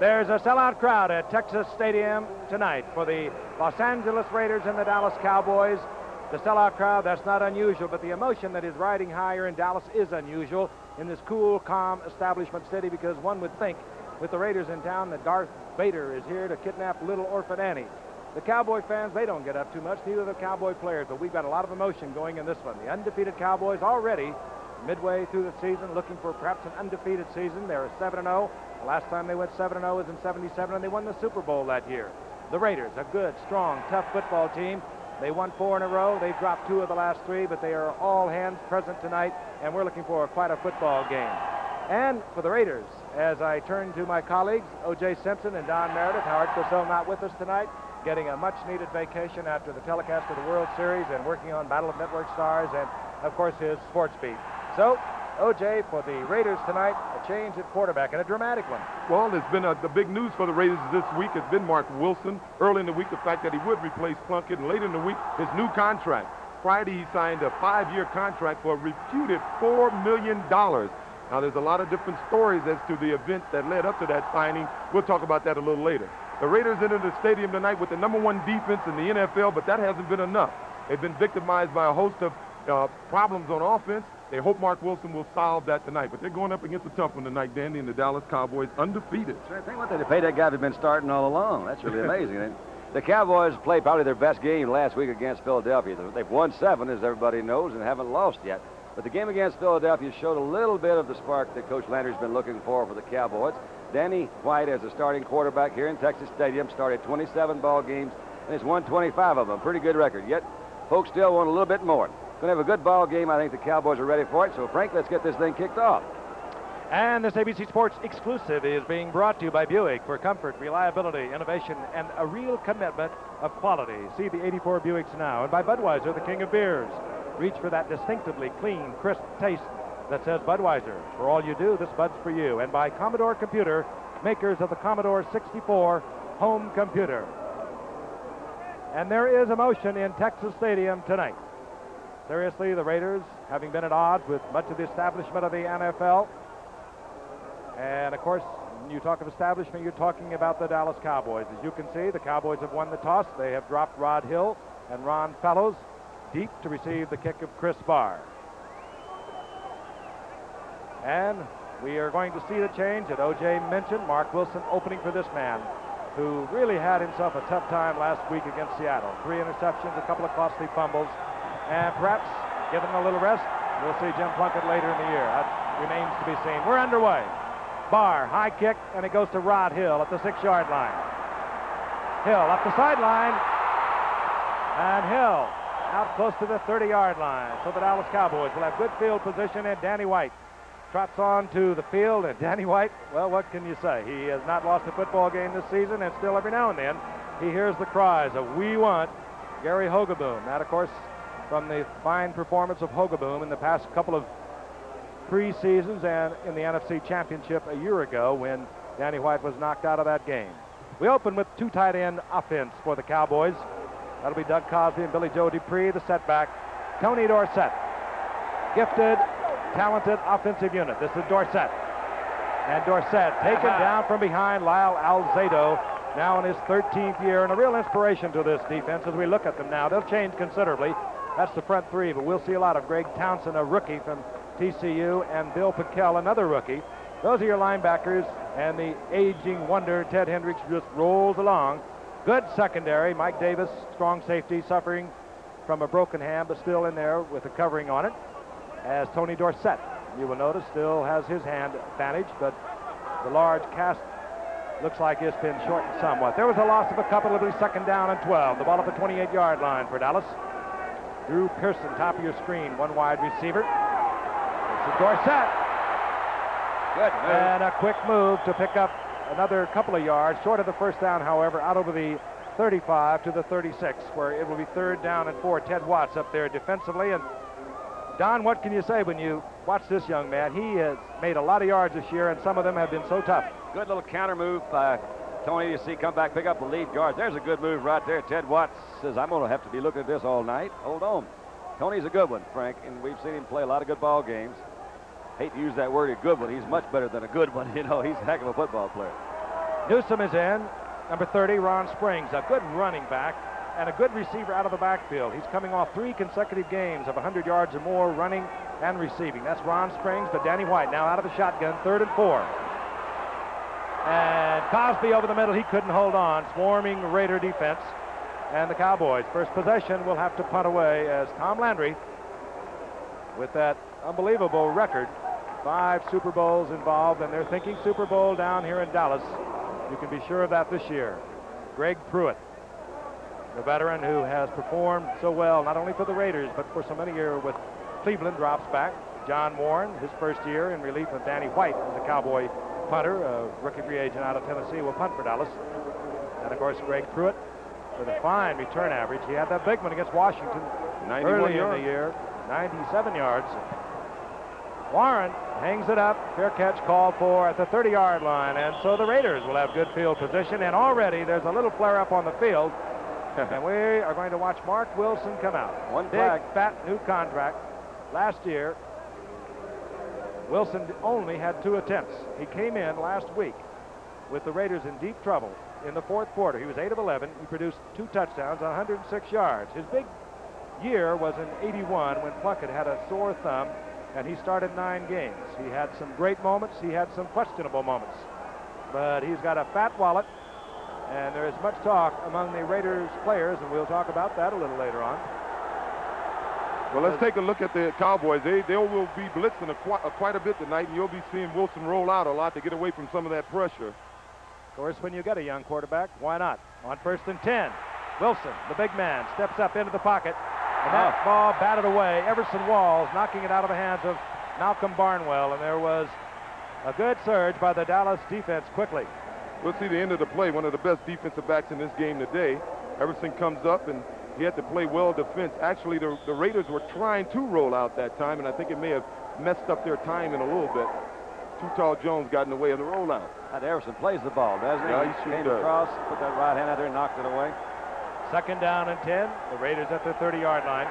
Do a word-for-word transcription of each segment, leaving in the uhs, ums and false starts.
There's a sellout crowd at Texas Stadium tonight for the Los Angeles Raiders and the Dallas Cowboys. The sellout crowd, that's not unusual, but the emotion that is riding higher in Dallas is unusual in this cool, calm establishment city, because one would think with the Raiders in town that Darth Vader is here to kidnap little orphan Annie. The Cowboy fans, they don't get up too much, neither the Cowboy players, but we've got a lot of emotion going in this one. The undefeated Cowboys already midway through the season looking for perhaps an undefeated season. They're seven and oh. The last time they went seven and oh was in seventy-seven, and they won the Super Bowl that year. The Raiders, a good, strong, tough football team. They won four in a row. They've dropped two of the last three, but they are all hands present tonight, and we're looking for quite a football game. And for the Raiders, as I turn to my colleagues, O J Simpson and Don Meredith, Howard Cosell not with us tonight, getting a much-needed vacation after the telecast of the World Series and working on Battle of Network Stars and, of course, his sports beat. So, O J, for the Raiders tonight, a change at quarterback, and a dramatic one. Well, it's been a, the big news for the Raiders this week has been Mark Wilson. Early in the week, the fact that he would replace Plunkett, and later in the week, his new contract. Friday, he signed a five-year contract for a reputed four million dollars. Now, there's a lot of different stories as to the events that led up to that signing. We'll talk about that a little later. The Raiders entered the stadium tonight with the number one defense in the N F L, but that hasn't been enough. They've been victimized by a host of uh, problems on offense. They hope Mark Wilson will solve that tonight, but they're going up against a tough one tonight, Danny, and the Dallas Cowboys undefeated. Sure, think what they paid that guy who's been starting all along. That's really amazing. The Cowboys played probably their best game last week against Philadelphia. They've won seven, as everybody knows, and haven't lost yet. But the game against Philadelphia showed a little bit of the spark that Coach Landry's been looking for for the Cowboys. Danny White, as a starting quarterback here in Texas Stadium, started twenty-seven ball games, and has won twenty-five of them. Pretty good record. Yet, folks still want a little bit more. Going to have a good ball game. I think the Cowboys are ready for it. So, Frank, let's get this thing kicked off. And this A B C Sports exclusive is being brought to you by Buick for comfort, reliability, innovation, and a real commitment of quality. See the eighty-four Buicks now. And by Budweiser, the king of beers. Reach for that distinctively clean, crisp taste that says Budweiser. For all you do, this Bud's for you. And by Commodore Computer, makers of the Commodore sixty-four home computer. And there is emotion in Texas Stadium tonight. Seriously, the Raiders, having been at odds with much of the establishment of the N F L. And, of course, when you talk of establishment, you're talking about the Dallas Cowboys. As you can see, the Cowboys have won the toss. They have dropped Rod Hill and Ron Fellows deep to receive the kick of Chris Barr. And we are going to see the change that O J mentioned. Mark Wilson opening for this man, who really had himself a tough time last week against Seattle. Three interceptions, a couple of costly fumbles. And perhaps, given a little rest, we'll see Jim Plunkett later in the year. That remains to be seen. We're underway. Barr, high kick, and it goes to Rod Hill at the six-yard line. Hill up the sideline. And Hill out close to the thirty-yard line. So the Dallas Cowboys will have good field position, and Danny White trots on to the field. And Danny White, well, what can you say? He has not lost a football game this season, and still every now and then he hears the cries of "We want Gary Hogeboom." That, of course, from the fine performance of Hogeboom in the past couple of pre-seasons and in the N F C Championship a year ago when Danny White was knocked out of that game. We open with two tight end offense for the Cowboys. That'll be Doug Cosby and Billy Joe Dupree, the setback. Tony Dorsett, gifted, talented offensive unit. This is Dorsett. And Dorsett taken down from behind. Lyle Alzado, now in his thirteenth year, and a real inspiration to this defense as we look at them now. They'll change considerably. That's the front three, but we'll see a lot of Greg Townsend, a rookie from T C U, and Bill Pickell, another rookie. Those are your linebackers, and the aging wonder, Ted Hendricks, just rolls along. Good secondary. Mike Davis, strong safety, suffering from a broken hand, but still in there with a covering on it. As Tony Dorsett, you will notice, still has his hand bandaged, but the large cast looks like it's been shortened somewhat. There was a loss of a couple. It'll be second down and twelve. The ball at the twenty-eight-yard line for Dallas. Drew Pearson, top of your screen, one wide receiver. This is Dorsett. Good move. And a quick move to pick up another couple of yards, short of the first down, however, out over the thirty-five to the thirty-six, where it will be third down and four. Ted Watts up there defensively. And Don, what can you say when you watch this young man? He has made a lot of yards this year, and some of them have been so tough. Good little counter move by Tony. You see, come back, pick up the lead yards. There's a good move right there. Ted Watts says, I'm going to have to be looking at this all night. Hold on. Tony's a good one, Frank, and we've seen him play a lot of good ball games. Hate to use that word, a good one. He's much better than a good one. You know, he's a heck of a football player. Newsom is in. Number thirty, Ron Springs, a good running back and a good receiver out of the backfield. He's coming off three consecutive games of one hundred yards or more running and receiving. That's Ron Springs, but Danny White now out of the shotgun, third and four. And Cosby over the middle, he couldn't hold on. Swarming Raider defense. And the Cowboys, first possession, will have to punt away as Tom Landry, with that unbelievable record, five Super Bowls involved, and they're thinking Super Bowl down here in Dallas. You can be sure of that this year. Greg Pruitt, the veteran who has performed so well, not only for the Raiders, but for so many years with Cleveland, drops back. John Warren, his first year in relief of Danny White, as a Cowboy punter, a rookie free agent out of Tennessee, will punt for Dallas. And of course, Greg Pruitt with a fine return average. He had that big one against Washington early in the year, ninety-seven yards. Warren hangs it up. Fair catch called for at the thirty-yard line, and so the Raiders will have good field position. And already there's a little flare-up on the field, and we are going to watch Mark Wilson come out. One big, flag. fat new contract. Last year, Wilson only had two attempts. He came in last week with the Raiders in deep trouble in the fourth quarter. He was eight of eleven. He produced two touchdowns on one hundred six yards. His big year was in eighty-one when Plunkett had a sore thumb, and he started nine games. He had some great moments. He had some questionable moments. But he's got a fat wallet, and there is much talk among the Raiders players, and we'll talk about that a little later on. Well, let's take a look at the Cowboys. They, they will be blitzing a, qu a quite a bit tonight, and you'll be seeing Wilson roll out a lot to get away from some of that pressure. Of course, when you get a young quarterback, why not? On first and ten, Wilson, the big man, steps up into the pocket, and that Oh. ball batted away. Everson Walls knocking it out of the hands of Malcolm Barnwell, and there was a good surge by the Dallas defense quickly. We'll see the end of the play. One of the best defensive backs in this game today. Everson comes up, and he had to play well defense. Actually, the, the Raiders were trying to roll out that time, and I think it may have messed up their timing a little bit. Too Tall Jones got in the way of the rollout. That Everson plays the ball, doesn't he? Yeah, he He sure came does. across, put that right hand out there and knocked it away. Second down and ten. The Raiders at their thirty-yard line.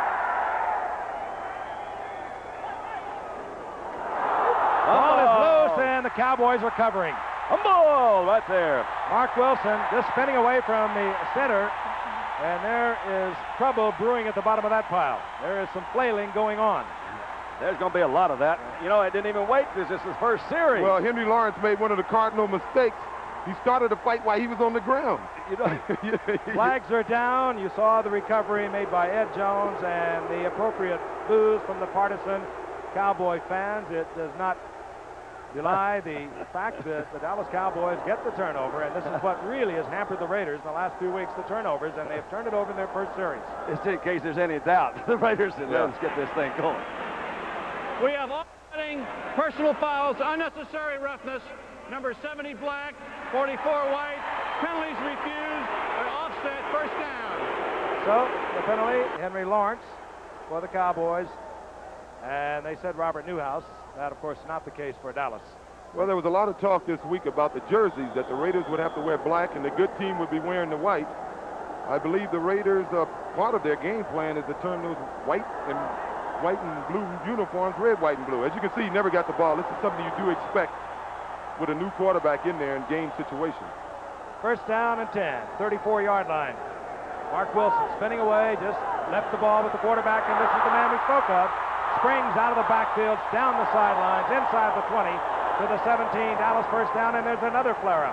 Ball is loose, and the Cowboys are covering. A ball right there. Mark Wilson just spinning away from the center, and there is trouble brewing at the bottom of that pile. There is some flailing going on. There's going to be a lot of that. You know, it didn't even wait. This is his first series. Well, Henry Lawrence made one of the cardinal mistakes. He started the fight while he was on the ground. you know, Flags are down. You saw the recovery made by Ed Jones and the appropriate boos from the partisan Cowboy fans. It does not belie the fact that the Dallas Cowboys get the turnover, and this is what really has hampered the Raiders in the last few weeks, the turnovers, and they've turned it over in their first series. just in case there's any doubt, the Raiders did Yeah. let's get this thing going. We have offsetting personal fouls, unnecessary roughness, number seventy black, forty-four white, penalties refused, an offset, first down. So the penalty, Henry Lawrence for the Cowboys, and they said Robert Newhouse. That, of course, is not the case for Dallas. Well, there was a lot of talk this week about the jerseys, that the Raiders would have to wear black and the good team would be wearing the white. I believe the Raiders, uh, part of their game plan is to turn those white and white and blue uniforms red, white, and blue. As you can see, he never got the ball. This is something you do expect with a new quarterback in there in game situations. First down and ten, thirty-four-yard line. Mark Wilson spinning away, just left the ball with the quarterback, and this is the man we spoke of. Springs out of the backfield, down the sidelines, inside the twenty, to the seventeen. Dallas first down, and there's another flare-up.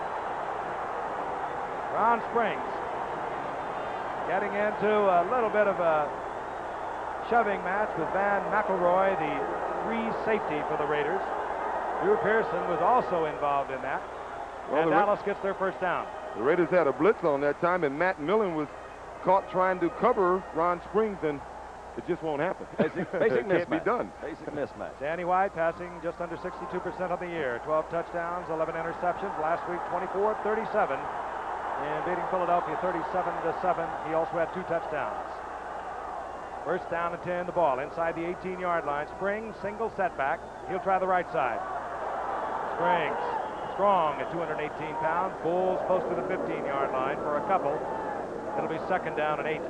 Ron Springs getting into a little bit of a shoving match with Van McElroy, the free safety for the Raiders. Drew Pearson was also involved in that. Well, and the Ra- Dallas gets their first down. The Raiders had a blitz on that time, and Matt Millen was caught trying to cover Ron Springs, and it just won't happen. Basic, basic It mismatch. can't be done. Basic mismatch. Danny White passing just under sixty-two percent of the year. twelve touchdowns, eleven interceptions. Last week, twenty-four thirty-seven. In beating Philadelphia thirty-seven to seven. He also had two touchdowns. First down and ten, the ball inside the eighteen-yard line. Springs, single setback. He'll try the right side. Springs, strong at two hundred eighteen pounds. Bulls close to the fifteen-yard line for a couple. It'll be second down and eight.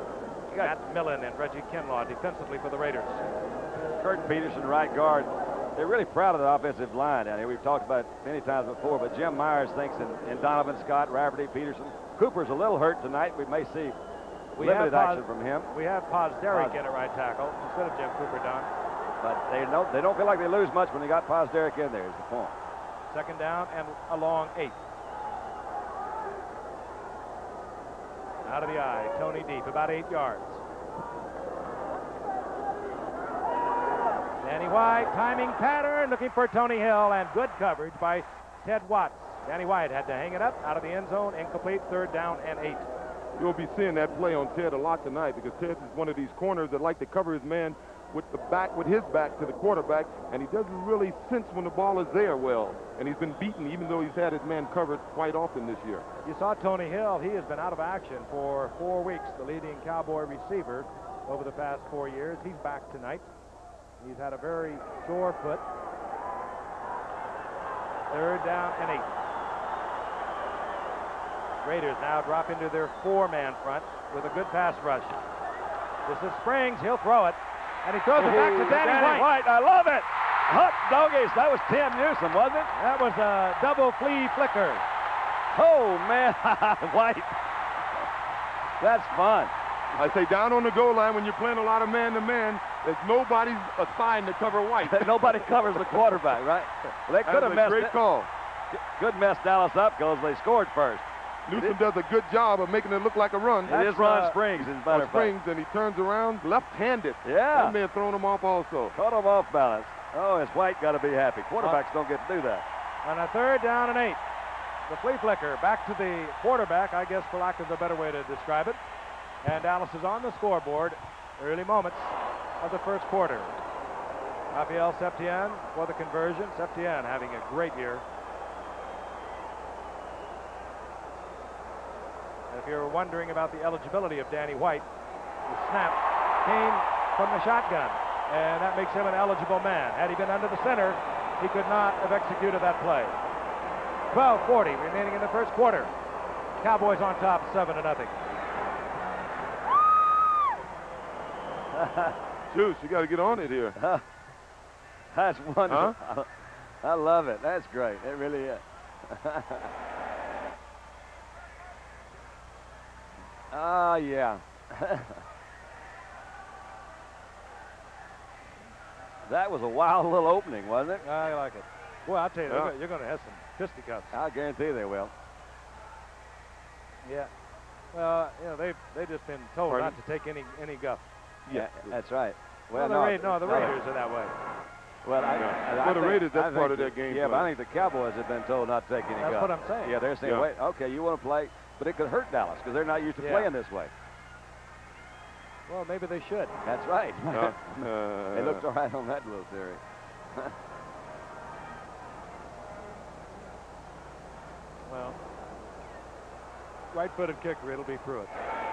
Matt Millen and Reggie Kinlaw defensively for the Raiders. Kurt Peterson, right guard. they're really proud of the offensive line down here. We've talked about it many times before, but Jim Myers thinks in, in Donovan Scott, Rafferty, Peterson. Cooper's a little hurt tonight. We may see we limited have action from him. We have Paz Derrick Paz. in at right tackle instead of Jim Cooper, Don. But they don't, they don't feel like they lose much when they got Paz Derrick in there is the point. Second down and a long eight. Out of the eye, Tony deep, about eight yards. Danny White, timing pattern, looking for Tony Hill, and good coverage by Ted Watts. Danny White had to hang it up out of the end zone, incomplete, third down and eight. You'll be seeing that play on Ted a lot tonight because Ted is one of these corners that like to cover his man with the back, with his back to the quarterback, and he doesn't really sense when the ball is there well. And he's been beaten even though he's had his man covered quite often this year. You saw Tony Hill. He has been out of action for four weeks, the leading Cowboy receiver over the past four years. He's back tonight. He's had a very sore foot. Third down and eight. Raiders now drop into their four-man front with a good pass rush. This is Springs. He'll throw it. And he throws it back to Danny, Danny White. White. I love it. Hot doggies. That was Tim Newsom, wasn't it? That was a double flea flicker. Oh, man. White. That's fun. I say down on the goal line when you're playing a lot of man-to-man, there's nobody's assigned to cover White. Nobody covers the quarterback, right? Well, they could have messed great it. call. Could mess Dallas up because they scored first. Newsom does a good job of making it look like a run. It is Ron Springs, as a matter of fact. Springs, and he turns around left-handed. Yeah. That may have thrown him off also. Caught him off balance. Oh, his White got to be happy. Quarterbacks Uh, don't get to do that. On a third down and eight. The flea flicker back to the quarterback, I guess, for lack of a better way to describe it. And Dallas is on the scoreboard, early moments of the first quarter. Rafael Septien for the conversion. Septien having a great year. If you're wondering about the eligibility of Danny White, the snap came from the shotgun, and that makes him an eligible man. Had he been under the center, he could not have executed that play. twelve forty remaining in the first quarter. Cowboys on top, seven to nothing. Juice, you got to get on it here. That's wonderful. Huh? I love it. That's great. It really is. Ah, yeah. That was a wild little opening, wasn't it? I like it. Boy, I'll tell you, Yeah. you're going to have some fisticuffs. I guarantee they will. Yeah. Well, you know, they've they just been told Pardon? not to take any any guff. Yeah, that's right. Well, the no, Ra- no, the no, Raiders are that way. Well, I, Yeah. I, I Well, the think- Raiders, that's I think part of the- their game Yeah, but plan. I think the Cowboys have been told not to take any That's guff. what I'm saying. Yeah, they're saying, Yeah. wait, okay, you want to play, but it could hurt Dallas because they're not used to Yeah. playing this way. Well, maybe they should. That's right. Uh, uh, They looked all right on that little theory. Well, right-footed kicker, it'll be Pruitt.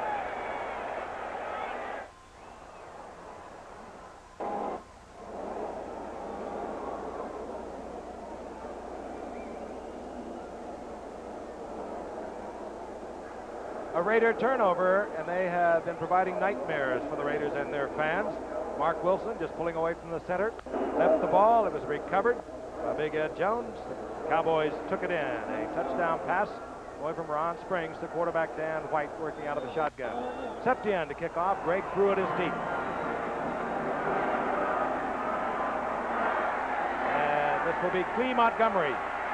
A Raider turnover, and they have been providing nightmares for the Raiders and their fans. Mark Wilson just pulling away from the center, left the ball. It was recovered by Big Ed Jones. The Cowboys took it in. A touchdown pass going from Ron Springs to quarterback Dan White working out of the shotgun. Septien to kick off. Greg Pruitt is deep. And this will be Clee Montgomery.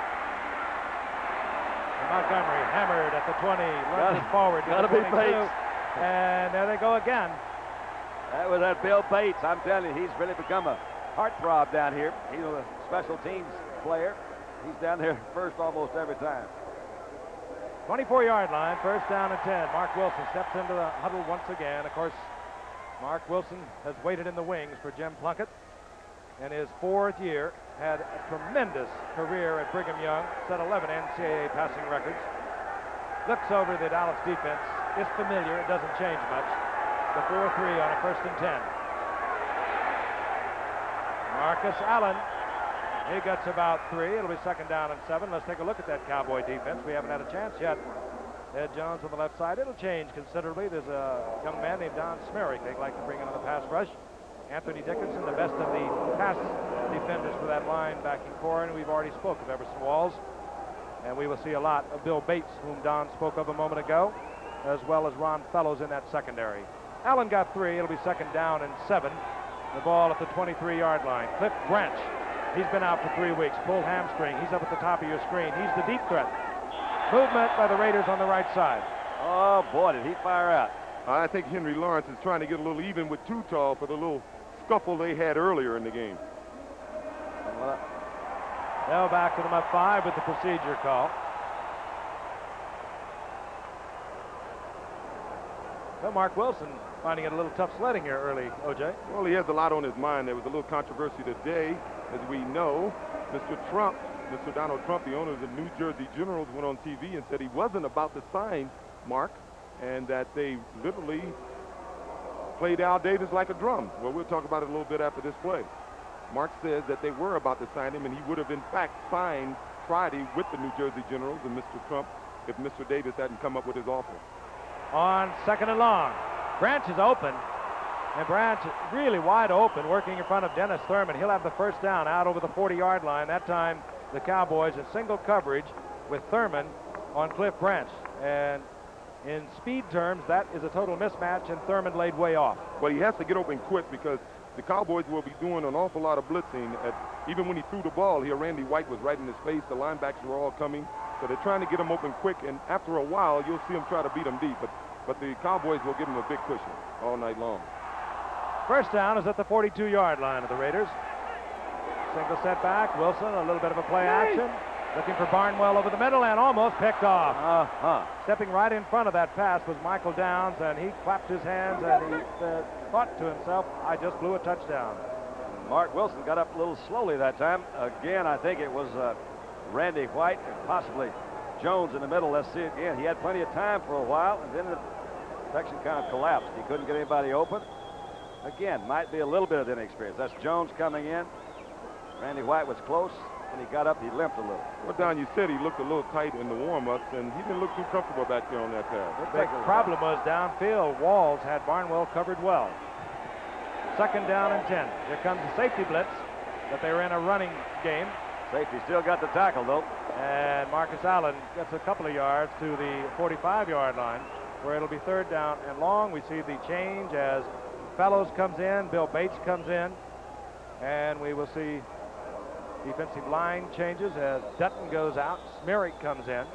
Montgomery hammered at the twenty, lunges Gotta- forward to gotta the be twenty-two, Bates. and there they go again. That was that Bill Bates. I'm telling you, he's really become a heartthrob down here. He's a special teams player. He's down there first almost every time. twenty-four yard line, first down and ten. Mark Wilson steps into the huddle once again. Of course, Mark Wilson has waited in the wings for Jim Plunkett. In his fourth year, had a tremendous career at Brigham Young, set eleven N C double A passing records. Looks over the Dallas defense, is familiar, it doesn't change much. The four three on a first and ten. Marcus Allen, he gets about three. It'll be second down and seven. Let's take a look at that Cowboy defense. We haven't had a chance yet. Ed Jones on the left side. It'll change considerably. There's a young man named Don Smerick they'd like to bring in on the pass rush. Anthony Dickerson, the best of the pass defenders for that linebacking core, and we've already spoke of Everson Walls. And we will see a lot of Bill Bates, whom Don spoke of a moment ago, as well as Ron Fellows in that secondary. Allen got three. It'll be second down and seven. The ball at the twenty-three yard line. Cliff Branch, he's been out for three weeks. Pulled hamstring. He's up at the top of your screen. He's the deep threat. Movement by the Raiders on the right side. Oh, boy, did he fire out. I think Henry Lawrence is trying to get a little even with Too Tall for the little scuffle they had earlier in the game. Well, Now back to them up five with the procedure call. So Mark Wilson finding it a little tough sledding here early, O J. Well, he has a lot on his mind. There was a little controversy today. As we know, Mister Trump, Mister Donald Trump, the owner of the New Jersey Generals, went on T V and said he wasn't about to sign Mark, and that they literally played Al Davis like a drum. Well, we'll talk about it a little bit after this play. Mark says that they were about to sign him, and he would have in fact signed Friday with the New Jersey Generals and Mister Trump if Mister Davis hadn't come up with his offer. On second and long, Branch is open, and Branch really wide open, working in front of Dennis Thurman. He'll have the first down out over the forty yard line. That time the Cowboys in single coverage with Thurman on Cliff Branch. And in speed terms, that is a total mismatch, and Thurman laid way off. Well, he has to get open quick because the Cowboys will be doing an awful lot of blitzing. At, even when he threw the ball here, Randy White was right in his face. The linebackers were all coming. So they're trying to get him open quick, and after a while, you'll see him try to beat him deep. But, but the Cowboys will give him a big cushion all night long. First down is at the forty-two yard line of the Raiders. Single setback. Wilson, a little bit of a play action. Looking for Barnwell over the middle and almost picked off. Uh-huh. Stepping right in front of that pass was Michael Downs, and he clapped his hands and he uh, thought to himself, I just blew a touchdown. Mark Wilson got up a little slowly that time. Again, I think it was uh, Randy White and possibly Jones in the middle. Let's see it again. He had plenty of time for a while, and then the section kind of collapsed. He couldn't get anybody open. Again, might be a little bit of inexperience. That's Jones coming in. Randy White was close. When he got up, he limped a little. Well, Don, you said he looked a little tight in the warm-ups, and he didn't look too comfortable back there on that pass. The problem was downfield. Walls had Barnwell covered well. Second down and ten. Here comes the safety blitz, but they were in a running game. Safety still got the tackle, though. And Marcus Allen gets a couple of yards to the forty-five yard line, where it'll be third down and long. We see the change as Fellows comes in, Bill Bates comes in, and we will see defensive line changes as Dutton goes out, Smerrick comes in.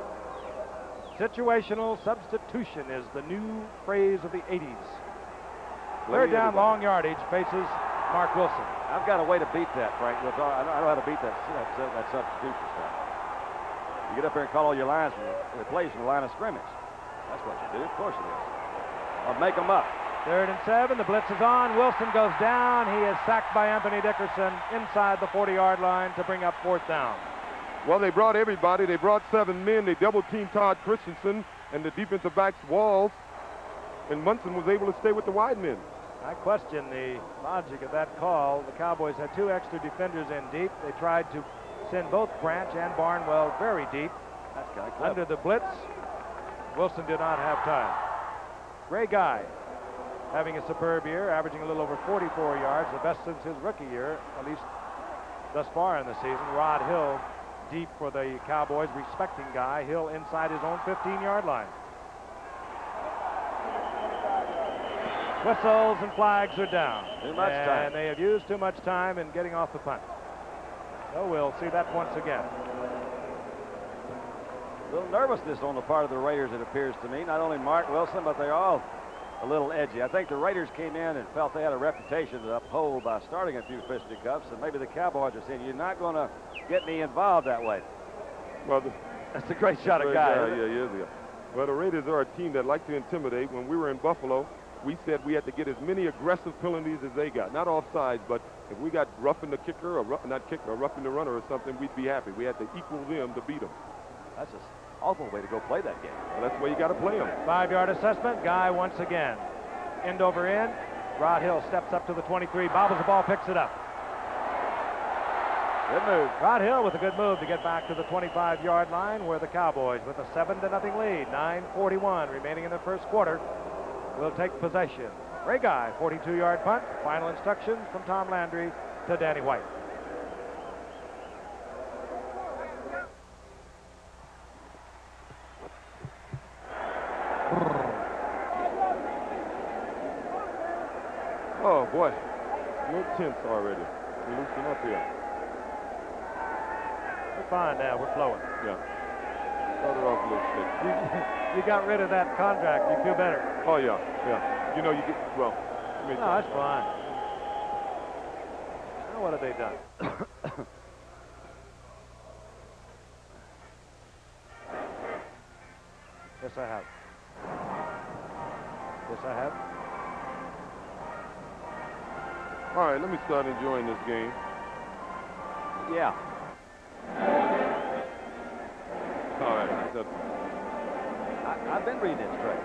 Situational substitution is the new phrase of the eighties. Third down, long yardage, faces Mark Wilson. I've got a way to beat that, Frank. I know, I know how to beat that, that, that substitution stuff. You get up there and call all your lines from the plays from the line of scrimmage. That's what you do. Of course it is. I'll make them up. Third and seven. The blitz is on. Wilson goes down. He is sacked by Anthony Dickerson inside the forty yard line to bring up fourth down. Well, they brought everybody. They brought seven men. They double-teamed Todd Christensen and the defensive backs Walls, and Munson was able to stay with the wide men. I question the logic of that call. The Cowboys had two extra defenders in deep. They tried to send both Branch and Barnwell very deep. That's kind of clever. Under the blitz, Wilson did not have time. Ray Guy having a superb year, averaging a little over forty-four yards, the best since his rookie year, at least thus far in the season. Rod Hill deep for the Cowboys, respecting Guy. Hill inside his own fifteen yard line. Whistles and flags are down. Too much and time. And they have used too much time in getting off the punt. So we'll see that once again. A little nervousness on the part of the Raiders, it appears to me. Not only Mark Wilson, but they're all a little edgy. I think the Raiders came in and felt they had a reputation to uphold by starting a few fisticuffs, and maybe the Cowboys are saying, you're not going to get me involved that way. Well, the, that's a great shot of Guy. Guy. Yeah, yeah, yeah. Well, the Raiders are a team that like to intimidate. When we were in Buffalo, we said we had to get as many aggressive penalties as they got. Not offsides, but if we got roughing the kicker, or rough, not kicker, or roughing the runner or something, we'd be happy. We had to equal them to beat them. That's an awful way to go play that game. Well, that's the way you got to play them. Five yard assessment. Guy once again. End over end. Rod Hill steps up to the twenty-three, bobbles the ball, picks it up. Good move. Rod Hill with a good move to get back to the twenty-five yard line, where the Cowboys, with a seven to nothing lead, nine forty-one remaining in the first quarter, will take possession. Ray Guy, forty-two yard punt. Final instructions from Tom Landry to Danny White. Oh, boy. A little tense already. We loosen up here. We're fine now. We're flowing. Yeah. Started off a little stiff. You, you got rid of that contract. You feel better. Oh, yeah. Yeah. You know, you get, well. No, that's fine. Now what have they done? Yes, I have. Yes, I have. All right, let me start enjoying this game. Yeah. All right. That's, I, I've been reading it straight.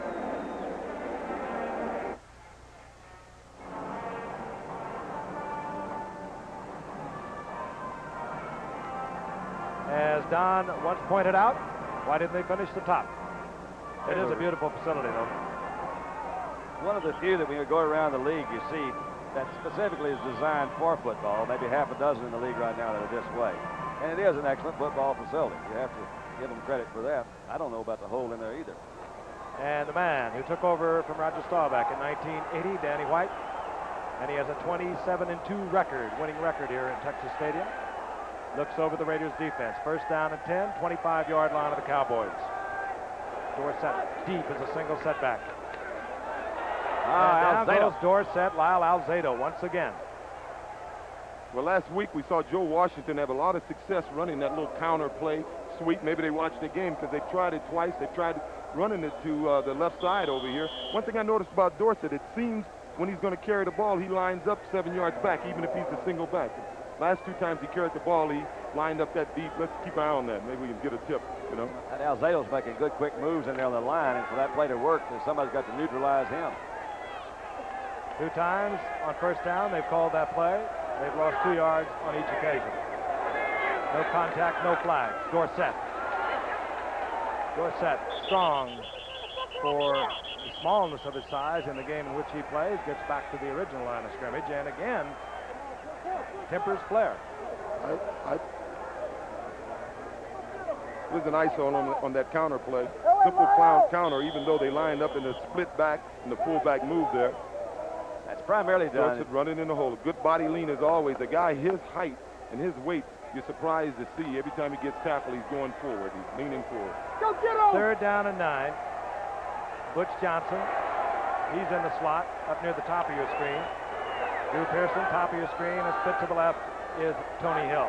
As Don once pointed out, why didn't they finish the top? It is a beautiful facility, though. One of the few that when you go around the league, you see that specifically is designed for football. Maybe half a dozen in the league right now that are this way. And it is an excellent football facility. You have to give them credit for that. I don't know about the hole in there either. And the man who took over from Roger Staubach in nineteen eighty, Danny White. And he has a twenty-seven and two record, winning record here in Texas Stadium. Looks over the Raiders defense. First down and ten, twenty-five yard line of the Cowboys. Dorsett deep is a single setback. Ah, and down goes Dorsett, Lyle Alzado once again. well, last week we saw Joe Washington have a lot of success running that little counter play sweep. Maybe they watched the game because they tried it twice. They tried running it to uh, the left side over here. One thing I noticed about Dorsett, it seems when he's going to carry the ball, he lines up seven yards back, even if he's a single back. Last two times he carried the ball, he lined up that deep. Let's keep an eye on that. Maybe we can get a tip, you know. And Alzado's making good, quick moves in there on the line, and for that play to work, somebody's got to neutralize him. Two times on first down, they've called that play. They've lost two yards on each occasion. No contact, no flags. Dorsett. Dorsett, strong for the smallness of his size in the game in which he plays, gets back to the original line of scrimmage, and again, tempers flair. I, I, there's an I S O on, on that counter play. Simple clown counter, even though they lined up in the split back and the fullback move there. That's primarily done. Dorsett running in the hole. Good body lean as always. The guy, his height and his weight, you're surprised to see. Every time he gets tackled, he's going forward. He's leaning forward. Go get him! Third down and nine. Butch Johnson. He's in the slot up near the top of your screen. Drew Pearson, top of your screen. A split to the left is Tony Hill.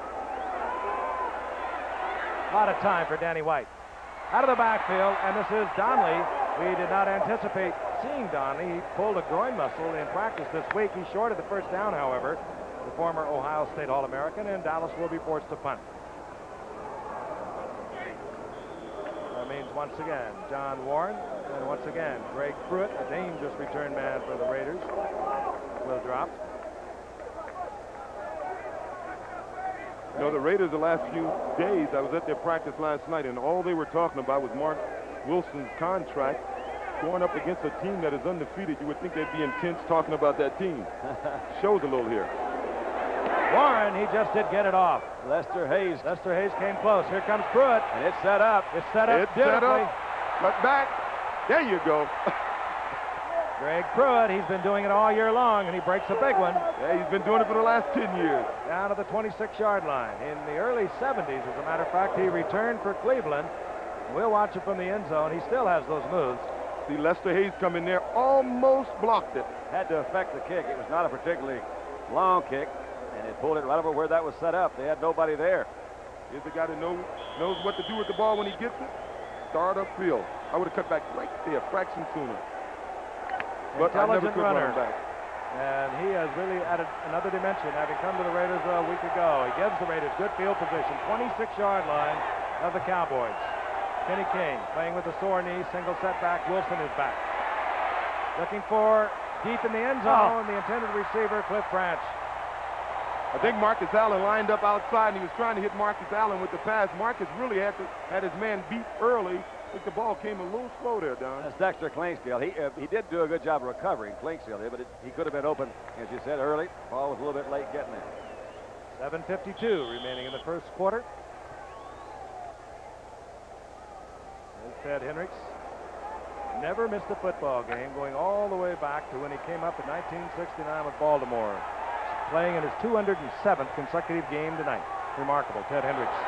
A lot of time for Danny White. Out of the backfield, and this is Donnelly. We did not anticipate seeing Donnelly. He pulled a groin muscle in practice this week. He shorted the first down, however. The former Ohio State All-American, and Dallas will be forced to punt. That means once again John Warren, and once again Greg Pruitt, a dangerous return man for the Raiders, will drop. You know, the Raiders the last few days, I was at their practice last night, and all they were talking about was Mark Wilson's contract. Going up against a team that is undefeated, you would think they'd be intense talking about that team. Shows a little here. Warren, he just did get it off. Lester Hayes. Lester Hayes came close. Here comes Pruitt. And it's set up. It's set up It's set beautifully. up. But back. There you go. Greg Pruitt, he's been doing it all year long, and he breaks a big one. Yeah, he's been doing it for the last ten years. Down to the twenty-six yard line. In the early seventies, as a matter of fact, he returned for Cleveland. We'll watch it from the end zone. He still has those moves. See Lester Hayes come in there, almost blocked it. Had to affect the kick. It was not a particularly long kick, and it pulled it right over where that was set up. They had nobody there. Here's the guy that knows, knows what to do with the ball when he gets it. Start up field. I would have cut back right there, a fraction sooner. But I never Intelligent could runner. run back. And he has really added another dimension, having come to the Raiders a week ago. He gives the Raiders good field position, twenty-six yard line of the Cowboys. Kenny King playing with a sore knee, single setback. Wilson is back. Looking for deep in the end zone, oh. the intended receiver, Cliff Branch. I think Marcus Allen lined up outside, and he was trying to hit Marcus Allen with the pass. Marcus really had, to, had his man beat early, I think the ball came a little slow there, Don. That's Dexter Klingscale. He uh, he did do a good job of recovering, Klingscale did, but it, he could have been open, as you said, early. Ball was a little bit late getting there. seven fifty-two remaining in the first quarter. There's Ted Hendricks. Never missed a football game, going all the way back to when he came up in nineteen sixty-nine with Baltimore. Playing in his two hundred seventh consecutive game tonight. Remarkable, Ted Hendricks.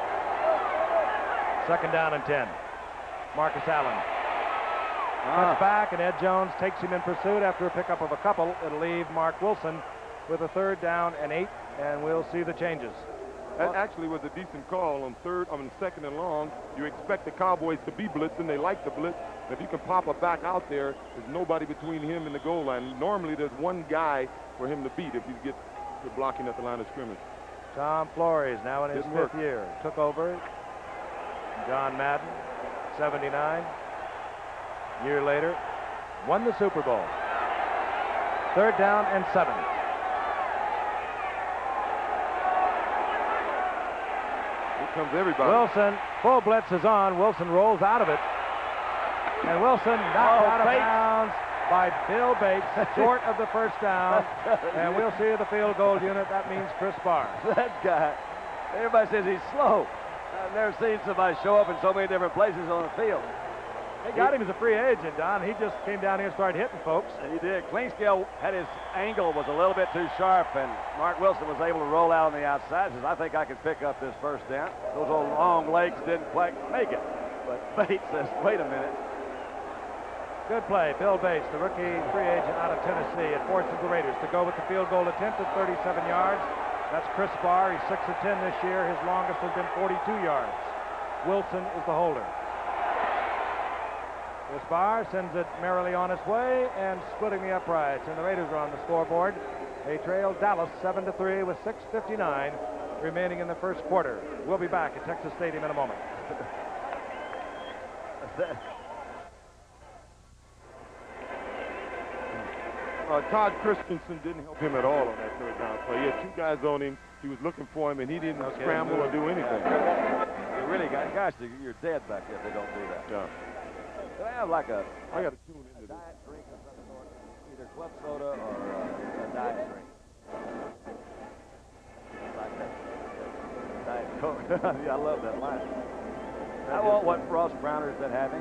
Second down and ten. Marcus Allen. Ah. Cuts back, and Ed Jones takes him in pursuit after a pickup of a couple. It'll leave Mark Wilson with a third down and eight, and we'll see the changes. That actually was a decent call on third, I mean second and long. You expect the Cowboys to be blitzing. They like to blitz. If you can pop a back out there, there's nobody between him and the goal line. Normally there's one guy for him to beat if he gets to blocking at the line of scrimmage. Tom Flores, now in his Didn't fifth work. year, took over. John Madden, seventy-nine. Year later, won the Super Bowl. Third down and seven. Here comes everybody. Wilson, full blitz is on. Wilson rolls out of it. And Wilson knocked Oh, out of Bates. bounds by Bill Bates, short of the first down. And we'll see the field goal unit. That means Chris Barr. That guy, everybody says he's slow. I've never seen somebody show up in so many different places on the field. They got him as a free agent, Don. He just came down here and started hitting folks. And he did. Klingscale had his angle was a little bit too sharp, and Mark Wilson was able to roll out on the outside. Says, I think I can pick up this first down. Those old long legs didn't quite make it. But Bates says, wait a minute. Good play. Bill Bates, the rookie free agent out of Tennessee, it forces the Raiders to go with the field goal attempt at thirty-seven yards. That's Chris Barr. He's six of ten this year. His longest has been forty-two yards. Wilson is the holder. Chris Barr sends it merrily on its way and splitting the uprights, and the Raiders are on the scoreboard. They trail Dallas seven to three with six fifty-nine remaining in the first quarter. We'll be back at Texas Stadium in a moment. Uh, Todd Christensen didn't help him at all on that third down play. He had two guys on him. He was looking for him, and he didn't Okay. scramble or do anything. You really got, gosh, you're dead back there if they don't do that. Yeah. Do they have like a, I got to tune a into this. diet drink of some sort? Either club soda or uh, a diet drink? Like that. Diet Coke. Yeah, I love that line. I want what Ross Browner's been having.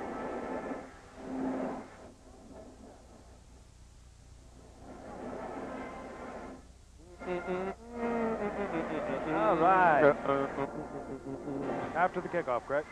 All right. After the kickoff, Greg.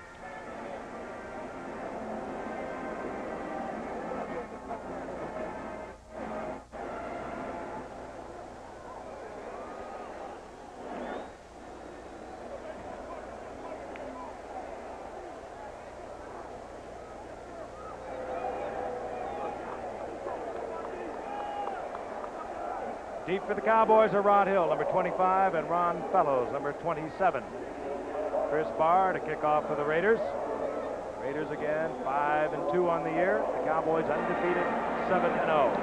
Deep for the Cowboys are Rod Hill, number twenty-five, and Ron Fellows, number twenty-seven. Chris Barr to kick off for the Raiders. Raiders again, five and two on the year. The Cowboys undefeated, seven and oh.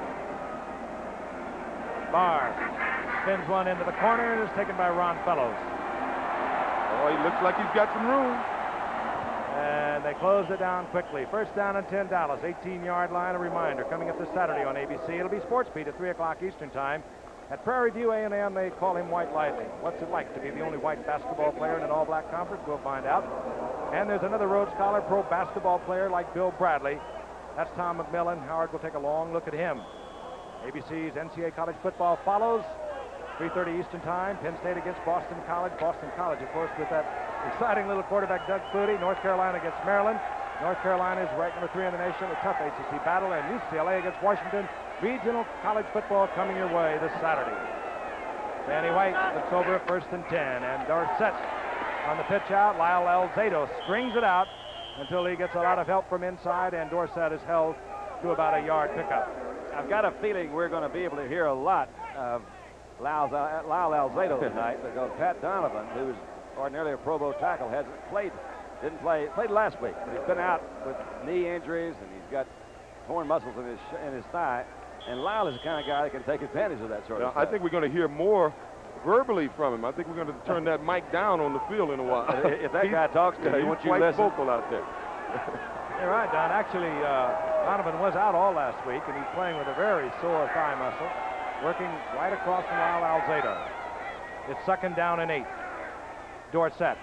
Barr spins one into the corner and is taken by Ron Fellows. Oh, he looks like he's got some room. And they close it down quickly. First down and ten, Dallas, eighteen-yard line. A reminder, coming up this Saturday on A B C. It'll be Sports Beat at three o'clock Eastern Time. At Prairie View A and M, they call him White Lightning. What's it like to be the only white basketball player in an all-black conference? We'll find out. And there's another Rhodes Scholar pro basketball player like Bill Bradley. That's Tom McMillan. Howard will take a long look at him. A B C's N C double A college football follows. three thirty Eastern Time. Penn State against Boston College. Boston College, of course, with that exciting little quarterback, Doug Flutie. North Carolina against Maryland. North Carolina is ranked number three in the nation. A tough A C C battle. And U C L A against Washington. Regional college football coming your way this Saturday. Danny White looks over at first and ten. And Dorsett on the pitch out. Lyle Alzado strings it out until he gets a lot of help from inside. And Dorsett is held to about a yard pickup. I've got a feeling we're going to be able to hear a lot of Lyle, Lyle Alzado tonight because Pat Donovan, who's ordinarily a Pro Bowl tackle, hasn't played, didn't play, played last week. But he's been out with knee injuries and he's got torn muscles in his in his thigh. And Lyle is the kind of guy that can take advantage of that sort Yeah, of stuff. I think we're going to hear more verbally from him. I think we're going to turn that mic down on the field in a while. If that guy talks to you, he's won't you quite listen? vocal out there. You're right, Don. Actually, uh, Donovan was out all last week, and he's playing with a very sore thigh muscle, working right across from Lyle Alzado. It's second down and eight. Dorsett.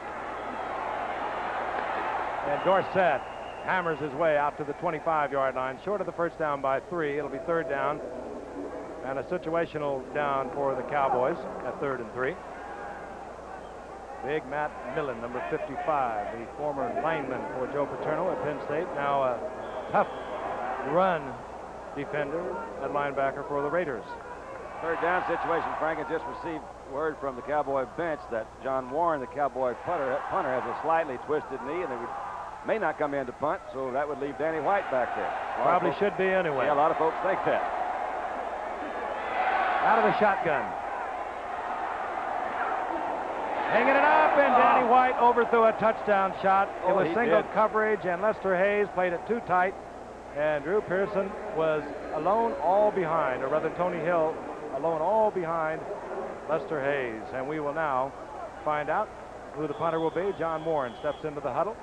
And Dorsett hammers his way out to the twenty-five yard line, short of the first down by three. It'll be third down, and a situational down for the Cowboys at third and three. Big Matt Millen, number fifty-five, the former lineman for Joe Paterno at Penn State, now a tough run defender at linebacker for the Raiders. Third down situation. Frank had just received word from the Cowboy bench that John Warren, the Cowboy punter, punter has a slightly twisted knee, and they would, may not come in to punt, so that would leave Danny White back there. Probably should be anyway. Yeah, a lot of folks think that. Out of the shotgun. Hanging it up, and Danny Oh. White overthrew a touchdown shot. It Oh, was he single did. coverage, and Lester Hayes played it too tight, and Drew Pearson was alone all behind, or rather Tony Hill alone all behind Lester Hayes. And we will now find out who the punter will be. John Warren steps into the huddle.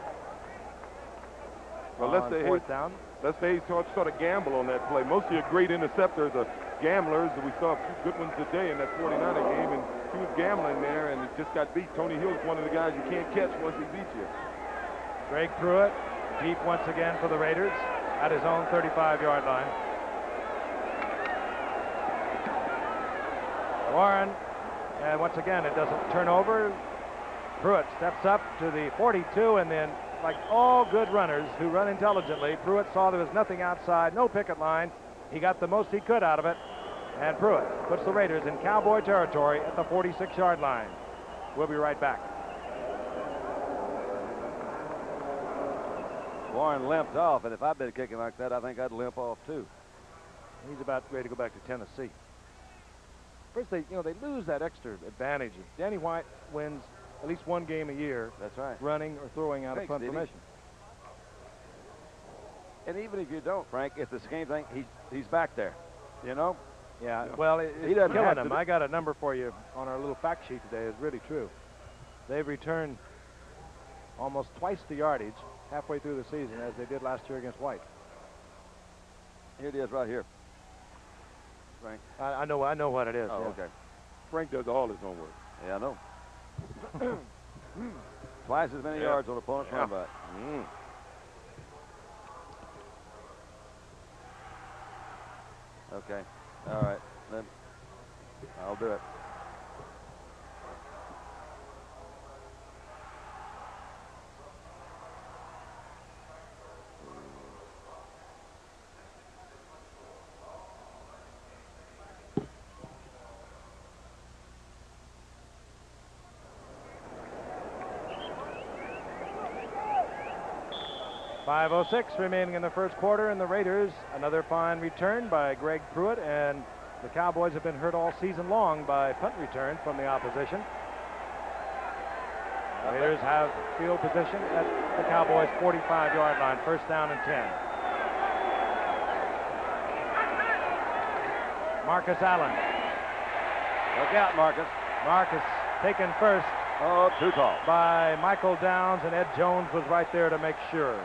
Well, on Lester Hayes, fourth down. Lester Hayes sort, sort of gamble on that play. Most of your great interceptors are gamblers. We saw a few good ones today in that forty-niner game, and he was gambling there and just got beat. Tony Hill's one of the guys you can't catch once he beats you. Greg Pruitt deep once again for the Raiders at his own thirty-five yard line. Warren, and once again it doesn't turn over. Pruitt steps up to the forty-two, and then, like all good runners who run intelligently, Pruitt saw there was nothing outside, no picket line. He got the most he could out of it, and Pruitt puts the Raiders in Cowboy territory at the forty-six yard line. We'll be right back. Warren limped off, and if I'd been kicking like that, I think I'd limp off too. He's about ready to go back to Tennessee. First, they, you know, they lose that extra advantage. Danny White wins at least one game a year. That's right. Running or throwing out Thanks, of punt Stevie. formation. And even if you don't, Frank, it's the same thing. He's he's back there, you know. Yeah. Yeah. Well, it, He it's doesn't killing have to them. do- I got a number for you on our little fact sheet today. It's really true. They've returned almost twice the yardage halfway through the season as they did last year against White. Here it is, right here. Frank. I, I know. I know what it is. Oh, yeah. okay. Frank does all his homework. Yeah, I know. Twice as many Yeah. yards on opponent's Yeah. run back. Mm. Okay. All right. Then I'll do it. five oh six remaining in the first quarter, and the Raiders, another fine return by Greg Pruitt, and the Cowboys have been hurt all season long by punt returns from the opposition. Raiders have field position at the Cowboys' forty-five yard line, first down and ten. Marcus Allen. Look out, Marcus. Marcus taken first Oh, too tall. by Michael Downs, and Ed Jones was right there to make sure.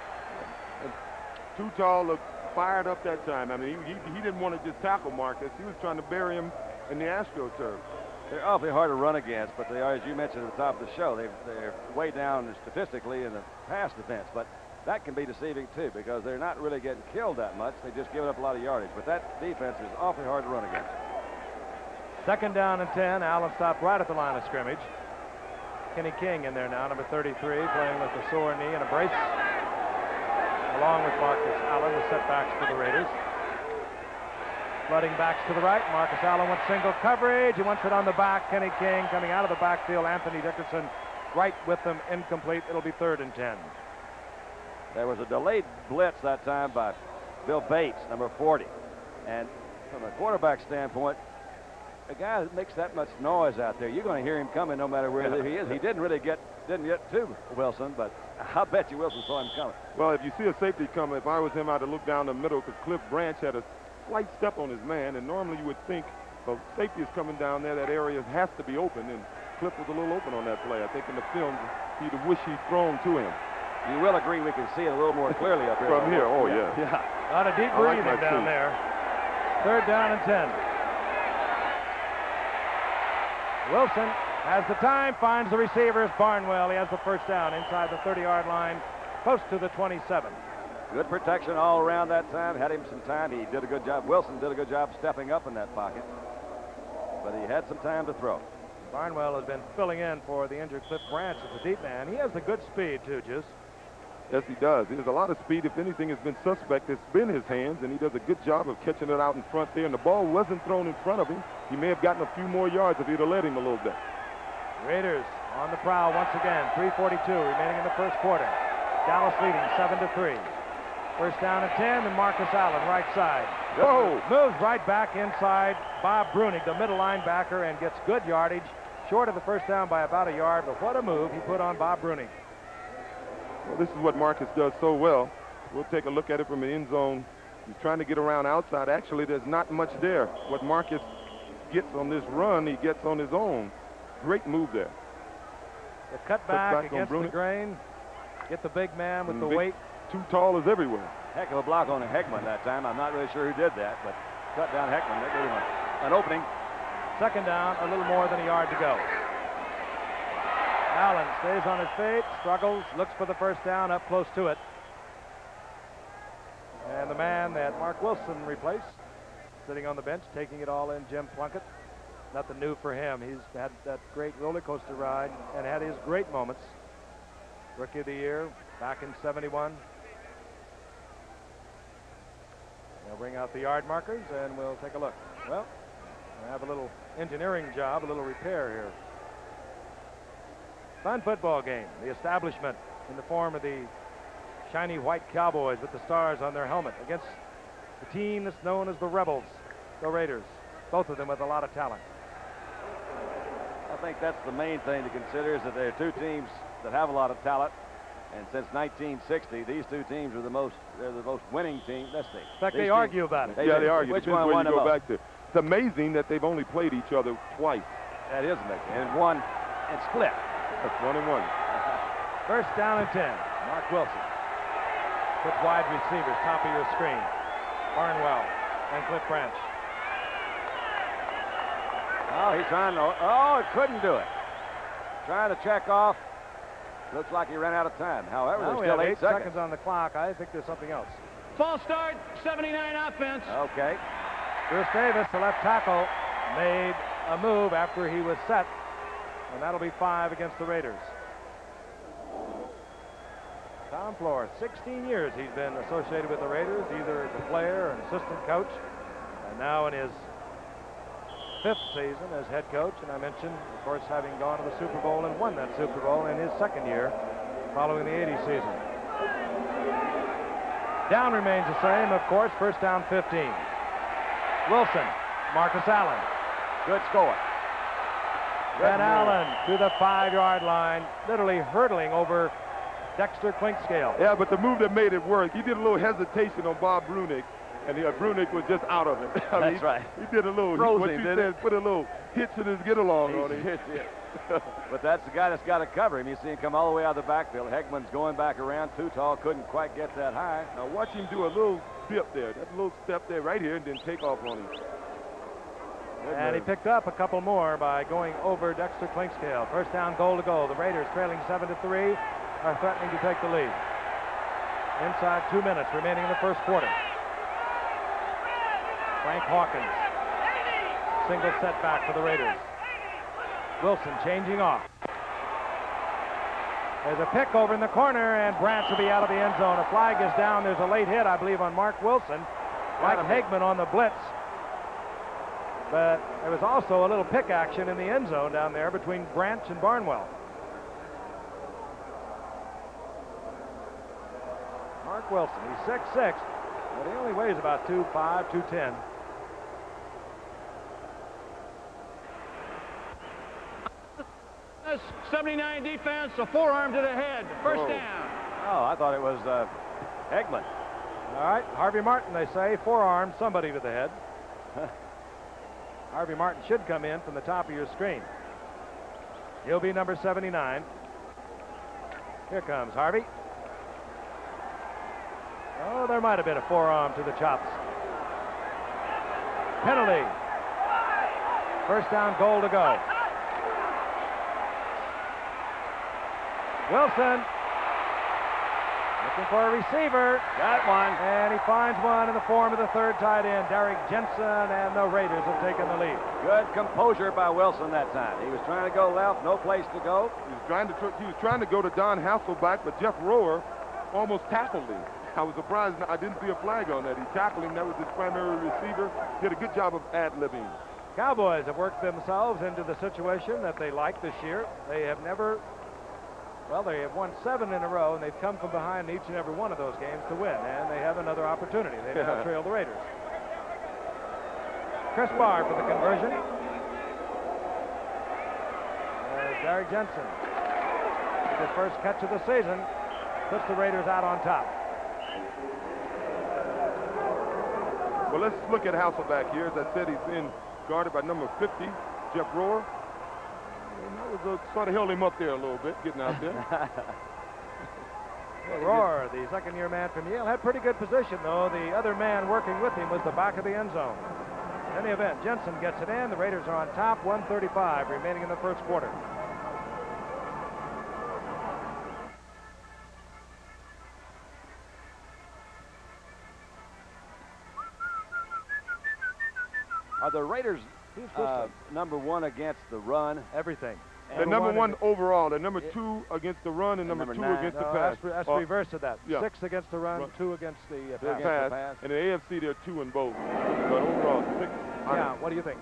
Too tall, looked fired up that time. I mean, he, he, he didn't want to just tackle Marcus. He was trying to bury him in the AstroTurf. They're awfully hard to run against, but they are, as you mentioned at the top of the show, they, they're way down statistically in the pass defense. But that can be deceiving, too, because they're not really getting killed that much. They just give up a lot of yardage. But that defense is awfully hard to run against. Second down and ten. Allen stopped right at the line of scrimmage. Kenny King in there now, number thirty-three, playing with a sore knee and a brace. Along with Marcus Allen, the setbacks for the Raiders. Flooding backs to the right. Marcus Allen went single coverage. He wants it on the back. Kenny King coming out of the backfield. Anthony Dickerson right with them, incomplete. It'll be third and ten. There was a delayed blitz that time by Bill Bates, number forty. And from a quarterback standpoint, a guy that makes that much noise out there, you're going to hear him coming no matter where he is. He didn't really get didn't get to Wilson, but I bet you Wilson saw him coming. Well, if you see a safety coming, if I was him, I'd have looked down the middle because Cliff Branch had a slight step on his man, and normally you would think a safety is coming down there, that area has to be open, and Cliff was a little open on that play. I think in the film, he'd have wished he'd thrown to him. You will agree we can see it a little more clearly up here. From here, oh, yeah. Yeah. A lot of deep I like breathing that down too. there. Third down and ten. Wilson has the time, finds the receivers. Barnwell, he has the first down inside the thirty-yard line, close to the twenty-seven. Good protection all around that time. Had him some time. He did a good job. Wilson did a good job stepping up in that pocket. But he had some time to throw. Barnwell has been filling in for the injured Cliff Branch as a deep man. He has the good speed, too, Juice. Yes, he does. He has a lot of speed. If anything has been suspect, it's been his hands, and he does a good job of catching it out in front there. And the ball wasn't thrown in front of him. He may have gotten a few more yards if he'd have let him a little bit. Raiders on the prowl once again. three forty-two remaining in the first quarter. Dallas leading seven to three. First down and ten, and Marcus Allen, right side. Whoa! Moves right back inside Bob Brunig, the middle linebacker, and gets good yardage. Short of the first down by about a yard, but what a move he put on Bob Brunig. Well, this is what Marcus does so well. We'll take a look at it from the end zone. He's trying to get around outside. Actually, there's not much there. What Marcus gets on this run, he gets on his own. Great move there. The cut back against the grain. Get the big man with And the big, weight. Too tall is everywhere. Heck of a block on a Heckman that time. I'm not really sure who did that, but cut down Heckman. That gave him a, an opening. Second down, a little more than a yard to go. Allen stays on his feet, struggles, looks for the first down, up close to it. And the man that Mark Wilson replaced, sitting on the bench, taking it all in, Jim Plunkett. Nothing new for him. He's had that great roller coaster ride and had his great moments. Rookie of the year back in seventy-one. They'll bring out the yard markers and we'll take a look. Well, we have a little engineering job, a little repair here. Fun football game. The establishment in the form of the shiny white Cowboys with the stars on their helmet against the team that's known as the Rebels, the Raiders. Both of them with a lot of talent. I think that's the main thing to consider is that there are two teams that have a lot of talent. And since nineteen sixty, these two teams are the most, they're the most winning team. Let's see. In fact, These they teams, argue about it. They yeah, do. they argue. Which Depends one where won you the go most? back to. It's amazing that they've only played each other twice. That is amazing. And one and split. That's one and one. First down and ten. Mark Wilson. Put wide receivers, top of your screen. Barnwell and Cliff Branch. Oh, he's trying to, oh, it couldn't do it. Trying to check off. Looks like he ran out of time. However, Now there's we still have eight, eight seconds. seconds on the clock. I think there's something else. False start, seventy-nine offense. Okay. Bruce Davis, the left tackle, made a move after he was set, and that'll be five against the Raiders. Tom Flores, sixteen years he's been associated with the Raiders, either as a player or an assistant coach, and now in his fifth season as head coach. And I mentioned, of course, having gone to the Super Bowl and won that Super Bowl in his second year following the eighty season. Down remains the same, of course, first down fifteen. Wilson, Marcus Allen. Good score. Van Allen to the five-yard line, literally hurdling over Dexter Clinkscale. Yeah, but the move that made it work, he did a little hesitation on Bob Brunig, and he, uh, Brunig was just out of it. I mean, That's he, right. He did a little, Froze what him, you didn't said, put a little hitch in his get-along on him. But that's the guy that's got to cover him. You see him come all the way out of the backfield. Heckman's going back around. Too tall, couldn't quite get that high. Now watch him do a little dip there, that little step there right here, and then take off on him. Good And he move. picked up a couple more by going over Dexter Clinkscale. First down, goal to goal. The Raiders, trailing seven to three, are threatening to take the lead. Inside two minutes remaining in the first quarter. Frank Hawkins, single setback for the Raiders. Wilson changing off. There's a pick over in the corner, and Branch will be out of the end zone. A flag is down. There's a late hit, I believe, on Mark Wilson. Mike Hagman on the blitz. But there was also a little pick action in the end zone down there between Branch and Barnwell. Mark Wilson, he's six six, but he only weighs about two five, two ten. seventy-nine defense, a forearm to the head. First Oh. down. Oh, I thought it was uh, Heckman. All right, Harvey Martin, they say, forearm, somebody to the head. Harvey Martin should come in from the top of your screen. He'll be number seventy-nine. Here comes Harvey. Oh, there might have been a forearm to the chops. Penalty. First down, goal to go. Wilson looking for a receiver. Got one. And he finds one in the form of the third tight end, Derek Jensen, and the Raiders have taken the lead. Good composure by Wilson that time. He was trying to go left, no place to go. He was trying to he was trying to go to Don Hasselback, but Jeff Rohr almost tackled him. I was surprised I didn't see a flag on that. He tackled him. That was his primary receiver. Did a good job of ad-libbing. Cowboys have worked themselves into the situation that they like this year. They have never, well, they have won seven in a row, and they've come from behind each and every one of those games to win, and they have another opportunity. They now trail the Raiders. Chris Barr for the conversion. There's Derek Jensen. His first catch of the season puts the Raiders out on top. Well, let's look at Hasselback here. As I said, he's been guarded by number fifty, Jeff Rohr. And that was a, sort of held him up there a little bit, getting out there. Well, Rohr, the second-year man from Yale, had pretty good position, though. The other man working with him was the back of the end zone. In any event, Jensen gets it in. The Raiders are on top, one thirty-five remaining in the first quarter. Are the Raiders uh, number one against the run? Everything. They're number, number one, one overall. They're number it, two against the run and, and number, number two nine. against no, the pass. That's, that's uh, reverse of that. Yeah. Six against the run, run. two against the, uh, pass. Against pass. the pass. And in the A F C, they're two in both. But overall, six. Yeah, what do you think?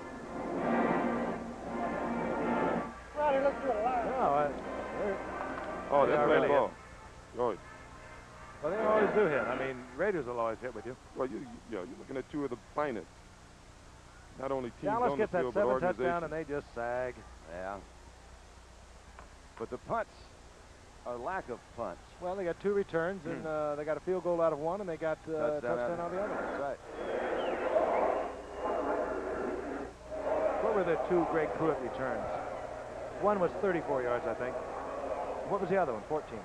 Well, he looks good. No, uh, oh, that's a really ball. Oh. Well, they always do hit. I mean, Raiders will always hit with you. Well, you, you know, you're looking at two of the finest. Not only teams Dallas on gets the field, that seven but touchdown and they just sag. Yeah. But the punts, a lack of punts. Well, they got two returns, and uh, they got a field goal out of one, and they got uh, touchdown, touchdown on the other. That's right. What were the two Greg Pruitt returns? One was thirty-four yards, I think. What was the other one? fourteen.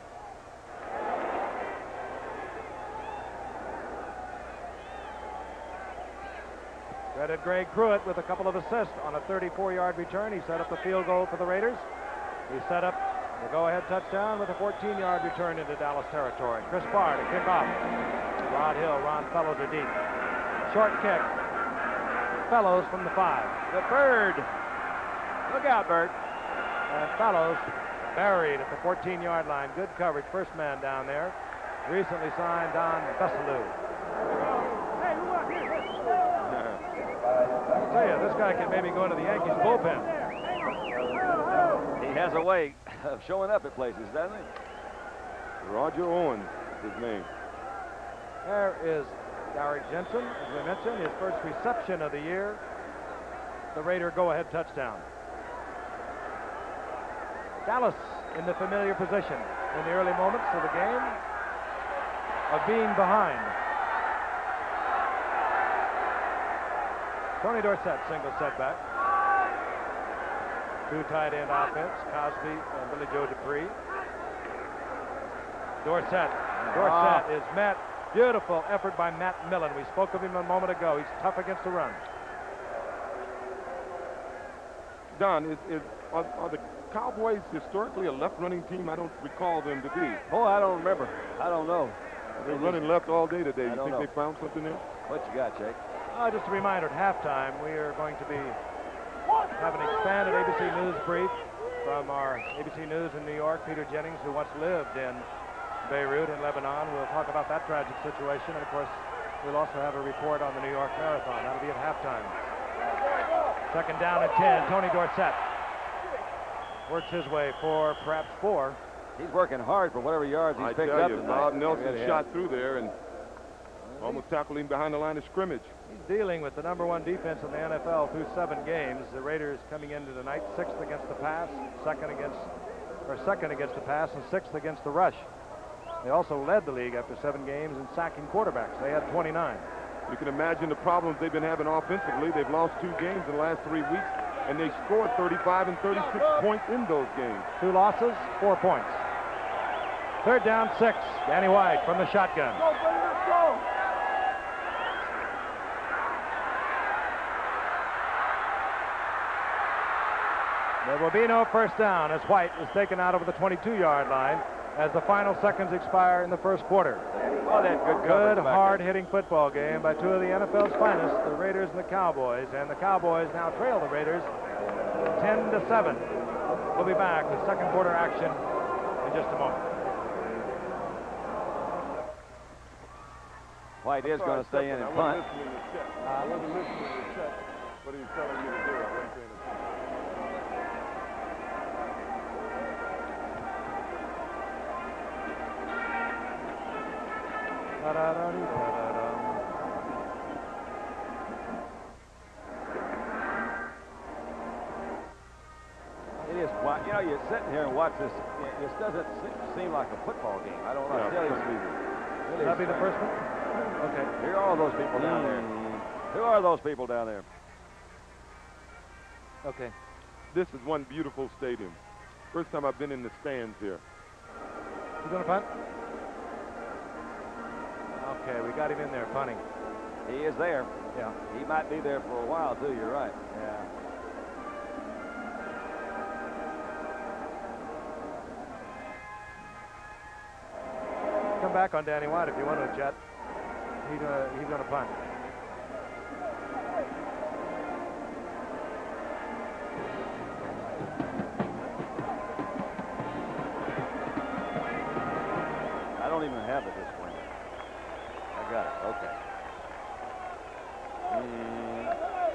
Credit Greg Pruitt with a couple of assists on a thirty-four yard return. He set up the field goal for the Raiders. He set up the go-ahead touchdown with a fourteen yard return into Dallas territory. Chris Barr to kick off. Rod Hill, Ron Fellows are deep. Short kick. Fellows from the five. The Bird. Look out, Bird. And Fellows buried at the fourteen yard line. Good coverage. First man down there. Recently signed Don Bessalou. I'll tell you, this guy can maybe go into the Yankees bullpen. He has a way of showing up at places, doesn't he? Roger Owens is his name. There is Derek Jensen, as we mentioned, his first reception of the year. The Raider go-ahead touchdown. Dallas in the familiar position in the early moments of the game of being behind. Tony Dorsett, single setback. Two tight end offense, Cosby and Billy Joe Dupree. Dorsett. Dorsett oh. is met. Beautiful effort by Matt Millen. We spoke of him a moment ago. He's tough against the run. Don, is, is, are, are the Cowboys historically a left-running team? I don't recall them to be. Oh, I don't remember. I don't know. They're running left all day today. I You think know. they found something there? What you got, Jake? Uh, just a reminder, at halftime, we are going to be having an expanded A B C News brief from our A B C News in New York, Peter Jennings, who once lived in Beirut in Lebanon. We'll talk about that tragic situation. And, of course, we'll also have a report on the New York Marathon. That'll be at halftime. Second down and ten, Tony Dorsett works his way for perhaps four. He's working hard for whatever yards he's I picked tell up you, tonight. Bob Nelson Really shot has. through there and almost tackled him behind the line of scrimmage. He's dealing with the number one defense in the N F L through seven games. The Raiders coming into tonight sixth against the pass, second against, or second against the pass, and sixth against the rush. They also led the league after seven games in sacking quarterbacks. They had twenty-nine. You can imagine the problems they've been having offensively. They've lost two games in the last three weeks, and they scored thirty-five and thirty-six points in those games. Two losses, four points. Third down, six. Danny White from the shotgun. Go, buddy, let's go. There will be no first down as White is taken out over the twenty-two-yard line as the final seconds expire in the first quarter. Oh, that good Good, coverage back there. hard-hitting football game by two of the N F L's finest, the Raiders and the Cowboys. And the Cowboys now trail the Raiders ten to seven. We'll be back with second quarter action in just a moment. White is going to stay in and punt. I wasn't listening to Chet, what he was telling me to do. I wasn't paying attention. It is, wa- you know, you're sitting here and watch this. it- This doesn't se- seem like a football game. I don't know. Yeah, Tell you, it's really Will that be the strange. first one? Okay. Here are all those people down there. Who are those people down there? Okay. This is one beautiful stadium. First time I've been in the stands here. You going to punt? Okay, we got him in there punting. He is there. Yeah. He might be there for a while, too. You're right. Yeah. Come back on Danny White if you want to, Chet. He's gonna, he's gonna punt. I don't even have the display. I got it. Okay. Mm.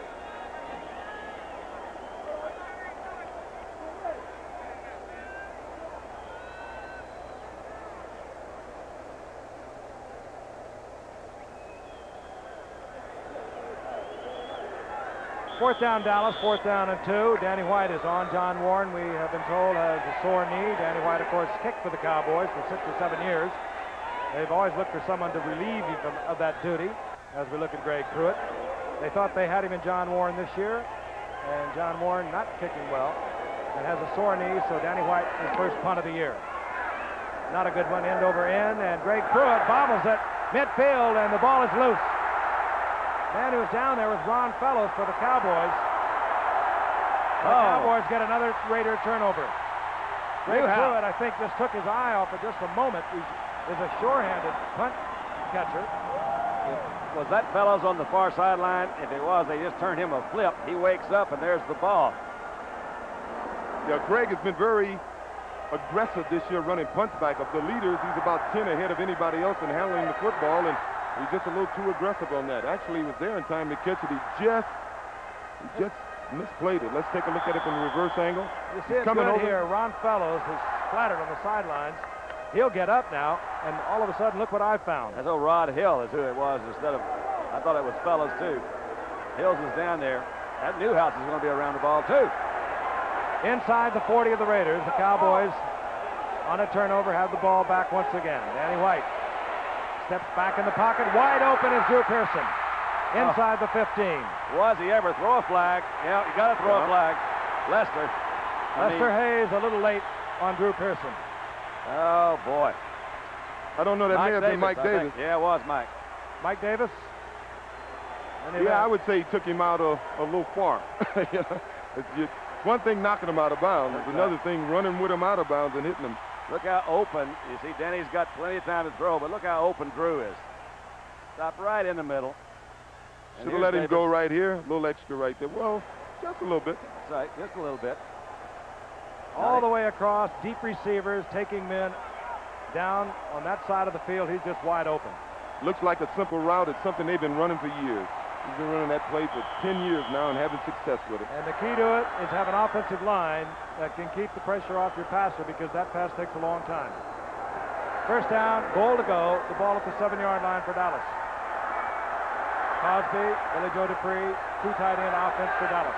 Fourth down, Dallas. Fourth down and two. Danny White is on. John Warren, we have been told, has a sore knee. Danny White, of course, kicked for the Cowboys for six or seven years. They've always looked for someone to relieve him from, of that duty, as we look at Greg Pruitt. They thought they had him in John Warren this year, and John Warren not kicking well and has a sore knee, so Danny White, his first punt of the year. Not a good one, end over end, and Greg Pruitt bobbles it midfield, and the ball is loose. Man who was down there was Ron Fellows for the Cowboys. The Oh. Cowboys get another Raider turnover. Greg Newhouse. Pruitt, I think, just took his eye off for just a moment. He is a sure-handed punt catcher. Was that Fellows on the far sideline? If it was, they just turned him a flip. He wakes up, and there's the ball. Yeah, Greg has been very aggressive this year running punts back. Of the leaders, he's about ten ahead of anybody else in handling the football, and he's just a little too aggressive on that. Actually, he was there in time to catch it. He just, he just misplayed it. Let's take a look at it from the reverse angle. You see it Coming good over. here. Ron Fellows is splattered on the sidelines. He'll get up now, and all of a sudden, look what I found. That's old Rod Hill is who it was instead of, I thought it was Fellows, too. Hills is down there. That Newhouse is going to be around the ball, too. Inside the forty of the Raiders, the Cowboys on a turnover have the ball back once again. Danny White steps back in the pocket. Wide open is Drew Pearson. Inside the fifteen. Was he ever throw a flag? Yeah, you got to throw a flag. Lester. I Lester mean- Hayes a little late on Drew Pearson. Oh, boy. I don't know, that Mike may have been Davis, Mike I Davis. think. Yeah, it was Mike. Mike Davis? Any Yeah, I event? would say he took him out a, a little far. You know, it's just one thing knocking him out of bounds. It's That's another right. thing running with him out of bounds and hitting him. Look how open. You see, Denny's got plenty of time to throw, but look how open Drew is. Stop right in the middle. And Should have here's let him Davis. go right here. A little extra right there. Well, just a little bit. That's right, just a little bit. All the way across, deep receivers taking men down on that side of the field. He's just wide open. Looks like a simple route. It's something they've been running for years. He's been running that play for ten years now and having success with it. And the key to it is have an offensive line that can keep the pressure off your passer, because that pass takes a long time. First down, goal to go. The ball at the seven-yard line for Dallas. Cosby, Billy Joe Dupree, two tight end offense for Dallas.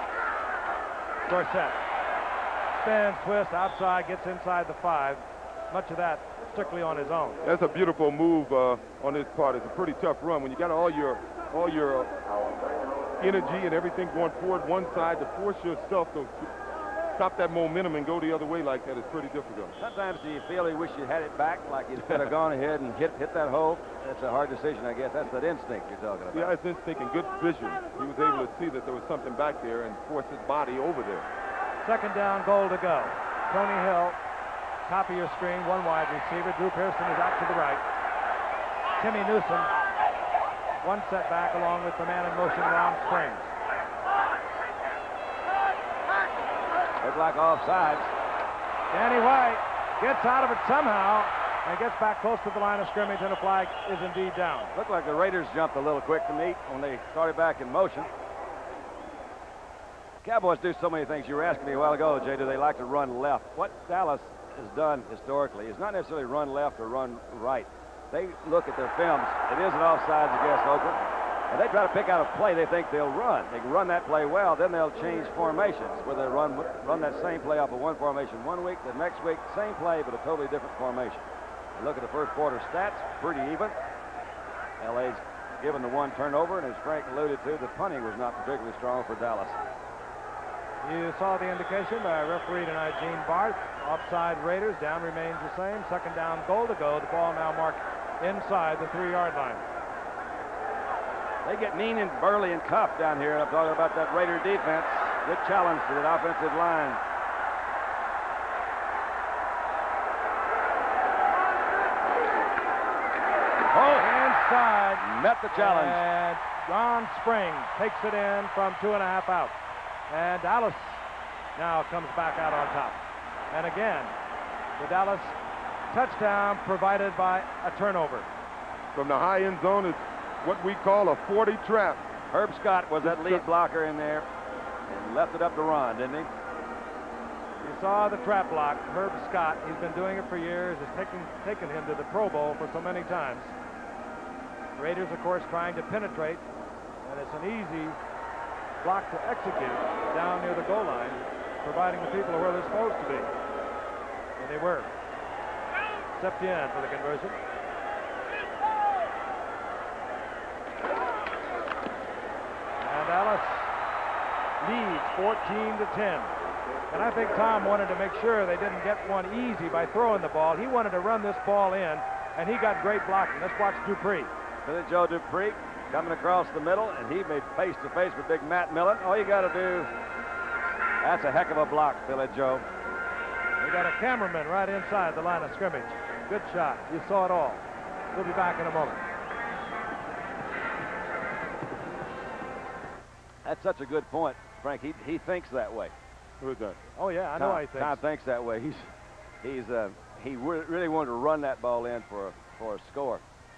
Dorsett spins, twists, outside, gets inside the five. much of that strictly on his own. That's a beautiful move uh, on his part. It's a pretty tough run when you got all your all your uh, energy and everything going toward one side to force yourself to stop that momentum and go the other way like that is pretty difficult. Sometimes do you feel you wish you had it back, like you could have gone ahead and hit hit that hole? That's a hard decision, I guess. That's that instinct you're talking about. Yeah, it's instinct and good vision. He was able to see that there was something back there and force his body over there. Second down, goal to go. Tony Hill, top of your screen, one wide receiver. Drew Pearson is out to the right. Timmy Newsom, one setback along with the man in motion, Ron Springs. Looks like offsides. Danny White gets out of it somehow and gets back close to the line of scrimmage, and the flag is indeed down. Looked like the Raiders jumped a little quick to meet when they started back in motion. Cowboys do so many things. You were asking me a while ago, Jay, do they like to run left? What Dallas has done historically is not necessarily run left or run right. They look at their films. It is an offsides against Oakland. And they try to pick out a play they think they'll run. They can run that play well, then they'll change formations, where they run run that same play off of one formation one week, the next week, same play, but a totally different formation. And look at the first quarter stats, pretty even. L A's given the one turnover, and as Frank alluded to, the punting was not particularly strong for Dallas. You saw the indication by referee tonight, Gene Barth. Offside Raiders, down remains the same. Second down, goal to go. The ball now marked inside the three-yard line. They get mean and burly and tough down here. I'm talking about that Raider defense. Good challenge to that offensive line. Oh, inside. Met the challenge. And Ron Springs takes it in from two and a half out. And Dallas now comes back out on top. And again, the Dallas touchdown provided by a turnover. From the high end zone, it's what we call a forty trap. Herb Scott was that lead blocker in there and left it up to Ron, didn't he? You saw the trap block. Herb Scott, he's been doing it for years, has taken, taken him to the Pro Bowl for so many times. Raiders, of course, trying to penetrate, and it's an easy block to execute down near the goal line, providing the people are where they're supposed to be. And they were. Septien for the conversion. And Dallas leads fourteen to ten. And I think Tom wanted to make sure they didn't get one easy by throwing the ball. He wanted to run this ball in, and he got great blocking. Let's watch Dupree. Billy Joe Dupree coming across the middle, and he made face-to-face with big Matt Millen. All you got to do, that's a heck of a block, Billy Joe. We got a cameraman right inside the line of scrimmage. Good shot. You saw it all. We'll be back in a moment. That's such a good point, Frank. He, he thinks that way. Who is that? Oh, yeah, I know Tom, how he thinks. Tom thinks that way. He's, he's, uh, he re really wanted to run that ball in for a, for a score.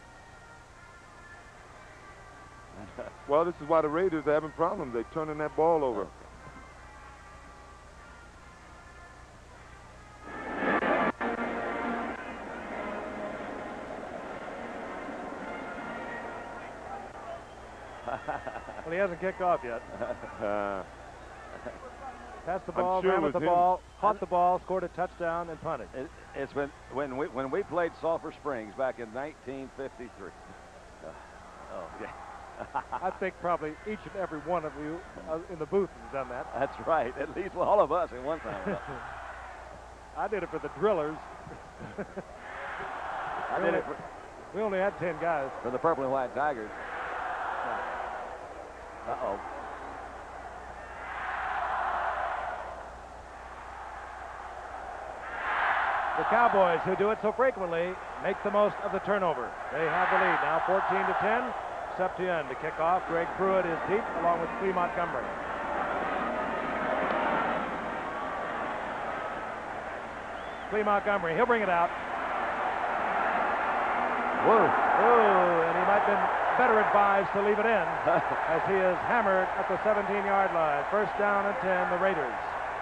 Well, this is why the Raiders are having problems. They're turning that ball over. Well, he hasn't kicked off yet. uh, Passed the ball, sure ran it with the was him. ball, caught the ball, scored a touchdown, and punted. It, it's been when we when we played Sulphur Springs back in nineteen fifty-three. Uh, oh, yeah. I think probably each and every one of you uh, in the booth has done that. That's right. At least all of us at one time. I did it for the drillers. I did it for, we only had ten guys. for the Purple and White Tigers. Uh-oh. The Cowboys, who do it so frequently, make the most of the turnover. They have the lead now, fourteen to ten. Septien to kick off. Greg Pruitt is deep, along with Clee Montgomery. Clee Montgomery, he'll bring it out. Whoa. Ooh, and he might have been better advised to leave it in as he is hammered at the seventeen-yard line. First down and ten, the Raiders.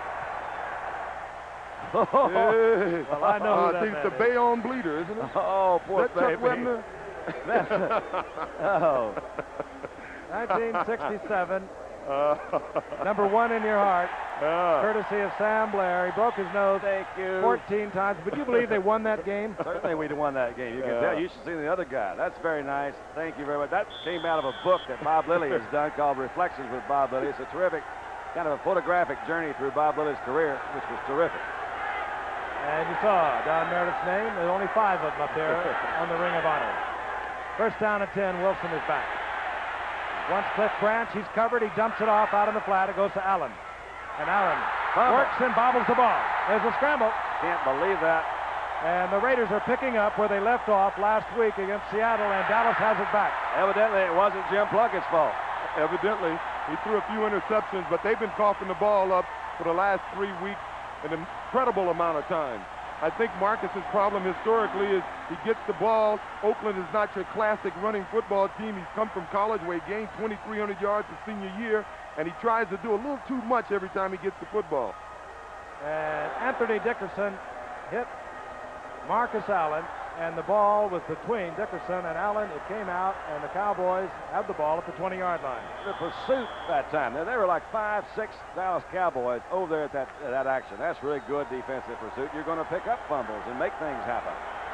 Hey. Well, I know who uh, that I think man it's the is. Bayonne Bleeder, isn't it? Oh, poor Is that Chuck baby. Webner? That's a, oh. nineteen sixty-seven, Uh, number one in your heart. Oh. Courtesy of Sam Blair. He broke his nose Thank you. fourteen times. Would you believe they won that game? Certainly we'd have won that game. You can Yeah. tell. You should see the other guy. That's very nice. Thank you very much. That came out of a book that Bob Lilly has done called Reflections with Bob Lilly. It's a terrific kind of a photographic journey through Bob Lilly's career, which was terrific. And you saw Don Meredith's name. There's only five of them up there on the Ring of Honor. First down and ten. Wilson is back. Once Cliff Branch, he's covered. He dumps it off out in the flat. It goes to Allen. And Allen Bobble. works and bobbles the ball. There's a scramble. Can't believe that. And the Raiders are picking up where they left off last week against Seattle, and Dallas has it back. Evidently, it wasn't Jim Plunkett's fault. Evidently, he threw a few interceptions, but they've been coughing the ball up for the last three weeks an incredible amount of time. I think Marcus's problem historically is he gets the ball. Oakland is not your classic running football team. He's come from college where he gained twenty-three hundred yards his senior year, and he tries to do a little too much every time he gets the football. And Anthony Dickerson hit Marcus Allen, and the ball was between Dickerson and Allen. It came out, and the Cowboys have the ball at the twenty-yard line. The pursuit that time. Now, there were like five, six Dallas Cowboys over there at that, at that action. That's really good defensive pursuit. You're going to pick up fumbles and make things happen.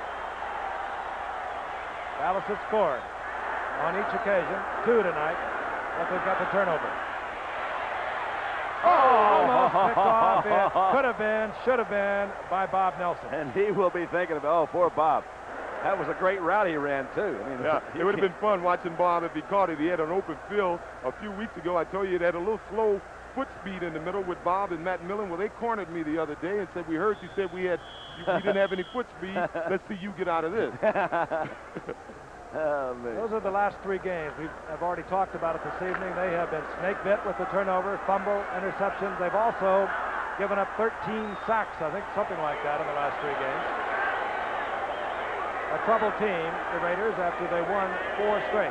Dallas has scored on each occasion, two tonight, but they've got the turnover. Oh, almost picked off. It could have been, should have been by Bob Nelson. And he will be thinking about, oh, poor Bob. That was a great route he ran, too. I mean, Yeah, it would have been fun watching Bob if he caught it. He had an open field a few weeks ago. I told you it had a little slow foot speed in the middle with Bob and Matt Millen. Well, they cornered me the other day and said, we heard you said we had, we didn't have any foot speed. Let's see you get out of this. Oh, man. Those are the last three games. We have already talked about it this evening. They have been snake bit with the turnover, fumble, interceptions. They've also given up thirteen sacks, I think, something like that in the last three games. A troubled team, the Raiders, after they won four straight.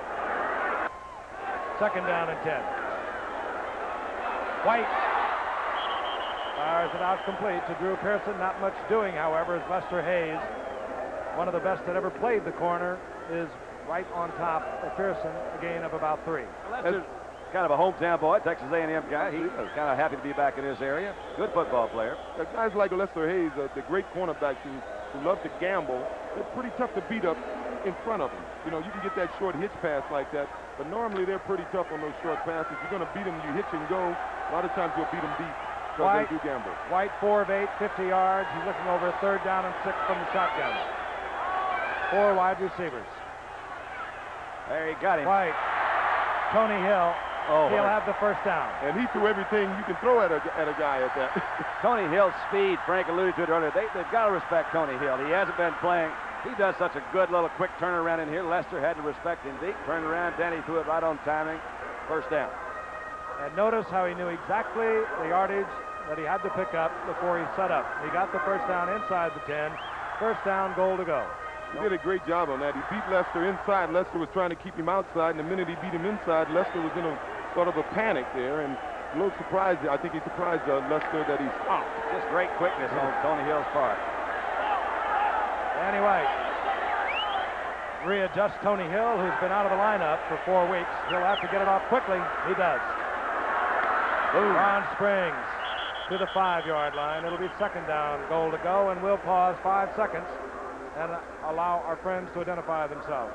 Second down and ten. White fires it out complete to Drew Pearson. Not much doing, however, as Lester Hayes, one of the best that ever played the corner, is right on top of Pearson, a gain of about three. Well, that's a, kind of a hometown boy, Texas A and M guy. He was kind of happy to be back in his area. Good football player. Uh, guys like Lester Hayes, uh, the great cornerbacks who, who love to gamble, they're pretty tough to beat up in front of them. You know, you can get that short hitch pass like that, but normally they're pretty tough on those short passes. You're going to beat them, you hitch and go. A lot of times you'll beat them deep because White, they do gamble. White, four of eight, fifty yards. He's looking over a third down and six from the shotgun. Four wide receivers. There, he got him. White, Tony Hill, Oh, he'll my. have the first down. And he threw everything you can throw at a, at a guy at that. Tony Hill's speed, Frank alluded to it earlier. They, they've got to respect Tony Hill. He hasn't been playing. He does such a good little quick turnaround in here. Lester had to respect him deep. Turned around. Danny threw it right on timing. First down. And notice how he knew exactly the yardage that he had to pick up before he set up. He got the first down inside the ten. First down, goal to go. He did a great job on that. He beat Lester inside. Lester was trying to keep him outside, and the minute he beat him inside, Lester was in a sort of a panic there, and a little surprised. I think he surprised uh, Lester that he stopped. Just great quickness on Tony Hill's part. Danny White readjusts Tony Hill, who's been out of the lineup for four weeks. He'll have to get it off quickly. He does. Boom. Ron Springs to the five-yard line. It'll be second down, goal to go, and we'll pause five seconds and allow our friends to identify themselves.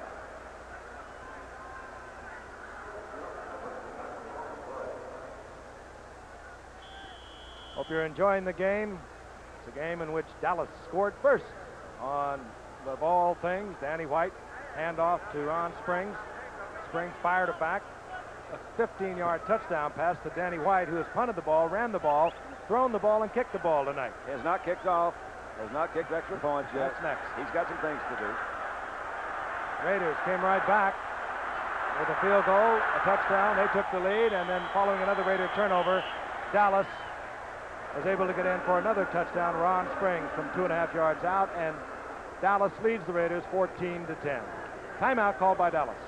Hope you're enjoying the game. It's a game in which Dallas scored first on, of all things, Danny White. Handoff to Ron Springs. Springs fired it back. A fifteen-yard touchdown pass to Danny White, who has punted the ball, ran the ball, thrown the ball, and kicked the ball tonight. Has not kicked off. Has not kicked extra points yet. That's next. He's got some things to do. Raiders came right back with a field goal, a touchdown. They took the lead, and then following another Raider turnover, Dallas was able to get in for another touchdown. Ron Springs from two and a half yards out, and Dallas leads the Raiders fourteen to ten. Timeout called by Dallas.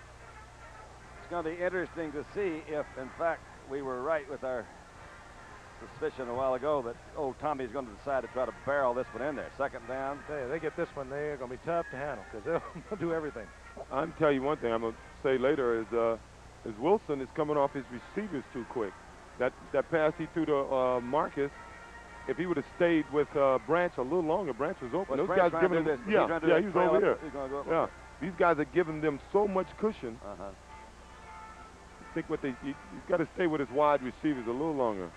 It's going to be interesting to see if, in fact, we were right with our suspicion a while ago that old Tommy's going to decide to try to barrel this one in there. Second down. I tell you, they get this one, they're going to be tough to handle because they'll, they'll do everything. I'm tell you one thing I'm going to say later is uh, is Wilson is coming off his receivers too quick. That that pass he threw to uh, Marcus, if he would have stayed with uh, Branch a little longer, Branch was open. Was Those Branch guys trying giving to do him, this? yeah, Was he trying to do yeah, that he was trail over up? here. He's gonna go up Yeah, with these guys are giving them so much cushion. Uh-huh. I think what they you, he's got to stay with his wide receivers a little longer.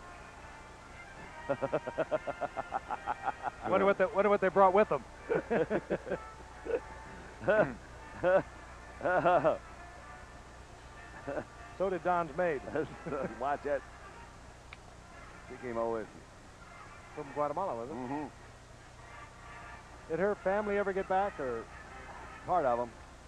I wonder what they, wonder what they brought with them. So did Don's maid. Watch that. She came over. From Guatemala, was it? Mm-hmm. Did her family ever get back, or? Part of them.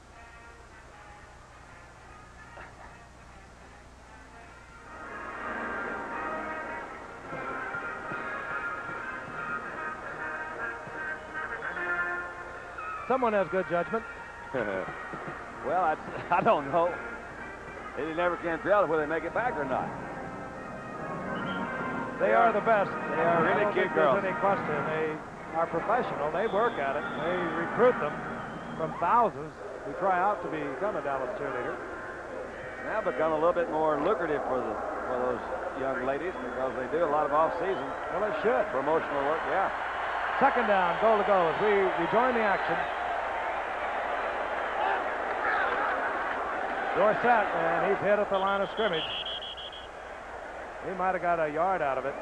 Someone has good judgment. Well, I, I don't know. They never can tell whether they make it back or not. They are the best. They are really I don't cute think girls. There's any question. They are professional. They work at it. They recruit them from thousands who try out to become a Dallas cheerleader. Now become a little bit more lucrative for the for those young ladies because they do a lot of off-season. Well, they should. Promotional work, yeah. Second down, goal to go as we rejoin the action. Dorsett, and he's hit at the line of scrimmage. He might have got a yard out of it.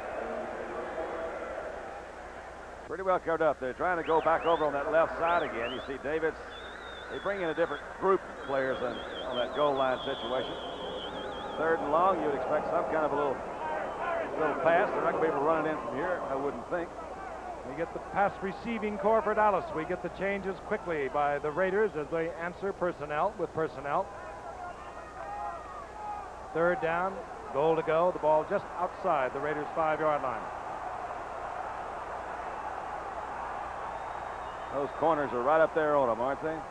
Pretty well covered up. They're trying to go back over on that left side again. You see Davis, they bring in a different group of players on, on that goal line situation. Third and long, you would expect some kind of a little, little pass. They're not going to be able to run it in from here, I wouldn't think. We get the pass receiving core for Dallas. We get the changes quickly by the Raiders as they answer personnel with personnel. Third down, goal to go. The ball just outside the Raiders' five-yard line. Those corners are right up there on them, aren't they?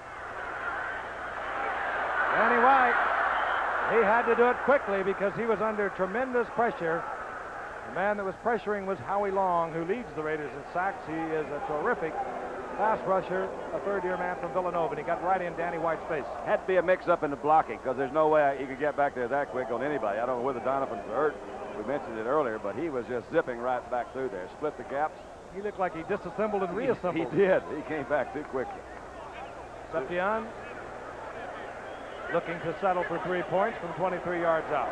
Danny White, he had to do it quickly because he was under tremendous pressure. The man that was pressuring was Howie Long, who leads the Raiders in sacks. He is a terrific pass rusher, a third-year man from Villanova, and he got right in Danny White's face. Had to be a mix-up in the blocking because there's no way he could get back there that quick on anybody. I don't know whether Donovan's hurt. We mentioned it earlier, but he was just zipping right back through there. Split the gaps. He looked like he disassembled and He, reassembled. he did. He came back too quickly. Septian looking to settle for three points from twenty-three yards out.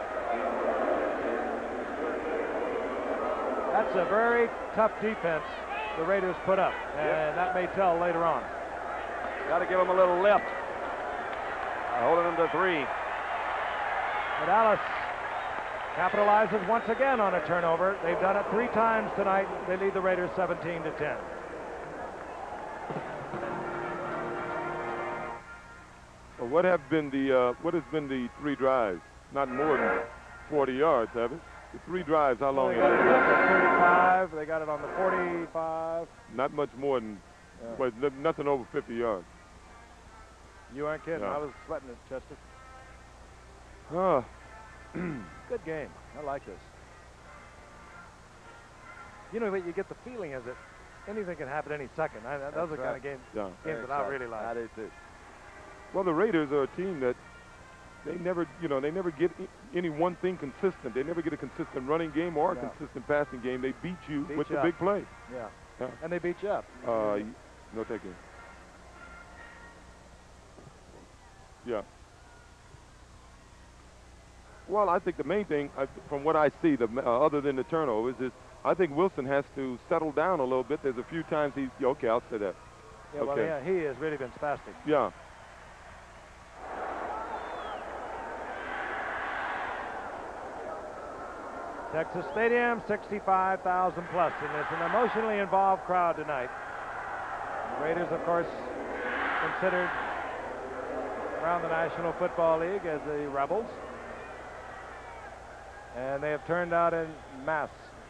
That's a very tough defense the Raiders put up, and Yep. that may tell later on. Got to give him a little lift. Uh, holding him to three. But Dallas capitalizes once again on a turnover. They've done it three times tonight. They lead the Raiders seventeen to ten. Well, what have been the uh, what has been the three drives? Not more than forty yards, have it? The three drives, how long? They Is got it it? at the thirty-five. They got it on the forty-five. Not much more than, Yeah. but n- nothing over fifty yards. You aren't kidding. Yeah. I was sweating it, Chester. Ah, Good game. I like this. You know what you get the feeling is that anything can happen any second. I, those are the kind of games, yeah. games that I really like. I do too. Well, the Raiders are a team that they never, you know, they never get i- any one thing consistent. They never get a consistent running game or a No. consistent passing game. They beat you Beat with you the up. big play. Yeah. Yeah. And they beat you up. Uh, y- no taking. Yeah. Well, I think the main thing, I, from what I see, the, uh, other than the turnovers, is I think Wilson has to settle down a little bit. There's a few times he's, yeah, okay, I'll say that. Yeah, well, Okay. yeah, he has really been spastic. Yeah. Texas Stadium, sixty-five thousand plus, and it's an emotionally involved crowd tonight. The Raiders, of course, considered around the National Football League as the Rebels, and they have turned out in mass.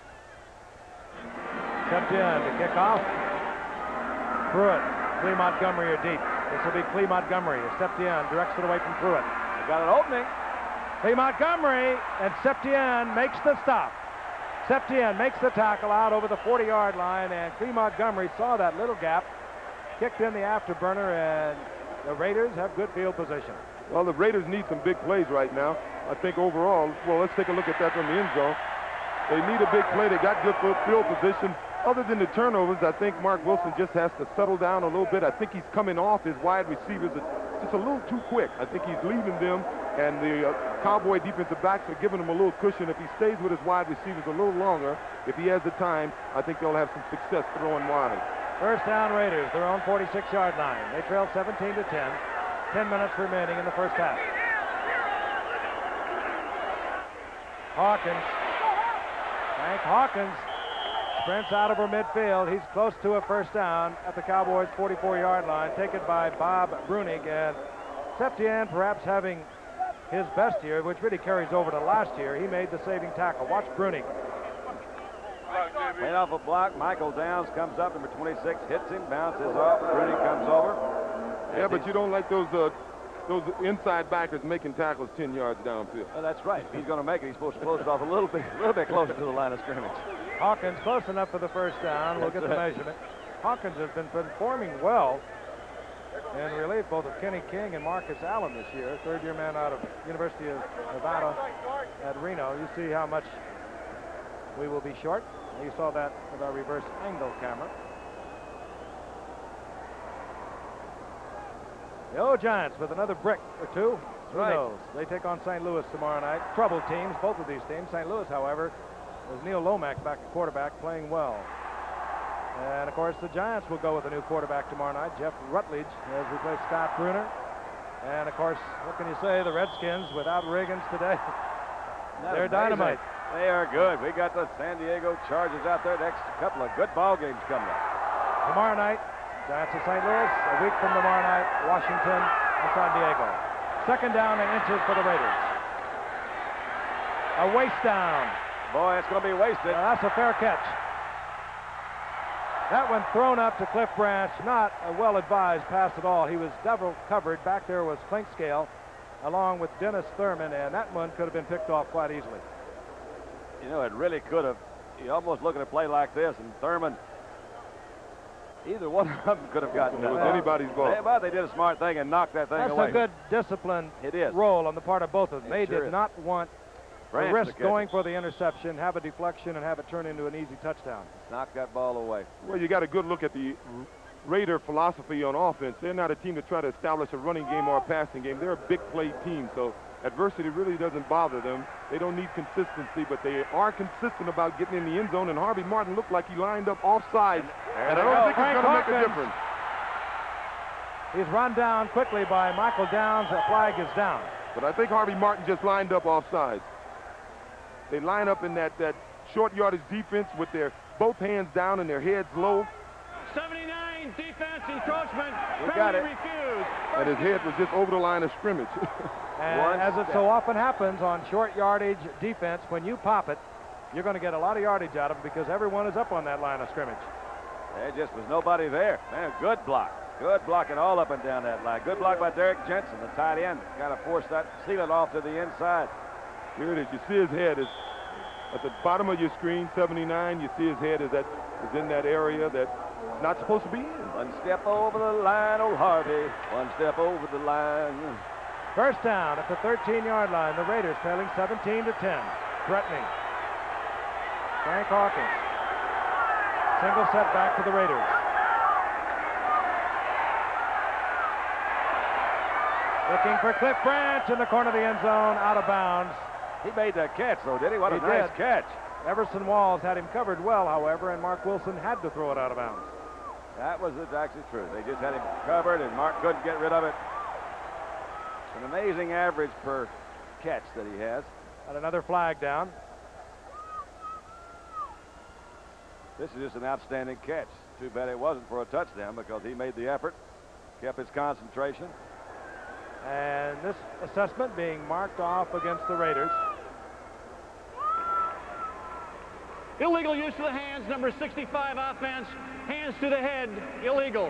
Septian to kick off. Pruitt, Clee Montgomery are deep. This will be Clee Montgomery. Septian directs it away from Pruitt. They got an opening. Clee Montgomery, and Septian makes the stop. Septien makes the tackle out over the forty-yard line, and Clee Montgomery saw that little gap, kicked in the afterburner, and the Raiders have good field position. Well, the Raiders need some big plays right now. I think overall, well, let's take a look at that from the end zone. They need a big play. They got good field position. Other than the turnovers, I think Mark Wilson just has to settle down a little bit. I think he's coming off his wide receivers just a little too quick. I think he's leaving them, and the uh, Cowboy defensive backs are giving him a little cushion. If he stays with his wide receivers a little longer, if he has the time, I think they'll have some success throwing wide. First down Raiders, their own forty-six-yard line. They trail seventeen to ten. ten minutes remaining in the first half. Hawkins. Frank Hawkins sprints out over midfield. He's close to a first down at the Cowboys' forty-four-yard line, taken by Bob Brunig. And Septien perhaps having his best year, which really carries over to last year. He made the saving tackle. Watch Brunig. Made off a block. Michael Downs comes up, number twenty-six, hits him, bounces off. Brunig comes over. Yeah, but you don't like those uh, those inside backers making tackles ten yards downfield. Well, that's right. If he's going to make it, he's supposed to close it off a little bit, a little bit closer to the line of scrimmage. Hawkins close enough for the first down. We'll get the measurement. Hawkins has been performing well in relief both of Kenny King and Marcus Allen this year, third-year man out of University of Nevada at Reno. You see how much we will be short. You saw that with our reverse angle camera. The O Giants with another brick or two. Who Right. knows? They take on Saint Louis tomorrow night. Troubled teams, both of these teams. Saint Louis, however, was Neil Lomax back at quarterback, playing well. And, of course, the Giants will go with a new quarterback tomorrow night. Jeff Rutledge has replaced Scott Bruner. And, of course, what can you say? The Redskins, without Riggins today, they're dynamite. They are good. We got the San Diego Chargers out there. Next couple of good ball games coming up. Tomorrow night, Giants of Saint Louis. A week from tomorrow night, Washington and San Diego. Second down and inches for the Raiders. A waste down. Boy, it's going to be wasted. Now, that's a fair catch. That one thrown up to Cliff Branch. Not a well-advised pass at all. He was double covered. Back there was Clinkscale along with Dennis Thurman, and that one could have been picked off quite easily. You know, it really could have. You almost look at a play like this, and Thurman, either one of them could have gotten It was that. anybody's ball. Hey, but they did a smart thing and knocked that thing That's away. a good disciplined It is. role on the part of both of them. It They sure did is. not want Branch to to risk catch going it. for the interception, have a deflection, and have it turn into an easy touchdown. Knocked that ball away. Well, you got a good look at the Raider philosophy on offense. They're not a team to try to establish a running game or a passing game. They're a big play team, so adversity really doesn't bother them. They don't need consistency, but they are consistent about getting in the end zone, and Harvey Martin looked like he lined up offside, There and they I don't go. think Frank it's going to make a Hawkins. difference. He's run down quickly by Michael Downs. The flag is down. But I think Harvey Martin just lined up offside. They line up in that, that short yardage defense with their both hands down and their heads low, seventy-nine, defense encroachment. We got Penalty it. refused. and his head was just over the line of scrimmage. And One as it step. so often happens on short yardage defense, when you pop it, you're going to get a lot of yardage out of it because everyone is up on that line of scrimmage. There just was nobody there. Man, good block. Good blocking all up and down that line. Good block by Derek Jensen, the tight end. Got to force that, seal it off to the inside. Here it is. You see his head is at the bottom of your screen, seventy-nine. You see his head is that is in that area that's not supposed to be in. One step over the line, old Harvey. One step over the line. First down at the thirteen-yard line. The Raiders trailing seventeen to ten. Threatening. Frank Hawkins. Single setback to the Raiders. Looking for Cliff Branch in the corner of the end zone, out of bounds. He made that catch, though, did he? What a He nice did. catch. Everson Walls had him covered well, however, and Mark Wilson had to throw it out of bounds. That was it's actually true. They just had him covered, and Mark couldn't get rid of it. An amazing average per catch that he has. And another flag down. This is just an outstanding catch. Too bad it wasn't for a touchdown because he made the effort, kept his concentration. And this assessment being marked off against the Raiders. Illegal use of the hands, number sixty-five offense. Hands to the head, illegal.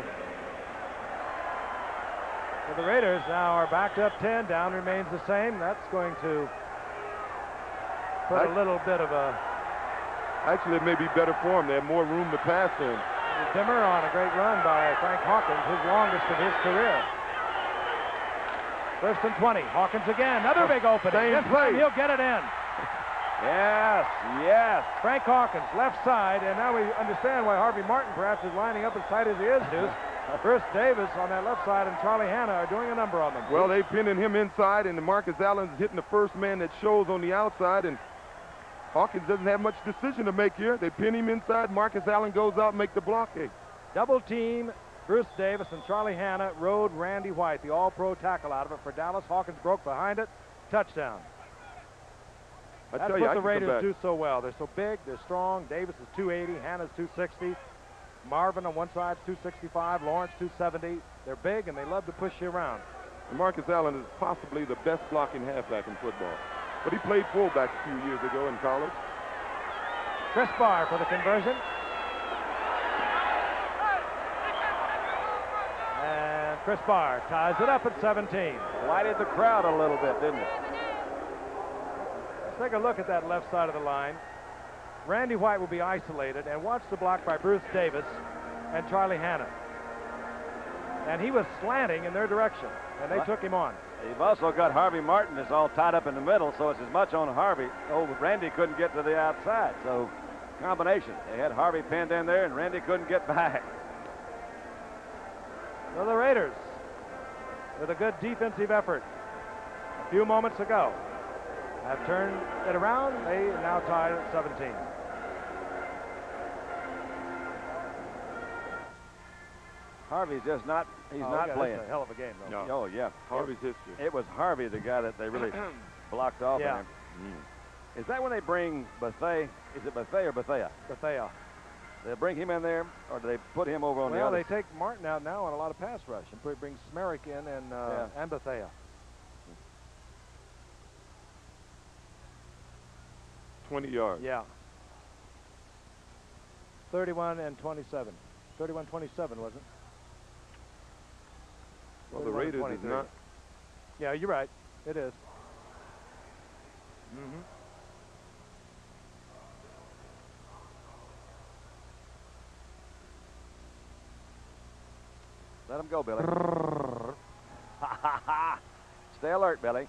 So the Raiders now are backed up ten. Down remains the same. That's going to put a little bit of a Actually, it may be better for him. They have more room to pass in. Dimmer on a great run by Frank Hawkins, his longest of his career. First and twenty. Hawkins again. Another big opening. Same This play. time he'll get it in. Yes, yes. Frank Hawkins, left side, and now we understand why Harvey Martin perhaps is lining up as tight as he is, Deuce. Bruce Davis on that left side and Charlie Hanna are doing a number on them. Well, they're pinning him inside, and Marcus Allen's hitting the first man that shows on the outside, and Hawkins doesn't have much decision to make here. They pin him inside. Marcus Allen goes out and make the block. Hey. Double team. Bruce Davis and Charlie Hanna rode Randy White, the all-pro tackle, out of it for Dallas. Hawkins broke behind it. Touchdown. I That's tell you, what I the can come Raiders back. do so well. They're so big, they're strong. Davis is two eighty, Hanna's two sixty. Marvin on one side is two sixty-five, Lawrence two seventy. They're big and they love to push you around. And Marcus Allen is possibly the best blocking halfback in football. But he played fullback a few years ago in college. Chris Barr for the conversion. And Chris Barr ties it up at seventeen. Lighted the crowd a little bit, didn't it? Let's take a look at that left side of the line. Randy White will be isolated, and watch the block by Bruce Davis and Charlie Hanna. And he was slanting in their direction, and they What? took him on. You've also got Harvey Martin is all tied up in the middle, so it's as much on Harvey. Oh, but Randy couldn't get to the outside, so combination. They had Harvey pinned in there, and Randy couldn't get back. So the Raiders, with a good defensive effort a few moments ago, have turned it around. They are now tied at seventeen. Harvey's just not, he's Oh, not yeah, playing. that's a hell of a game, though. No. Oh, yeah. Harvey's history. It was Harvey, the guy that they really blocked off Yeah. on him. Mm. Is that when they bring Bethea? Is it Bethea or Bethea? Bethea. They bring him in there, or do they put him over on the Well, other? they take Martin out now on a lot of pass rush and put- bring Smerick in and, uh, and Bethea. twenty yards. Yeah. thirty-one and twenty-seven. thirty-one twenty-seven, wasn't it? Well, the thirty-one Raiders is twenty-three. not. Yeah, you're right. It is. Mm-hmm. Let him go, Billy. Stay alert, Billy.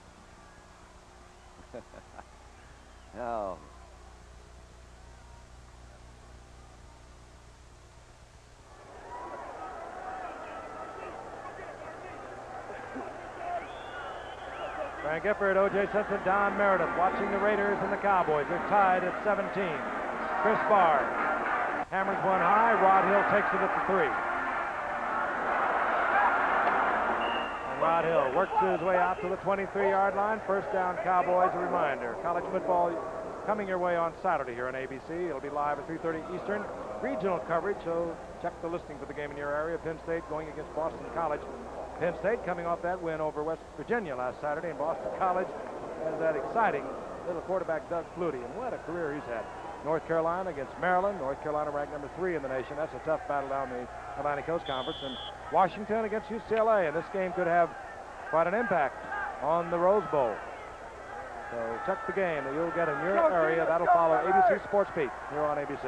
Oh. Frank Gifford, O J Simpson, Don Meredith watching the Raiders and the Cowboys. They're tied at seventeen. Chris Barr hammers one high. Rod Hill takes it at the three. And Rod Hill works his way out to the twenty-three yard line. First down, Cowboys. A reminder, college football coming your way on Saturday here on A B C. It'll be live at three thirty Eastern. Regional coverage, so check the listing for the game in your area. Penn State going against Boston College. Penn State coming off that win over West Virginia last Saturday, and Boston College has that exciting little quarterback Doug Flutie, and what a career he's had. North Carolina against Maryland. North Carolina ranked number three in the nation. That's a tough battle down the Atlantic Coast Conference. And Washington against U C L A, and this game could have quite an impact on the Rose Bowl. So check the game that you'll get in your area. That'll follow A B C Sports Beat here on A B C.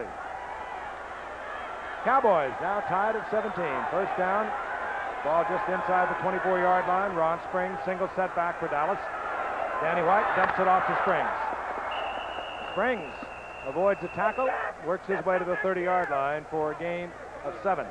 Cowboys now tied at seventeen. First down. Ball just inside the twenty-four yard line. Ron Springs, single setback for Dallas. Danny White dumps it off to Springs. Springs avoids a tackle, works his way to the thirty yard line for a gain of seven.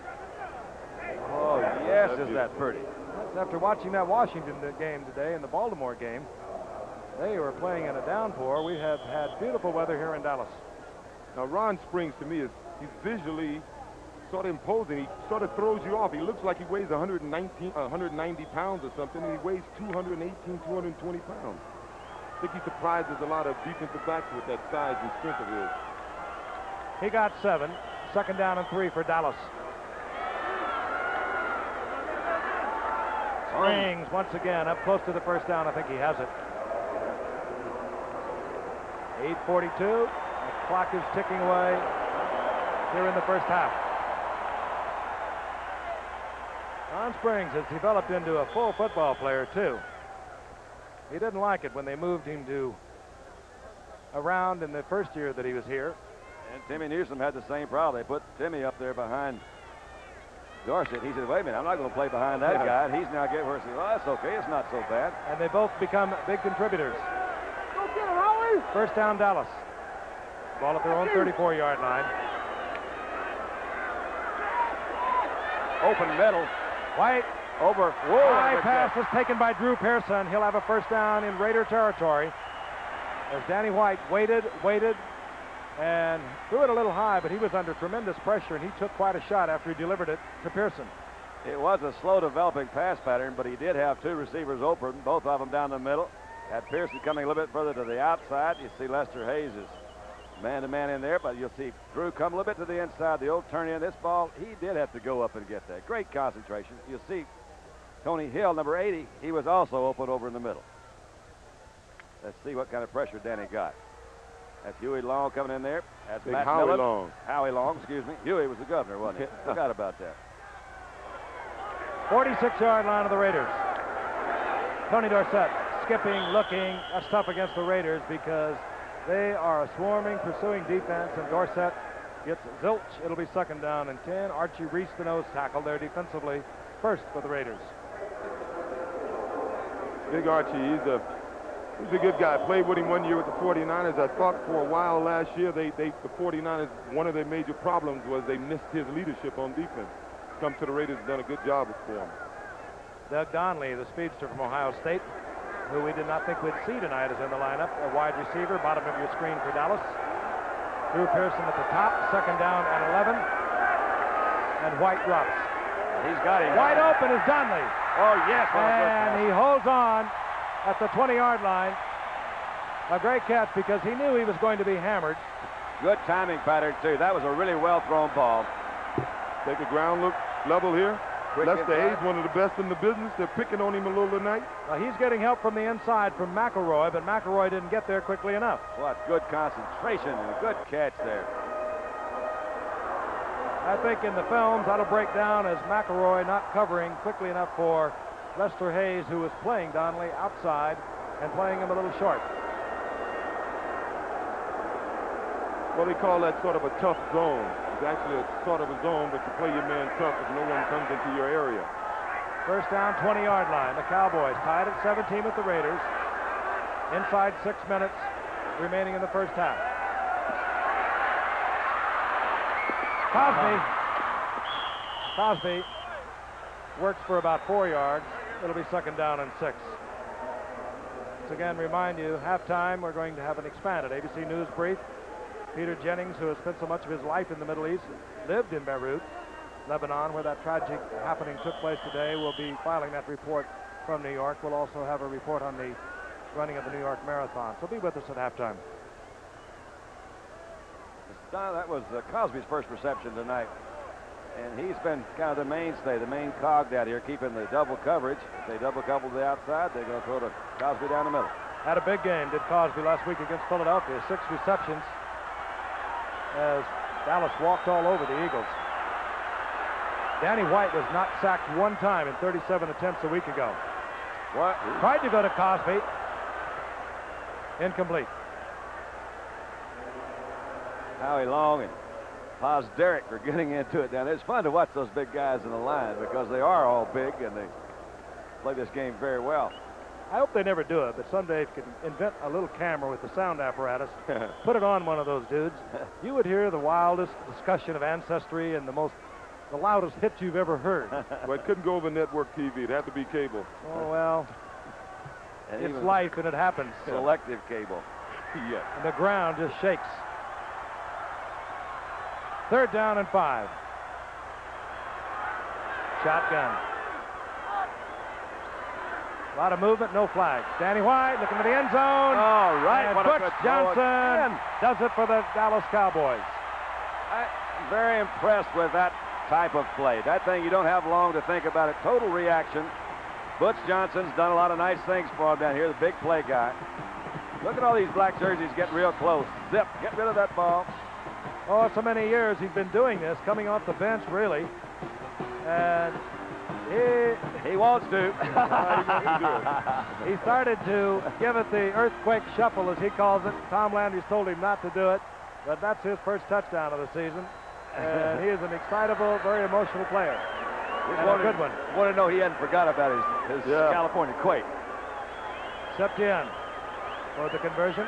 Oh, yes, is that pretty. That's after watching that Washington game today and the Baltimore game. They were playing in a downpour. We have had beautiful weather here in Dallas. Now, Ron Springs, to me, is he's visually sort of imposing. He sort of throws you off. He looks like he weighs one hundred nineteen, one hundred ninety pounds or something, and he weighs two hundred eighteen, two hundred twenty pounds. I think he surprises a lot of defensive backs with that size and strength of his. He got seven. Second down and three for Dallas. Springs once again up close to the first down. I think he has it. eight forty-two. The clock is ticking away here in the first half. Ron Springs has developed into a full football player, too. He didn't like it when they moved him to around in the first year that he was here. And Timmy Newsom had the same problem. They put Timmy up there behind Dorsett. He said, wait a minute, I'm not going to play behind that Yeah. guy. And he's now getting where he said, well, that's okay. It's not so bad. And they both become big contributors. Go get it, Howie. First down, Dallas. Ball at their own thirty-four-yard line. Open middle. White. Over. Whoa. High good pass catch. was taken by Drew Pearson. He'll have a first down in Raider territory. As Danny White waited, waited, and threw it a little high, but he was under tremendous pressure, and he took quite a shot after he delivered it to Pearson. It was a slow developing pass pattern, but he did have two receivers open, both of them down the middle. Had Pearson coming a little bit further to the outside. You see Lester Hayes is man-to-man in there, but you'll see Drew come a little bit to the inside. The old turn in. This ball, he did have to go up and get that. Great concentration. You'll see Tony Hill, number eighty, he was also open over in the middle. Let's see what kind of pressure Danny got. That's Huey Long coming in there. That's Big Matt Howie Millen. Long. Howie Long, excuse me. Huey was the governor, wasn't he? Forgot about that. forty-six-yard line of the Raiders. Tony Dorsett skipping, looking. That's tough against the Raiders because they are a swarming, pursuing defense, and Dorsett gets zilch. It'll be second down and ten. Archie Reese, the nose tackle there defensively, first for the Raiders. Big Archie, he's a he's a good guy. Played with him one year with the forty-niners. I thought for a while last year, they, they the forty-niners, one of their major problems was they missed his leadership on defense. Come to the Raiders, done a good job for him. Doug Donnelly, the speedster from Ohio State, who we did not think we'd see tonight, is in the lineup. A wide receiver, bottom of your screen for Dallas. Drew Pearson at the top, second down and eleven. And White drops. He's got him. Wide open is Donnelly. Oh, yes. what a good And pass. he holds on at the twenty-yard line. A great catch because he knew he was going to be hammered. Good timing pattern, too. That was a really well-thrown ball. Take the ground look level here. Quick Lester inside. Hayes, one of the best in the business. They're picking on him a little tonight. Now, he's getting help from the inside from McElroy, but McElroy didn't get there quickly enough. What good concentration and a good catch there. I think in the films that'll break down as McElroy not covering quickly enough for Lester Hayes, who was playing Donnelly outside and playing him a little short. Well, they call that sort of a tough zone. It's actually a sort of a zone, but you play your man tough if no one comes into your area. First down, twenty-yard line. The Cowboys tied at seventeen with the Raiders. Inside six minutes remaining in the first half. Cosby. Cosby works for about four yards. It'll be second down and six. Once again, remind you, halftime, we're going to have an expanded A B C News brief. Peter Jennings, who has spent so much of his life in the Middle East, lived in Beirut, Lebanon, where that tragic happening took place today, will be filing that report from New York. We'll also have a report on the running of the New York Marathon. So be with us at halftime. Don, that was uh, Cosby's first reception tonight. And he's been kind of the mainstay, the main cog down here, keeping the double coverage. If they double cover to the outside, they're going to throw to Cosby down the middle. Had a big game, did Cosby, last week against Philadelphia. Six receptions as Dallas walked all over the Eagles. Danny White was not sacked one time in thirty-seven attempts a week ago. What? Tried to go to Cosby. Incomplete. Howie Long and Paz Derrick are getting into it down there. It's fun to watch those big guys in the line because they are all big and they play this game very well. I hope they never do it, but someday if you could invent a little camera with the sound apparatus, put it on one of those dudes, you would hear the wildest discussion of ancestry and the most, the loudest hit you've ever heard. Well, it couldn't go over network T V. It had to be cable. Oh, well, And it's even life and it happens. selective cable. Yes. And the ground just shakes. Third down and five. Shotgun. A lot of movement, no flags. Danny White looking to the end zone. All right, And what a Butch good throw Johnson again. does it for the Dallas Cowboys. I'm very impressed with that type of play. That thing, you don't have long to think about it. Total reaction. Butch Johnson's done a lot of nice things for him down here, the big play guy. Look at all these black jerseys getting real close. Zip, get rid of that ball. Oh, so many years he's been doing this, coming off the bench, really. And He, he wants to. he started to give it the earthquake shuffle, as he calls it. Tom Landry's told him not to do it, but that's his first touchdown of the season. And he is an excitable, very emotional player. And a good one. Want to know he hadn't forgot about his, his Yeah. California quake. Septien for the conversion.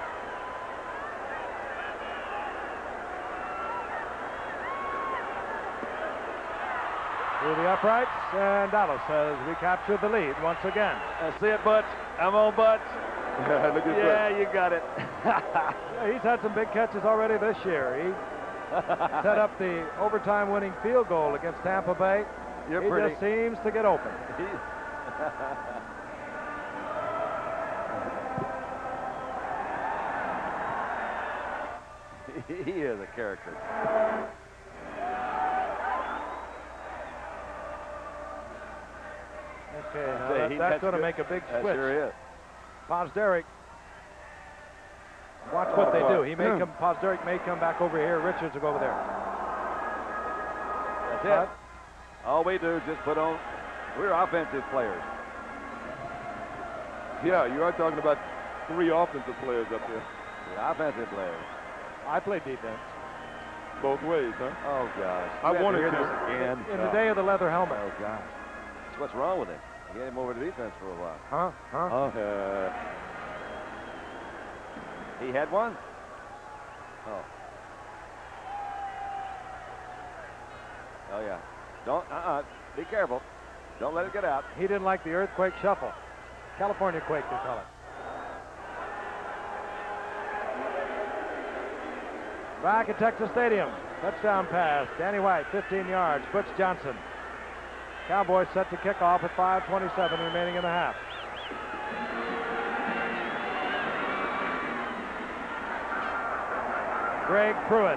Through the uprights, and Dallas has recaptured the lead once again. That's it, Butch. I'm on Butch. Yeah, look at Yeah, that. you got it. Yeah, he's had some big catches already this year. He set up the overtime winning field goal against Tampa Bay. You're he pretty. just seems to get open. He is a character. Okay, now Say, that- he- that's that's going to good. make a big That switch. sure is. Posderick. Watch what they do. He may come. Posderick may come back over here. Richards will go over there. That's But it. All we do is just put on. We're offensive players. Yeah, you are talking about three offensive players up there. The offensive players. I play defense. Both ways, huh? Oh gosh. I We have wanted hear to. this again. In the day of the leather helmet. Oh gosh. That's what's wrong with him. He had him over to defense for a while. Huh? Huh? Uh, He had one. Oh. Oh yeah. Don't. Uh-uh. Be careful. Don't let it get out. He didn't like the earthquake shuffle. California quake, they call it. Back at Texas Stadium. Touchdown pass. Danny White, fifteen yards. Butch Johnson. Cowboys set to kick off with five twenty-seven remaining in the half. Greg Pruitt.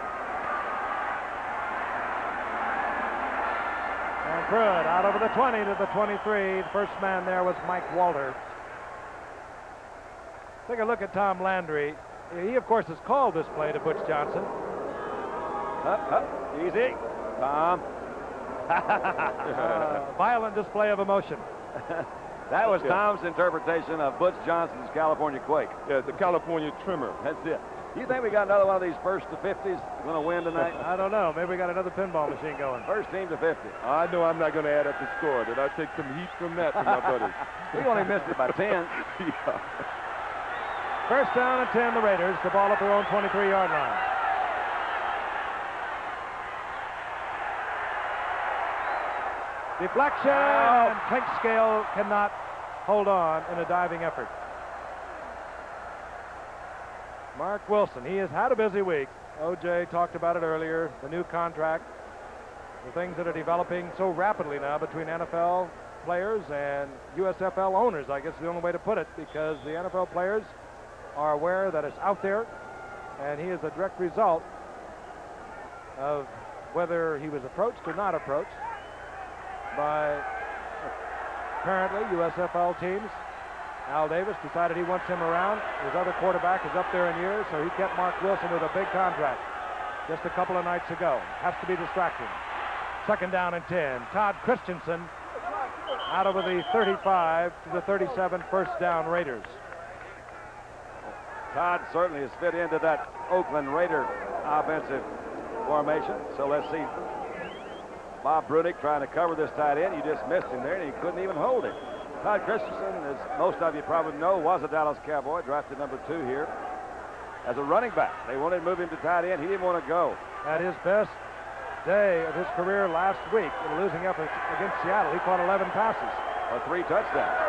And Pruitt out over the twenty to the twenty-three. The first man there was Mike Walter. Take a look at Tom Landry. He, of course, has called this play to Butch Johnson. Up, up. Easy. Tom. Uh, violent display of emotion. That was Yeah. Tom's interpretation of Butch Johnson's California quake. yeah, it's a California trimmer. That's it. You think we got another one of these first to fifties going to win tonight? I don't know. Maybe we got another pinball machine going. First team to fifty. I know I'm not going to add up the score. Did I take some heat from that from my buddies? We only missed it by ten. Yeah. First down and ten, the Raiders. The ball at their own twenty-three yard line. Deflection, and Clinkscale cannot hold on in a diving effort. Mark Wilson, he has had a busy week. O J talked about it earlier, the new contract, the things that are developing so rapidly now between N F L players and U S F L owners, I guess is the only way to put it, because the N F L players are aware that it's out there, and he is a direct result of whether he was approached or not approached by apparently U S F L teams. Al Davis decided he wants him around. His other quarterback is up there in years, so he kept Mark Wilson with a big contract just a couple of nights ago. Has to be distracting. Second down and ten. Todd Christensen out over the thirty-five to the thirty-seven, first down Raiders. Todd certainly has fit into that Oakland Raider offensive formation. So let's see. Bob Brunick trying to cover this tight end. You just missed him there, and he couldn't even hold him. Todd Christensen, as most of you probably know, was a Dallas Cowboy, drafted number two here as a running back. They wanted to move him to tight end. He didn't want to go. At his best day of his career last week in a losing effort against Seattle, he caught eleven passes. Or three touchdowns.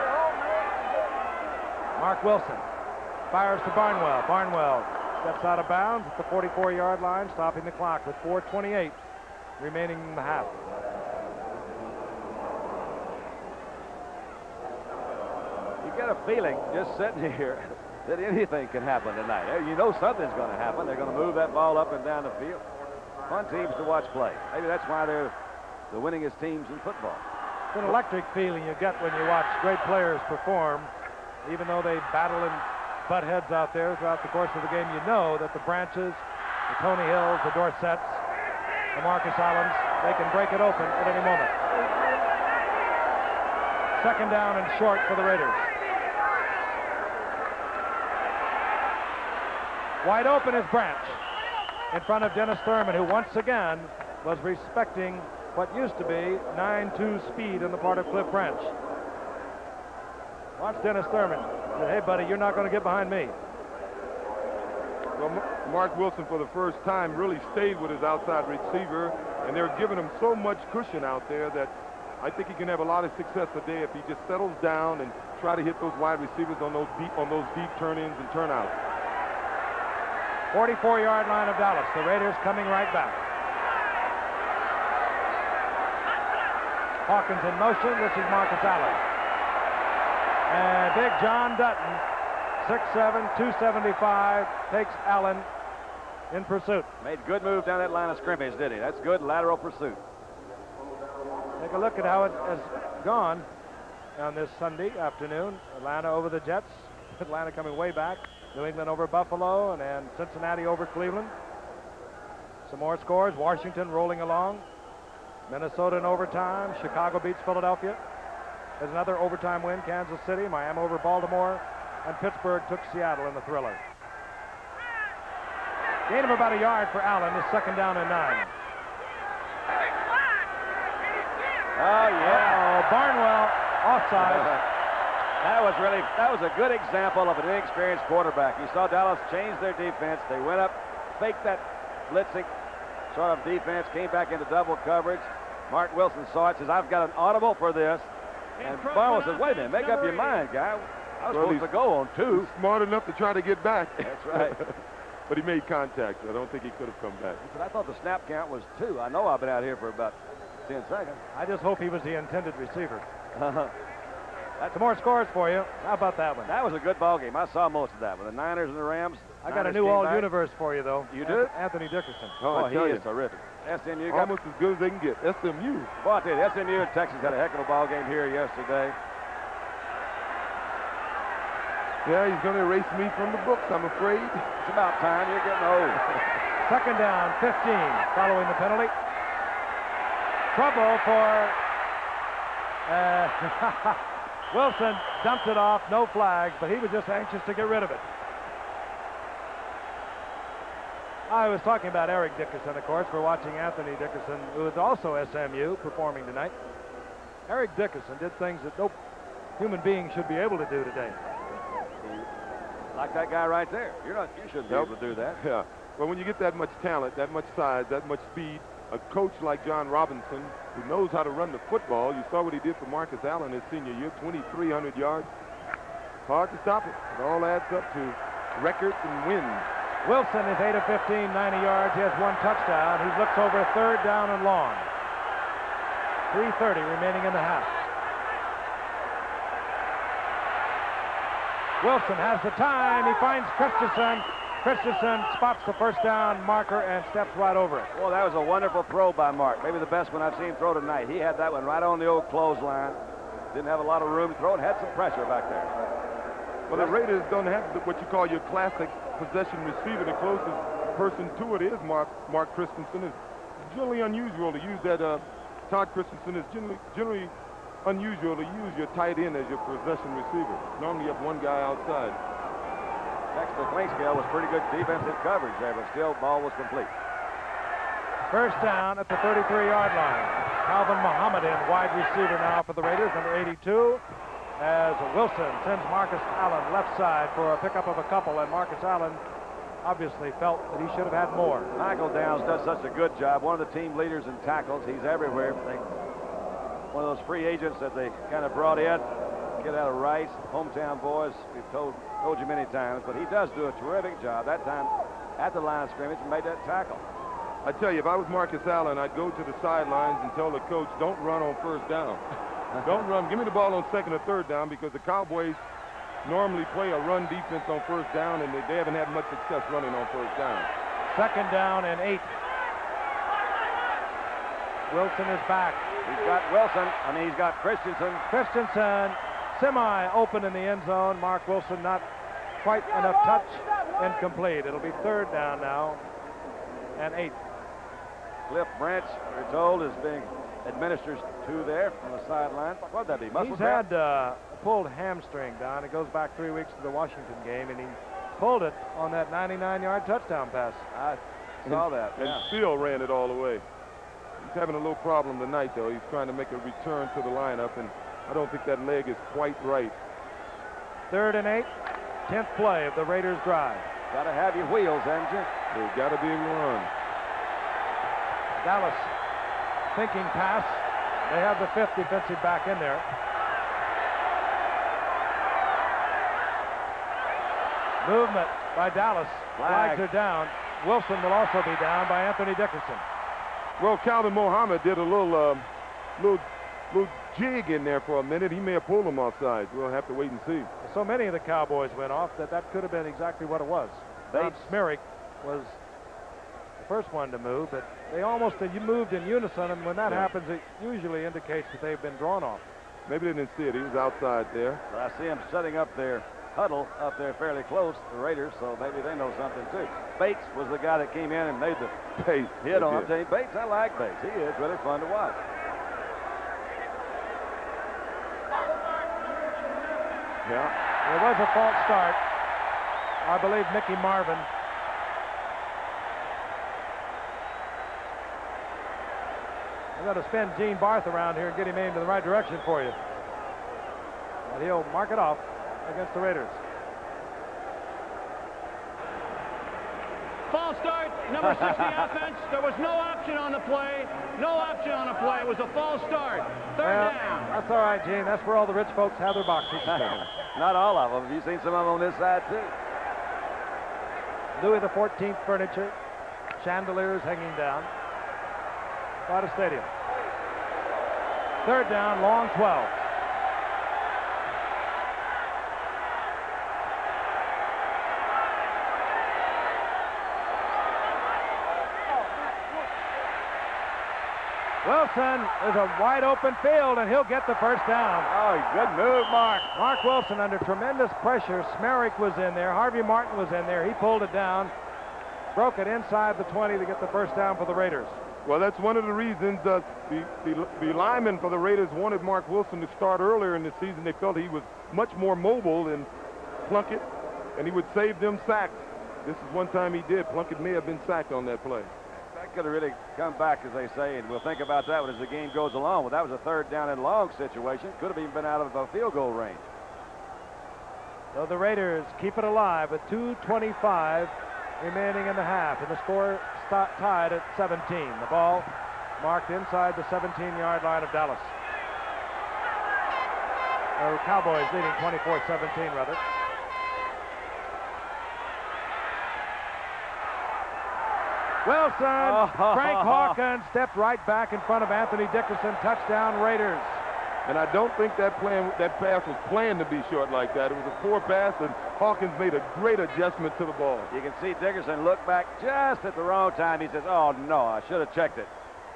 Mark Wilson fires to Barnwell. Barnwell steps out of bounds at the forty-four yard line, stopping the clock with four twenty-eight remaining in the half. You get a feeling just sitting here that anything can happen tonight. You know something's going to happen. They're going to move that ball up and down the field. Fun teams to watch play. Maybe that's why they're the winningest teams in football. It's an electric feeling you get when you watch great players perform. Even though they battle and butt heads out there throughout the course of the game, you know that the Branches, the Tony Hills, the Dorsets, the Marcus Allens, they can break it open at any moment. Second down and short for the Raiders. Wide open is Branch in front of Dennis Thurman, who once again was respecting what used to be nine two speed on the part of Cliff Branch. Watch Dennis Thurman. Said, hey, buddy, you're not going to get behind me. Well, Mark Wilson, for the first time, really stayed with his outside receiver, and they're giving him so much cushion out there that I think he can have a lot of success today if he just settles down and try to hit those wide receivers on those deep on those deep turn-ins and turnouts. forty-four yard line of Dallas. The Raiders coming right back. Hawkins in motion. This is Marcus Allen. And big John Dutton, six seven, two seventy-five, takes Allen in pursuit. Made a good move down that line of scrimmage, did he? That's good lateral pursuit. Take a look at how it has gone on this Sunday afternoon. Atlanta over the Jets. Atlanta coming way back. New England over Buffalo, and then Cincinnati over Cleveland. Some more scores. Washington rolling along. Minnesota in overtime. Chicago beats Philadelphia. There's another overtime win. Kansas City. Miami over Baltimore. And Pittsburgh took Seattle in the thriller. Gain of about a yard for Allen. Is second down and nine. Oh, yeah. Uh-oh, Barnwell offside. That was really, that was a good example of an inexperienced quarterback. You saw Dallas change their defense. They went up, faked that blitzing sort of defense, came back into double coverage. Mark Wilson saw it, says, I've got an audible for this. And Barnwell says, wait a minute, make up your mind, guy. I was Well, supposed to go on two. Smart enough to try to get back. That's right. But he made contact. I don't think he could have come back. But I thought the snap count was two. I know I've been out here for about ten seconds. I just hope he was the intended receiver. That's more scores for you. How about that one? That was a good ball game. I saw most of that with the Niners and the Rams. I got a Niners new came all back. universe for you, though. You do? Anthony Dickerson. Oh, I he tell is you. terrific. S M U got, Almost as good as they can get. S M U. boy, I tell you, S M U and Texas had a heck of a ball game here yesterday. Yeah, he's going to erase me from the books, I'm afraid. It's about time. You're getting old. Second down, fifteen, following the penalty. Trouble for uh, Wilson. Dumped it off, no flags, but he was just anxious to get rid of it. I was talking about Eric Dickerson, of course. We're watching Anthony Dickerson, who is also S M U, performing tonight. Eric Dickerson did things that no human being should be able to do today. Like that guy right there. You're not. You shouldn't be Nope. able to do that. Yeah. Well, when you get that much talent, that much size, that much speed, a coach like John Robinson who knows how to run the football, you saw what he did for Marcus Allen his senior year, twenty-three hundred yards. Hard to stop it. It all adds up to records and wins. Wilson is eight of fifteen, ninety yards. He has one touchdown. He looks over a third down and long. three thirty remaining in the half. Wilson has the time. He finds Christensen. Christensen spots the first down marker and steps right over it. Well, that was a wonderful throw by Mark. Maybe the best one I've seen throw tonight. He had that one right on the old clothesline. Didn't have a lot of room to throw it. Had some pressure back there. Well, the Raiders don't have the, what you call your classic possession receiver. The closest person to it is Mark Mark Christensen. It's generally unusual to use that. Uh, Todd Christensen is generally generally unusual to use your tight end as your possession receiver. Normally you have one guy outside. Dexter Clinkscale was pretty good defensive coverage there, but still ball was complete. First down at the thirty-three yard line. Calvin Mohammedan, wide receiver now for the Raiders, number eighty-two. As Wilson sends Marcus Allen left side for a pickup of a couple, and Marcus Allen obviously felt that he should have had more. Michael Downs does such a good job. One of the team leaders in tackles. He's everywhere. They, one of those free agents that they kind of brought in. Get out of Rice, hometown boys. We've told told you many times, but he does do a terrific job. That time at the line of scrimmage and made that tackle. I tell you, if I was Marcus Allen, I'd go to the sidelines and tell the coach, don't run on first down. Don't run. Give me the ball on second or third down, because the Cowboys normally play a run defense on first down, and they, they haven't had much success running on first down. Second down and eight. Wilson is back. He's got Wilson. I mean, he's got Christensen. Christensen semi-open in the end zone. Mark Wilson not quite enough touch. Incomplete. It'll be third down now and eight. Cliff Branch, we're told, is being administered to there on the sideline. What'd that be? Muscle He's cramp? had uh, a pulled hamstring, Don. It goes back three weeks to the Washington game, and he pulled it on that ninety-nine yard touchdown pass. I saw that. And Yeah. still ran it all the way. He's having a little problem tonight, though. He's trying to make a return to the lineup, and I don't think that leg is quite right. Third and eight, tenth play of the Raiders' drive. Got to have your wheels, haven't you? They've got to be able to run. Dallas thinking pass. They have the fifth defensive back in there. Movement by Dallas. Flag. Flags are down. Wilson will also be down by Anthony Dickerson. Well, Calvin Mohammed did a little, um, little, little jig in there for a minute. He may have pulled him offside. We'll have to wait and see. So many of the Cowboys went off that that could have been exactly what it was. Don Bates. Smirrick was the first one to move, but they almost uh, you moved in unison, and when that Yeah. happens, it usually indicates that they've been drawn off. Maybe they didn't see it. He was outside there. But I see him setting up their huddle up there fairly close, the Raiders, so maybe they know something too. Bates was the guy that came in and made the Hey, hit on him. Tell you, Bates, I like Bates. He is really fun to watch. Yeah. There was a false start. I believe Mickey Marvin. I've got to spin Gene Barth around here and get him aimed in the right direction for you. And he'll mark it off against the Raiders. False start, number sixty offense. There was no option on the play. No option on the play. It was a false start. Third Well, down. that's all right, Gene. That's where all the rich folks have their boxes. Not all of them. Have you seen some of them on this side too? Louis the fourteenth furniture, chandeliers hanging down. By the stadium. Third down, long twelve. Wilson is a wide open field, and he'll get the first down. Oh, good move, Mark. Mark Wilson under tremendous pressure. Smerrick was in there. Harvey Martin was in there. He pulled it down, broke it inside the twenty to get the first down for the Raiders. Well, that's one of the reasons uh, the, the, the linemen for the Raiders wanted Mark Wilson to start earlier in the season. They felt he was much more mobile than Plunkett, and he would save them sacks. This is one time he did. Plunkett may have been sacked on that play. That could have really come back, as they say, and we'll think about that as the game goes along. Well, that was a third down and long situation. Could have even been out of a field goal range. So the Raiders keep it alive with two twenty-five remaining in the half, and the score st- tied at seventeen. The ball marked inside the seventeen yard line of Dallas. Or Cowboys leading twenty-four seventeen, rather. Wilson, Oh. Frank Hawkins stepped right back in front of Anthony Dickerson. Touchdown, Raiders. And I don't think that plan, that pass was planned to be short like that. It was a poor pass, and Hawkins made a great adjustment to the ball. You can see Dickerson look back just at the wrong time. He says, oh, no, I should have checked it.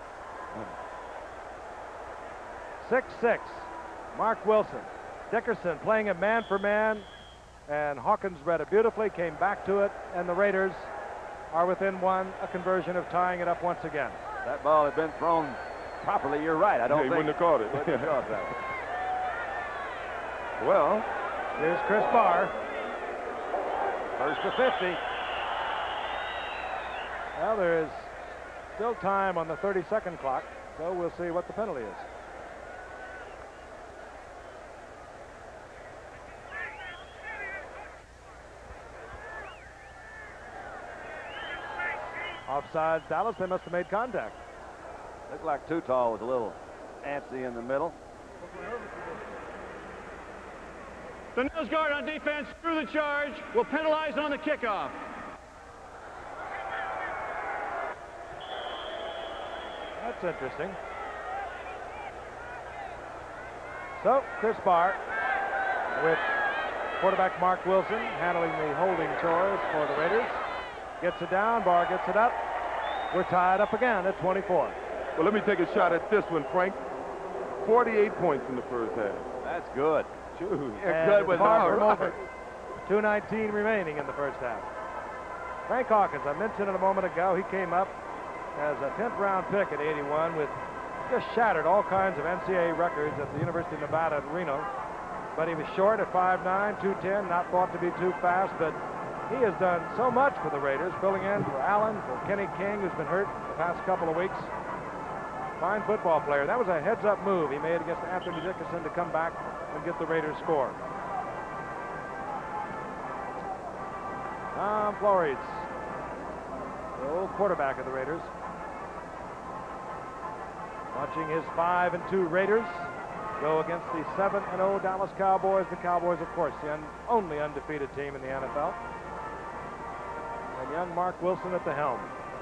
six six, Mark Wilson. Dickerson playing it man for man, and Hawkins read it beautifully, came back to it, and the Raiders are within one, a conversion of tying it up once again. That ball had been thrown properly. You're right. I don't Yeah, he think wouldn't have caught it. wouldn't have caught that. Well, Here's Chris Barr. First to fifty. Well, there is still time on the thirty second clock, so we'll see what the penalty is. Offside Dallas, they must have made contact. Looked like Tutall was a little antsy in the middle. The nose guard on defense through the charge will penalize on the kickoff. That's interesting. So, Chris Barr with quarterback Mark Wilson handling the holding chores for the Raiders. Gets it down, Barr gets it up. We're tied up again at twenty-four. well, let me take a shot at this one, Frank. forty-eight points in the first half. That's good. Shoot. You're And good with far Barr. from over. two nineteen remaining in the first half. Frank Hawkins, I mentioned it a moment ago, he came up as a tenth round pick at eighty-one, with just shattered all kinds of N C double A records at the University of Nevada at Reno. But he was short at five nine, two ten, not thought to be too fast, but he has done so much for the Raiders, filling in for Allen, for Kenny King, who's been hurt the past couple of weeks. Fine football player. That was a heads-up move he made against Anthony Dickinson to come back and get the Raiders score. Tom Flores, the old quarterback of the Raiders, watching his five and two Raiders go against the seven and oh Dallas Cowboys. The Cowboys, of course, the un only undefeated team in the N F L. And young Mark Wilson at the helm.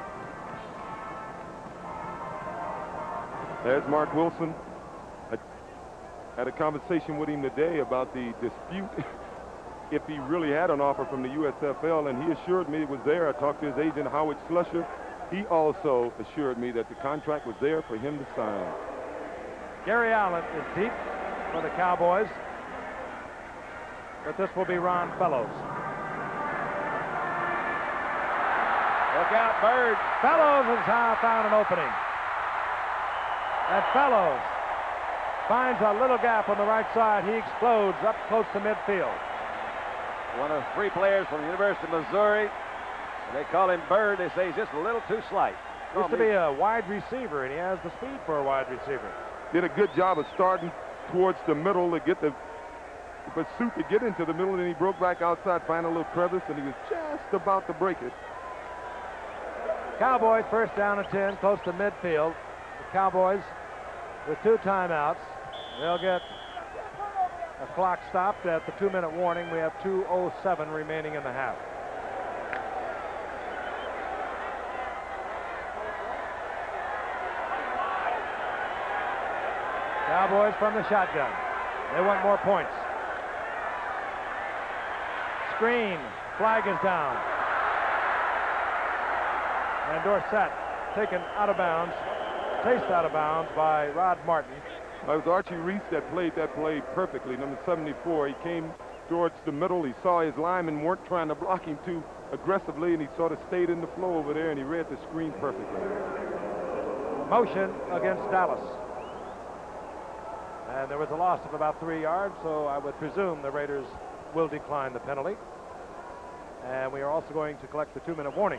There's Mark Wilson. I had a conversation with him today about the dispute if he really had an offer from the U S F L, and he assured me it was there. I talked to his agent, Howard Slusher. He also assured me that the contract was there for him to sign. Gary Allen is deep for the Cowboys, but this will be Ron Fellows. Look out, Bird. Fellows has uh, found an opening. And Fellows finds a little gap on the right side. He explodes up close to midfield. One of three players from the University of Missouri. They call him Bird. They say he's just a little too slight. Used to be a wide receiver, and he has the speed for a wide receiver. Did a good job of starting towards the middle to get the pursuit to get into the middle, and then he broke back outside, find a little crevice, and he was just about to break it. Cowboys first down and ten, close to midfield. The Cowboys with two timeouts. They'll get a clock stopped at the two-minute warning. We have two oh seven remaining in the half. Cowboys from the shotgun. They want more points. Screen. Flag is down. And Dorsett taken out of bounds, chased out of bounds by Rod Martin. It was Archie Reese that played that play perfectly, number seventy-four. He came towards the middle. He saw his linemen weren't trying to block him too aggressively, and he sort of stayed in the flow over there, and he read the screen perfectly. Motion against Dallas. And there was a loss of about three yards, so I would presume the Raiders will decline the penalty. And we are also going to collect the two-minute warning.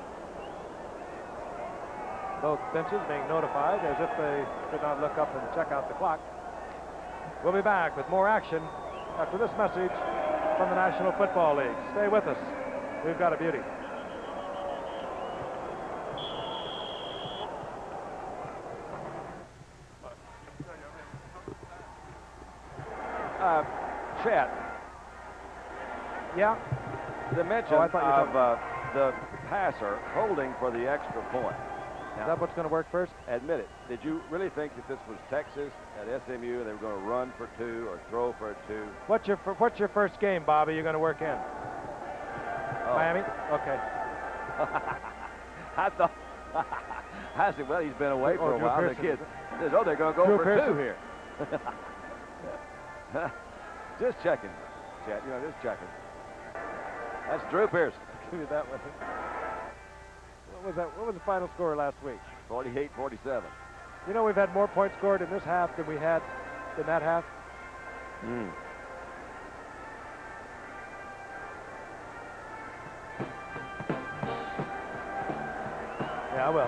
Both benches being notified as if they did not look up and check out the clock. We'll be back with more action after this message from the National Football League. Stay with us. We've got a beauty. Uh, Chet. Yeah. The mention Oh, I thought you were of uh, the passer holding for the extra point. Now, Is that what's going to work first? admit it. Did you really think that this was Texas at S M U and they were going to run for two or throw for a two? What's your what's your first game, Bobby? You're going to work in Oh. Miami? Okay. I thought. I said, well, he's been away Oh, for a Drew while. Pearson. The kid says, oh, they're going to go Drew for Pearson. two here. Just checking, Chet. You know, just checking. That's Drew Pearson. Give me that one. What was that? What was the final score last week? forty-eight forty-seven. You know, we've had more points scored in this half than we had in that half. Mm. Yeah, I will.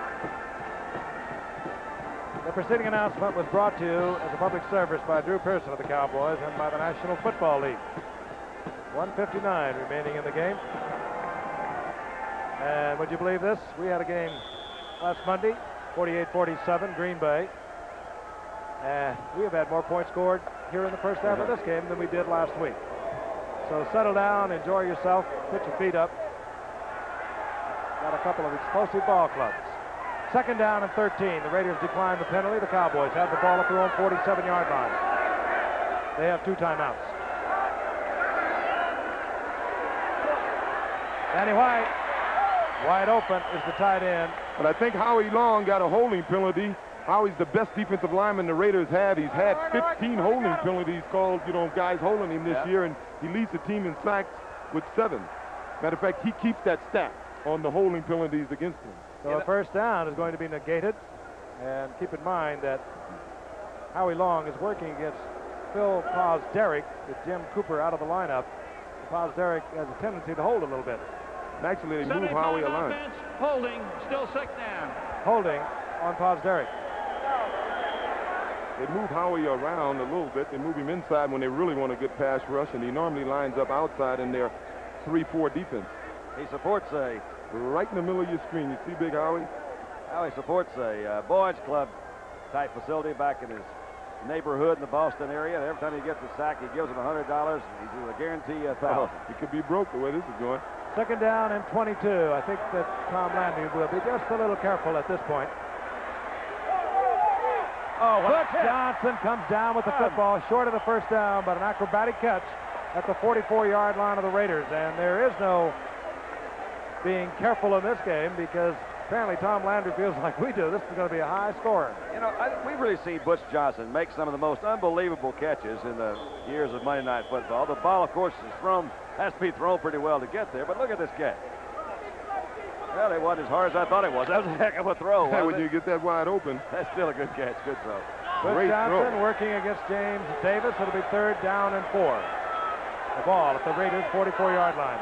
The preceding announcement was brought to you as a public service by Drew Pearson of the Cowboys and by the National Football League. one fifty-nine remaining in the game. And would you believe this? We had a game last Monday, forty-eight forty-seven, Green Bay. And we have had more points scored here in the first half of this game than we did last week. So settle down, enjoy yourself, put your feet up. Got a couple of explosive ball clubs. Second down and thirteen. The Raiders declined the penalty. The Cowboys have the ball at their own forty-seven yard line. They have two timeouts. Danny White, wide open, is the tight end. But I think Howie Long got a holding penalty. Howie's the best defensive lineman the Raiders have. He's had fifteen holding penalties called, you know, guys holding him this Yeah. year, and he leads the team in sacks with seven. Matter of fact, he keeps that stat on the holding penalties against him. So a first down is going to be negated. And keep in mind that Howie Long is working against Phil Paz-Derrick with Jim Cooper out of the lineup. Paz-Derrick has a tendency to hold a little bit. And actually, they move Howie a line. Offense, holding, still second down. Holding on Paz-Derrick. They move Howie around a little bit. They move him inside when they really want a good pass rush, and he normally lines up outside in their three four defense. He supports a Right in the middle of your screen, you see Big Howie? Howie supports a uh, Boys Club type facility back in his neighborhood in the Boston area. And every time he gets a sack, he gives him one hundred dollars. He's a guarantee a thousand. He could be broke the way this is going. Second down and twenty-two. I think that Tom Landry will be just a little careful at this point. Oh, Butch Johnson comes down with the football short of the first down, but an acrobatic catch at the forty-four yard line of the Raiders. And there is no being careful in this game because apparently Tom Landry feels like we do. This is going to be a high scorer. You know, I, we really see Butch Johnson make some of the most unbelievable catches in the years of Monday Night Football. The ball, of course, is thrown, has to be thrown pretty well to get there, but look at this catch. Well, it wasn't as hard as I thought it was. That was a heck of a throw, Hey, wasn't when it? you get that wide open. That's still a good catch. Good throw. Butch Great Johnson throw. working against James Davis. It'll be third down and four. The ball at the Raiders' forty-four yard line.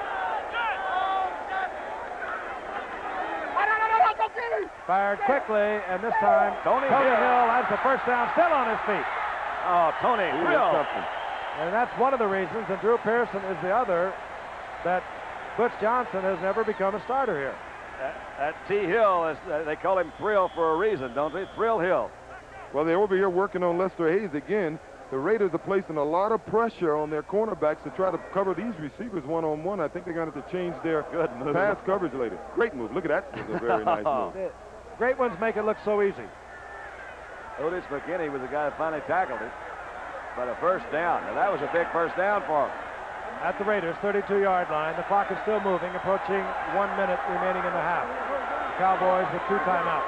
Fired quickly, and this time Tony Tony Hill. Hill has the first down, still on his feet. Oh, Tony He Hill. was something. And that's one of the reasons, and Drew Pearson is the other, that Butch Johnson has never become a starter here. That, that T. Hill, is, uh, they call him Thrill for a reason, don't they? Thrill Hill. Well, they're over here working on Lester Hayes again. The Raiders are placing a lot of pressure on their cornerbacks to try to cover these receivers one-on-one. I think they're going to have to change their Good move. pass coverage later. Great move. Look at that. It was a very nice move. The great ones make it look so easy. Otis McKinney was the guy that finally tackled it. But a first down. Now, that was a big first down for him. At the Raiders' thirty-two yard line, the clock is still moving, approaching one minute remaining in the half. The Cowboys with two timeouts.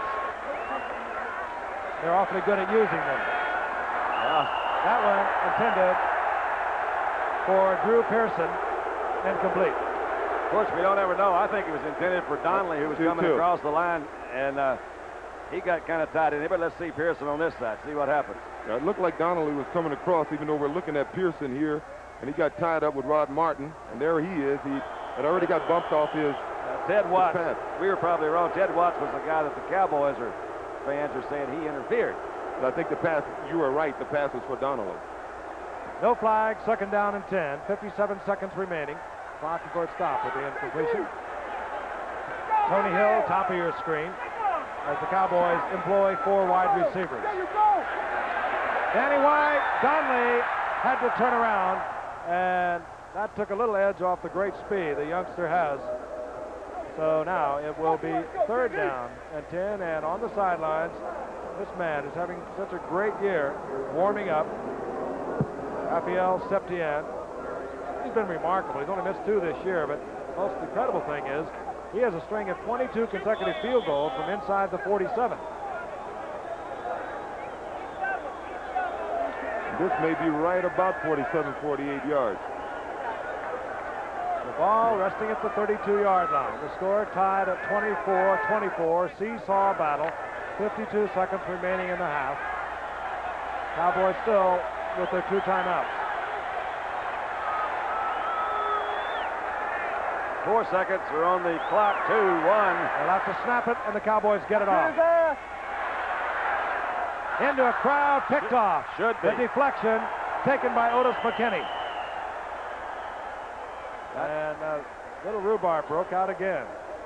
They're awfully good at using them. Well, That one intended for Drew Pearson, incomplete. of course, we don't ever know. I think it was intended for Donnelly, who was Two, coming two. across the line, and uh, he got kind of tied in there. But let's see Pearson on this side, see what happens. Now, it looked like Donnelly was coming across, even though we're looking at Pearson here, and he got tied up with Rod Martin, and there he is. He had already got bumped off his. Uh, Ted Watts, pass. we were probably wrong. Ted Watts was the guy that the Cowboys are, fans are saying he interfered. I think the pass, you were right, the pass was for Donnelly. No flag, second down and ten. fifty-seven seconds remaining. Clock before it stopped with the incompletion. Tony Hill, top of your screen, as the Cowboys employ four wide receivers. There you go. Danny White, Donnelly had to turn around, and that took a little edge off the great speed the youngster has. So now it will be third down and ten, and on the sidelines, this man is having such a great year warming up. Raphael Septien. He's been remarkable. He's only missed two this year, but the most incredible thing is he has a string of twenty-two consecutive field goals from inside the forty-seven. This may be right about forty-seven, forty-eight yards. The ball resting at the thirty-two yard line. The score tied at twenty-four twenty-four. Seesaw battle. fifty-two seconds remaining in the half. Cowboys still with their two timeouts. Four seconds are on the clock. Two, one. They'll have to snap it, and the Cowboys get it off. Into a crowd, picked off. Should be. The deflection taken by Otis McKinney. And uh, little rhubarb broke out again.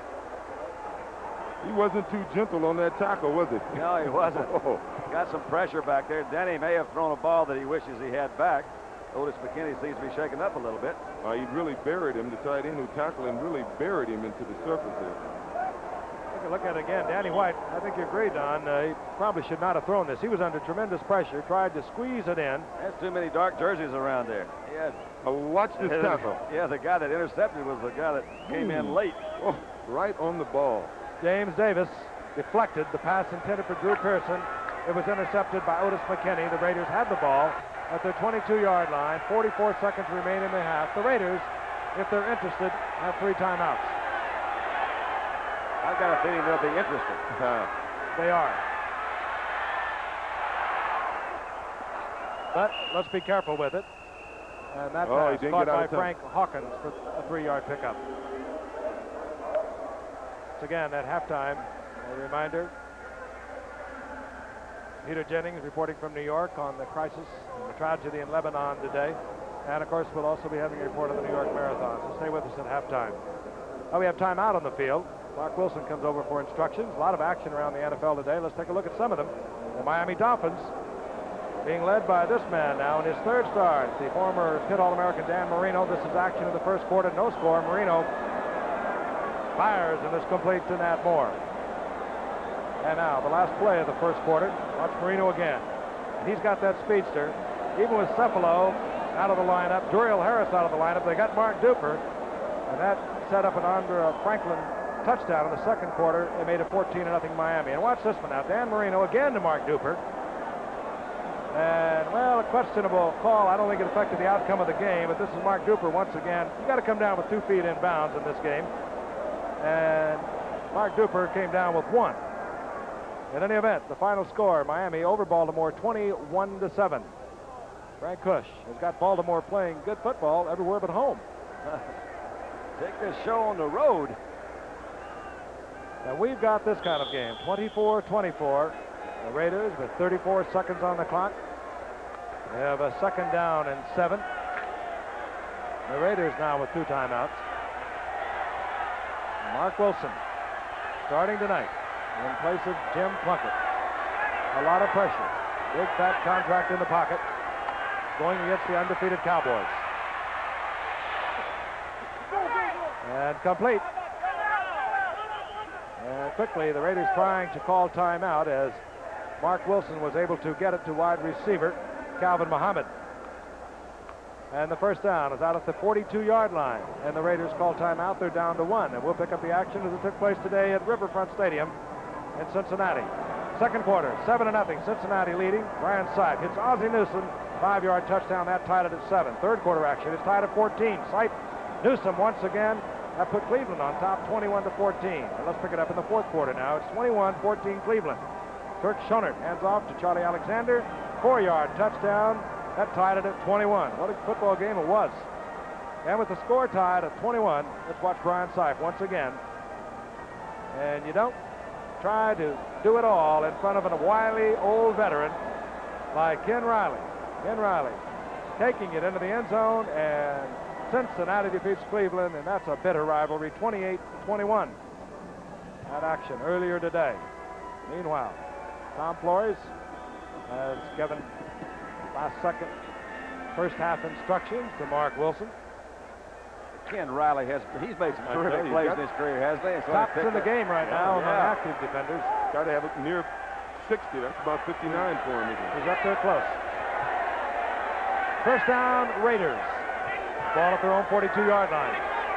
He wasn't too gentle on that tackle, was it? No, he wasn't. Oh. Got some pressure back there. Denny may have thrown a ball that he wishes he had back. Otis McKinney seems to be shaken up a little bit. Uh, he really buried him. The tight end who tackled him really buried him into the surface there. Take a look at it again. Danny White, I think you agree, Don. Uh, he probably should not have thrown this. He was under tremendous pressure, tried to squeeze it in. There's too many dark jerseys around there. Yeah. Uh, watch this tackle. Yeah, the guy that intercepted was the guy that came in late. Oh, right on the ball. James Davis deflected the pass intended for Drew Pearson. It was intercepted by Otis McKinney. The Raiders had the ball at their twenty-two yard line. forty-four seconds remain in the half. The Raiders, if they're interested, have three timeouts. I've got a feeling they'll be interested. They are. But let's be careful with it. And that Oh, he pass didn't caught get out by of time. Frank Hawkins for a three-yard pickup. Once again, at halftime, a reminder, Peter Jennings reporting from New York on the crisis and the tragedy in Lebanon today. And, of course, we'll also be having a report on the New York Marathon. So stay with us at halftime. Oh, we have time out on the field. Mark Wilson comes over for instructions. A lot of action around the N F L today. Let's take a look at some of them. The Miami Dolphins being led by this man now in his third start, the former Pitt All-American Dan Marino. This is action in the first quarter, no score. Marino fires and is complete to Nat Moore. And now the last play of the first quarter. Watch Marino again. He's got that speedster. Even with Cephalo out of the lineup, Duriel Harris out of the lineup, they got Mark Duper, and that set up an Andra Franklin touchdown in the second quarter. They made it fourteen to nothing Miami. And watch this one now. Dan Marino again to Mark Duper. And, well, a questionable call. I don't think it affected the outcome of the game, but this is Mark Duper once again. You got to come down with two feet in bounds in this game. And Mark Duper came down with one. In any event, the final score, Miami over Baltimore twenty-one to seven. Frank Kush has got Baltimore playing good football everywhere but home. Take this show on the road. And we've got this kind of game, twenty-four twenty-four. The Raiders with thirty-four seconds on the clock. They have a second down and seven. The Raiders now with two timeouts. Mark Wilson starting tonight in place of Jim Plunkett. A lot of pressure. Big fat contract in the pocket going against the undefeated Cowboys. And complete. And quickly the Raiders trying to call timeout as Mark Wilson was able to get it to wide receiver Calvin Muhammad. And the first down is out at the forty-two-yard line. And the Raiders call timeout. They're down to one. And we'll pick up the action as it took place today at Riverfront Stadium in Cincinnati. Second quarter, seven to nothing. Cincinnati leading. Brian Sipe hits Ozzie Newsome. Five-yard touchdown. That tied it at seven. Third quarter action is tied at fourteen. Sipe, Newsome once again. That put Cleveland on top, twenty-one to fourteen. And let's pick it up in the fourth quarter now. It's twenty-one fourteen Cleveland. Kirk Schonert hands off to Charlie Alexander. Four-yard touchdown. That tied it at twenty-one. What a football game it was. And with the score tied at twenty-one, let's watch Brian Sipe once again. And you don't try to do it all in front of a wily old veteran like Ken Riley. Ken Riley taking it into the end zone, and Cincinnati defeats Cleveland, and that's a bitter rivalry, twenty-eight to twenty-one. That action earlier today. Meanwhile, Tom Flores has given last second first half instructions to Mark Wilson. Ken Riley has, he's made some I terrific tell you, plays got- in his career, hasn't he? So Tops he in the picked game right Yeah, now among yeah. active defenders. Got to have it near sixty. That's about fifty-nine for him, isn't it? He's up there close. First down, Raiders. Ball at their own forty-two-yard line.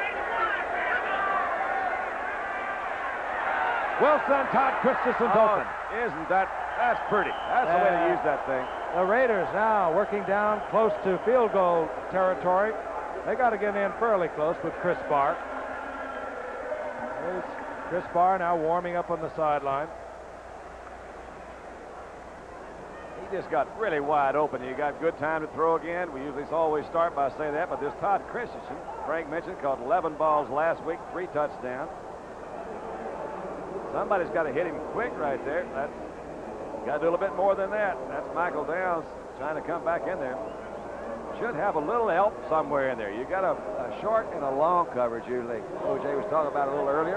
Wilson, Todd Christensen's Oh, open. isn't that, that's pretty. That's the way to Uh, use that thing. The Raiders now working down close to field goal territory. They got to get in fairly close with Chris Barr. There's Chris Barr now warming up on the sideline. He just got really wide open. You got good time to throw again. We usually always start by saying that, but this Todd Christensen, Frank mentioned, caught eleven balls last week, three touchdowns. Somebody's got to hit him quick right there. That's got to do a little bit more than that. That's Michael Downs trying to come back in there. Should have a little help somewhere in there. You got a, a short and a long coverage usually. O J was talking about it a little earlier.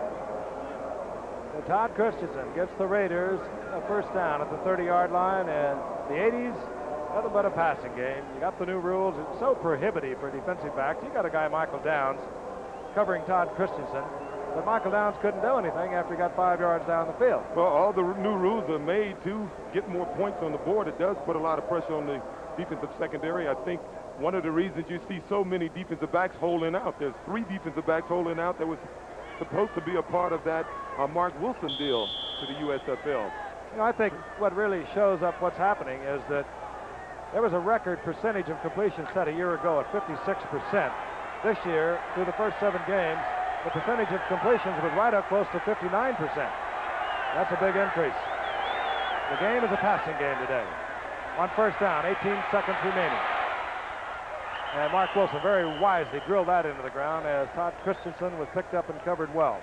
So Todd Christensen gets the Raiders a first down at the thirty-yard line, and the eighties, nothing but a passing game. You got the new rules. It's so prohibitive for defensive backs. You got a guy, Michael Downs, covering Todd Christensen, but Michael Downs couldn't do anything after he got five yards down the field. Well, all the new rules are made to get more points on the board. It does put a lot of pressure on the defensive secondary. I think one of the reasons you see so many defensive backs holding out, there's three defensive backs holding out that was supposed to be a part of that uh, Mark Wilson deal to the U S F L. You know, I think what really shows up what's happening is that there was a record percentage of completion set a year ago at fifty-six percent. This year, through the first seven games, the percentage of completions was right up close to fifty-nine percent. That's a big increase. The game is a passing game today. On first down, eighteen seconds remaining. And Mark Wilson very wisely drilled that into the ground as Todd Christensen was picked up and covered well.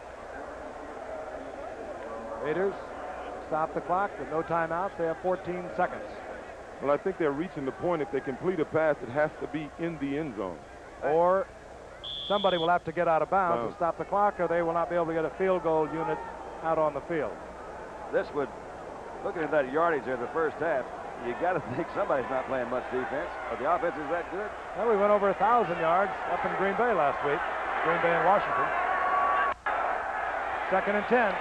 Raiders stop the clock with no timeouts. They have fourteen seconds. Well, I think they're reaching the point. If they complete a pass, it has to be in the end zone. Or somebody will have to get out of bounds Bounds. to stop the clock, or they will not be able to get a field goal unit out on the field. This would, looking at that yardage in the first half, you got to think somebody's not playing much defense. But the offense is that good. Well, we went over a thousand yards up in Green Bay last week. Green Bay and Washington. Second and ten.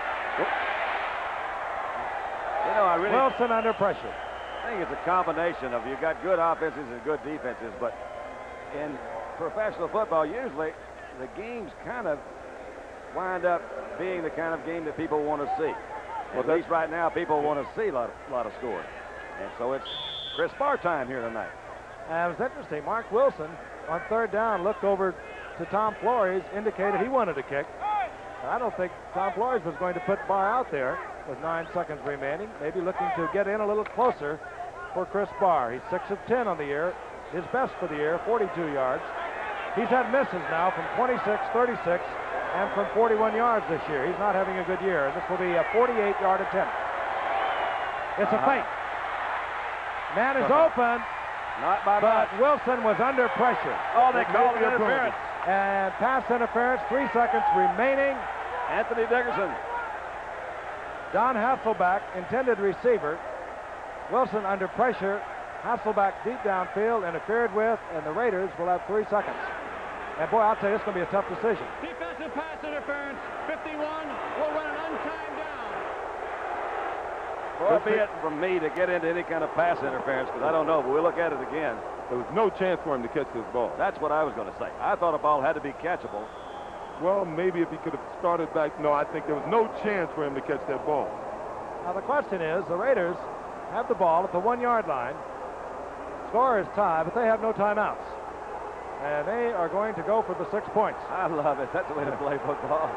You know, I really Wilson under pressure. I think it's a combination of you've got good offenses and good defenses, but in professional football, usually the games kind of wind up being the kind of game that people want to see. Well, at least right now, people want to see a lot of, lot of scoring. And so it's Chris Barr time here tonight. And it was interesting. Mark Wilson, on third down, looked over to Tom Flores, indicated he wanted a kick. I don't think Tom Flores was going to put Barr out there with nine seconds remaining, maybe looking to get in a little closer for Chris Barr. He's six of ten on the year, his best for the year, forty-two yards. He's had misses now from twenty-six, thirty-six, and from forty-one yards this year. He's not having a good year, and this will be a forty-eight yard attempt. It's a fake. Man is open, Not by but much. Wilson was under pressure. Oh, they called it interference. And pass interference, three seconds remaining. Anthony Dickerson. Don Hasselback, intended receiver. Wilson under pressure. Hasselback deep downfield, interfered with, and the Raiders will have three seconds. And boy, I'll tell you, it's going to be a tough decision. Defensive pass interference. fifty-one will run an untimed down. Far be it from me to get into any kind of pass interference, because I don't know, but we'll look at it again. There was no chance for him to catch this ball. That's what I was going to say. I thought a ball had to be catchable. Well, maybe if he could have started back. No, I think there was no chance for him to catch that ball. Now the question is, the Raiders have the ball at the one-yard line. Score is tied, but they have no timeouts. And they are going to go for the six points. I love it. That's the way to play football.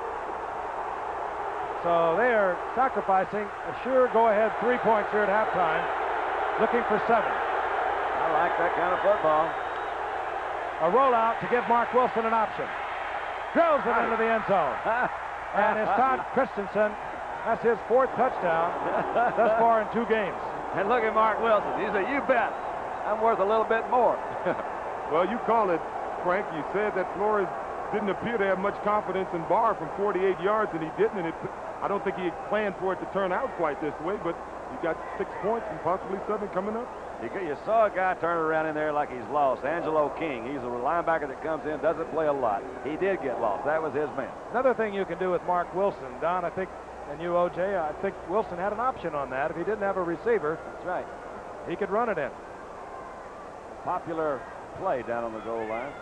So they are sacrificing a sure go-ahead three points here at halftime, looking for seven. I like that kind of football. A rollout to give Mark Wilson an option. Drills it into the end zone. And it's Todd Christensen. That's his fourth touchdown thus far in two games. And look at Mark Wilson. He said, you bet. I'm worth a little bit more. Well, you call it, Frank. You said that Flores didn't appear to have much confidence in Barr from forty-eight yards, and he didn't. And it, I don't think he had planned for it to turn out quite this way, but you got six points and possibly seven coming up. You, you saw a guy turn around in there like he's lost. Angelo King. He's a linebacker that comes in, doesn't play a lot. He did get lost. That was his man. Another thing you can do with Mark Wilson, Don, I think, and you, O J, I think Wilson had an option on that. If he didn't have a receiver, That's right. he could run it in. Popular play down on the goal line.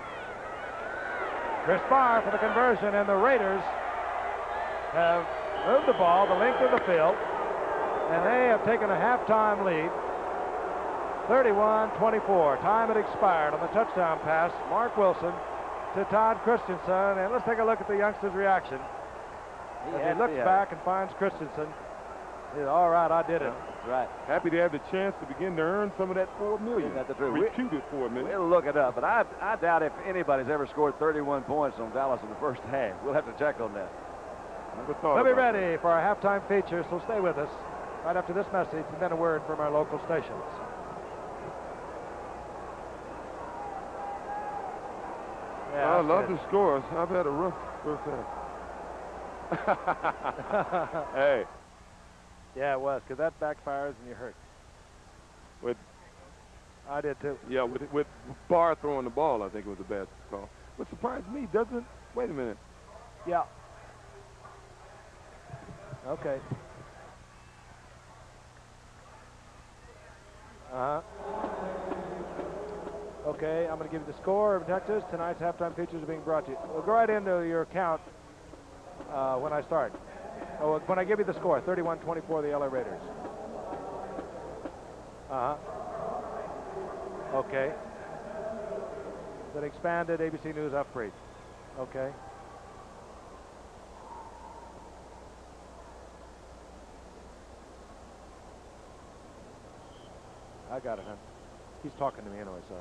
Chris Barr for the conversion, and the Raiders have moved the ball the length of the field, and they have taken a halftime lead, thirty-one twenty-four. Time had expired on the touchdown pass, Mark Wilson to Todd Christensen, and let's take a look at the youngster's reaction. He As had he looks to be back and finds Christensen. He said, all right, I did it. That's right. Happy to have the chance to begin to earn some of that four million. Isn't that the truth? Reputed four million. We'll look it up, but I, I doubt if anybody's ever scored thirty-one points on Dallas in the first half. We'll have to check on that. Never thought We'll be about ready for our halftime feature, so stay with us. Right after this message, and then a word from our local stations. that. Yeah, I that's love good. the scores. I've had a rough first half. Hey, Yeah, it was, because that backfires and you hurt. with I did too. yeah, with with Barr throwing the ball, I think it was a bad call. What surprised me doesn't. Wait a minute. Yeah. Okay. Uh-huh. Okay, I'm going to give you the score of Texas. Tonight's halftime features are being brought to you. We'll go right into your account uh, when I start. Oh, when I give you the score, thirty-one twenty-four, the L A Raiders. Uh-huh. Okay. Then expanded A B C News upgrade. Okay. I got it, huh? He's talking to me anyway, so.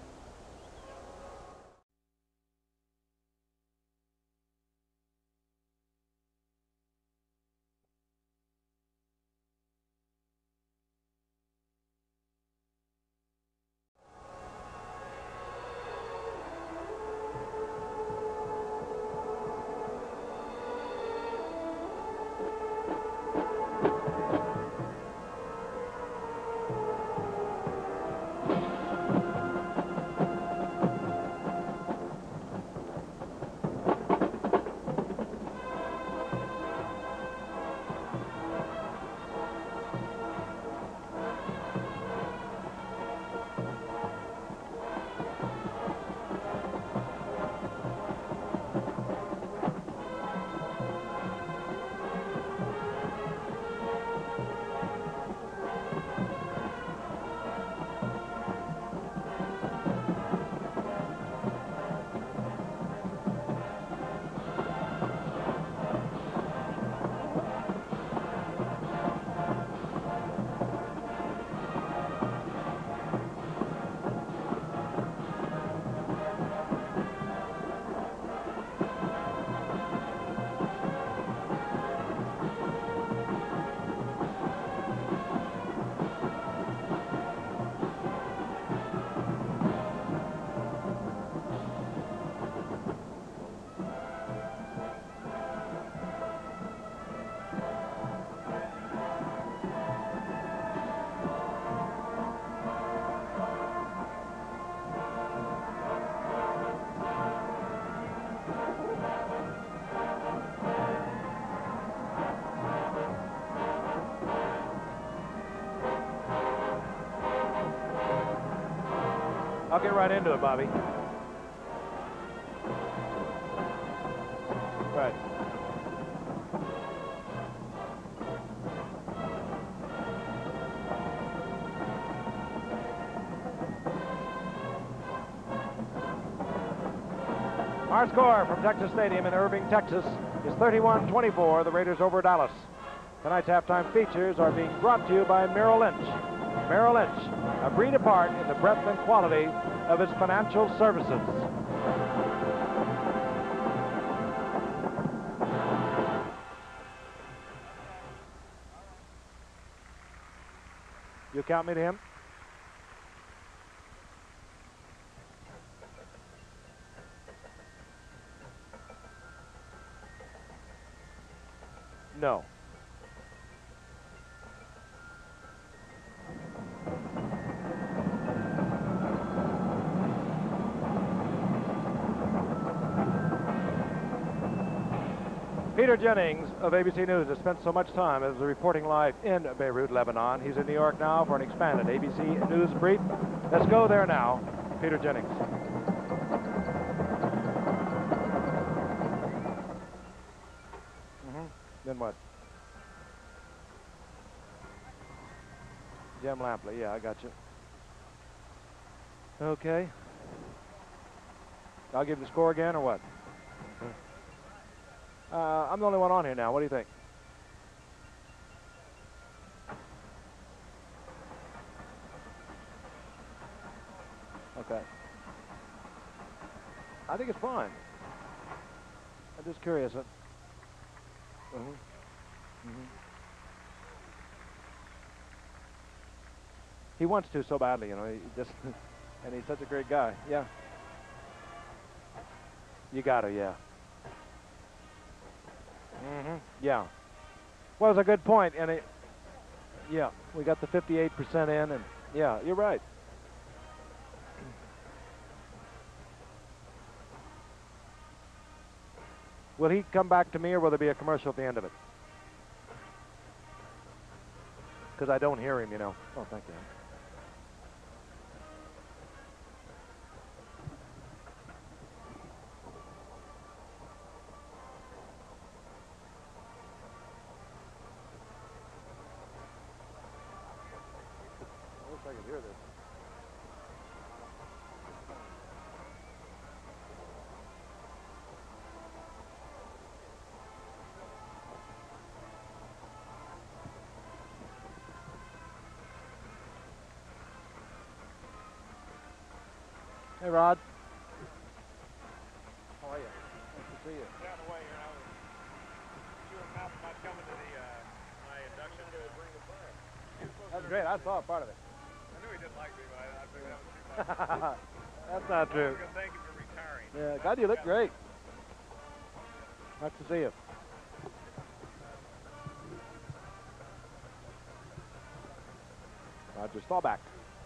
I'll get right into it, Bobby. Right. Our score from Texas Stadium in Irving, Texas is thirty-one twenty-four, the Raiders over Dallas. Tonight's halftime features are being brought to you by Merrill Lynch. Merrill Lynch, a breed apart in the breadth and quality of its financial services. You count me to him? No. Peter Jennings of A B C News has spent so much time as reporting live in Beirut, Lebanon. He's in New York now for an expanded A B C News brief. Let's go there now. Peter Jennings. Mm-hmm. Then what? Jim Lampley. Yeah, I got you. Okay. I'll give the score again or what? Uh, I'm the only one on here now. What do you think? Okay. I think it's fine. I'm just curious. Uh, mm-hmm. Mm-hmm. He wants to so badly, you know. He just, and he's such a great guy. Yeah. You got to, yeah. Mm-hmm. Yeah. Well, it's a good point, and it, yeah, we got the fifty-eight percent in, and yeah, you're right. Will he come back to me, or will there be a commercial at the end of it? Because I don't hear him, you know. Oh, thank you. I wish I could hear this. Hey, Rod. How are you? Nice to see you. Down the way here, I was chewing mouth about coming to the uh, my induction. Uh, That's great. I saw a part of it. I knew he didn't like me, but I, I figured that was too much. That's not I true. was gonna thank him for retiring. Yeah, God, you look great. Nice to see you. Roger Staubach.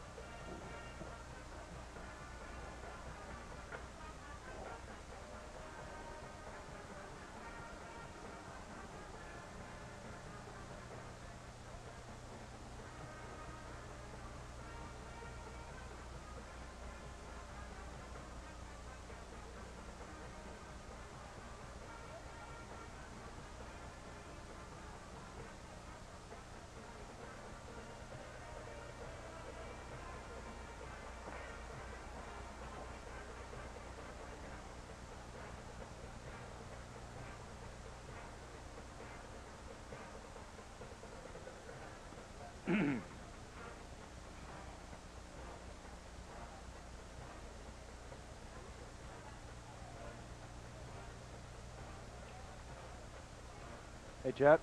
Hey, Chet.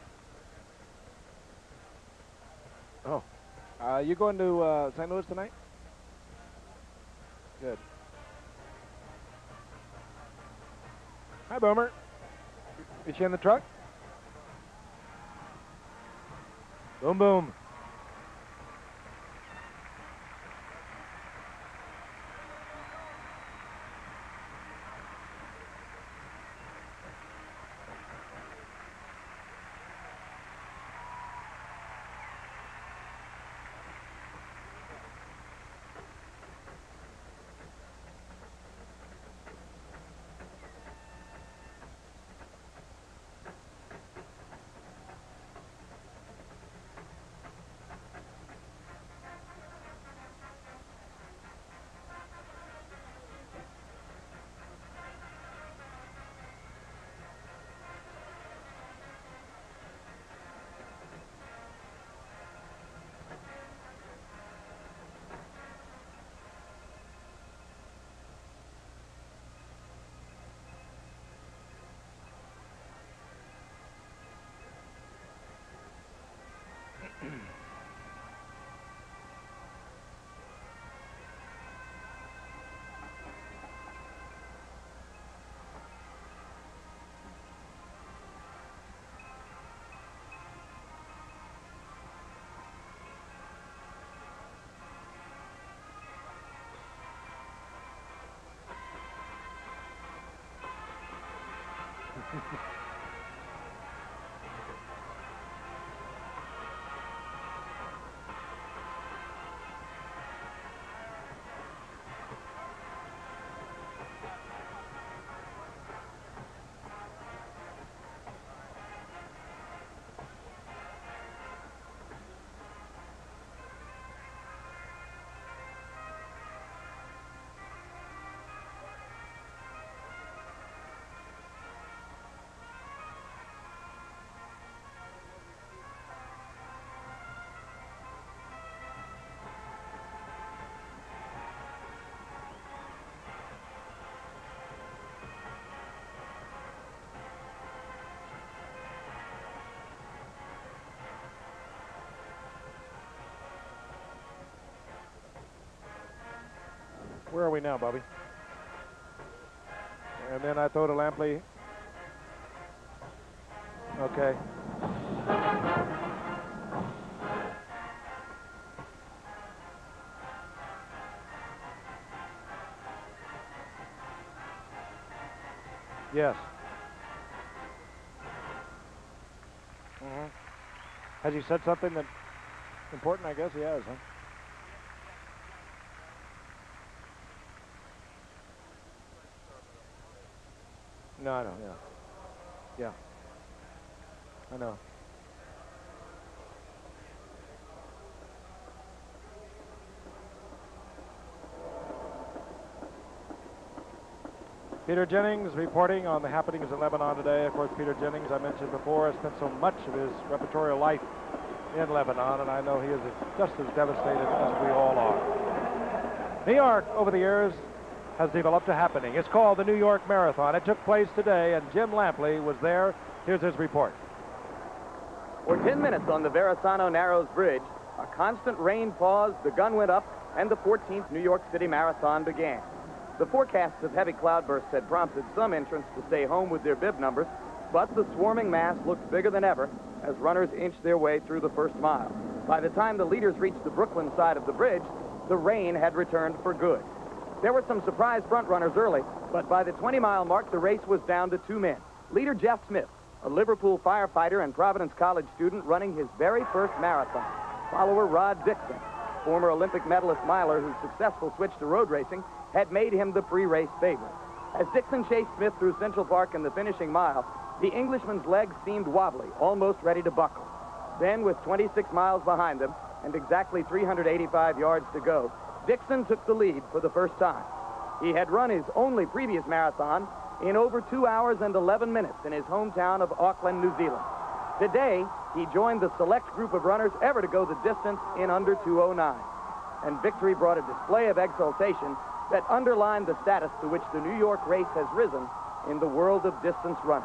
Oh, uh, you going to uh, Saint Louis tonight? Good. Hi, Boomer. Is she in the truck? Boom, boom. Where are we now, Bobby? And then I throw to Lampley. Okay. Yes. Mm-hmm. Has he said something that important? I guess he has, huh? No, I know, yeah. Yeah. I know. Peter Jennings reporting on the happenings in Lebanon today. Of course, Peter Jennings, I mentioned before, has spent so much of his repertorial life in Lebanon, and I know he is just as devastated as we all are. New York, over the years, has developed a happening. It's called the New York Marathon. It took place today, and Jim Lampley was there. Here's his report. For ten minutes on the Verrazano Narrows Bridge, a constant rain paused, the gun went up, and the fourteenth New York City Marathon began. The forecasts of heavy cloudbursts had prompted some entrants to stay home with their bib numbers, but the swarming mass looked bigger than ever as runners inched their way through the first mile. By the time the leaders reached the Brooklyn side of the bridge, the rain had returned for good. There were some surprise front runners early, but by the twenty-mile mark, the race was down to two men. Leader Jeff Smith, a Liverpool firefighter and Providence College student running his very first marathon. Follower Rod Dixon, former Olympic medalist miler whose successful switch to road racing had made him the pre-race favorite. As Dixon chased Smith through Central Park in the finishing mile, the Englishman's legs seemed wobbly, almost ready to buckle. Then, with twenty-six miles behind them and exactly three hundred eighty-five yards to go, Dixon took the lead for the first time. He had run his only previous marathon in over two hours and eleven minutes in his hometown of Auckland, New Zealand. Today, he joined the select group of runners ever to go the distance in under two oh nine. And victory brought a display of exultation that underlined the status to which the New York race has risen in the world of distance running.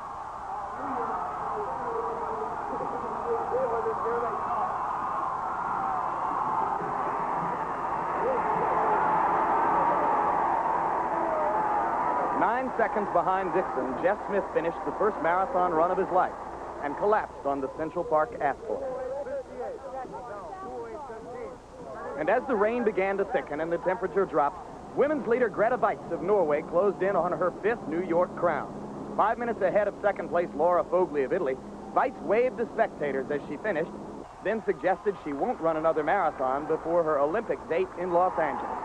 Nine seconds behind Dixon, Jeff Smith finished the first marathon run of his life and collapsed on the Central Park asphalt. And as the rain began to thicken and the temperature dropped, women's leader Greta Weitz of Norway closed in on her fifth New York crown. Five minutes ahead of second place Laura Fogli of Italy, Weitz waved to spectators as she finished, then suggested she won't run another marathon before her Olympic date in Los Angeles.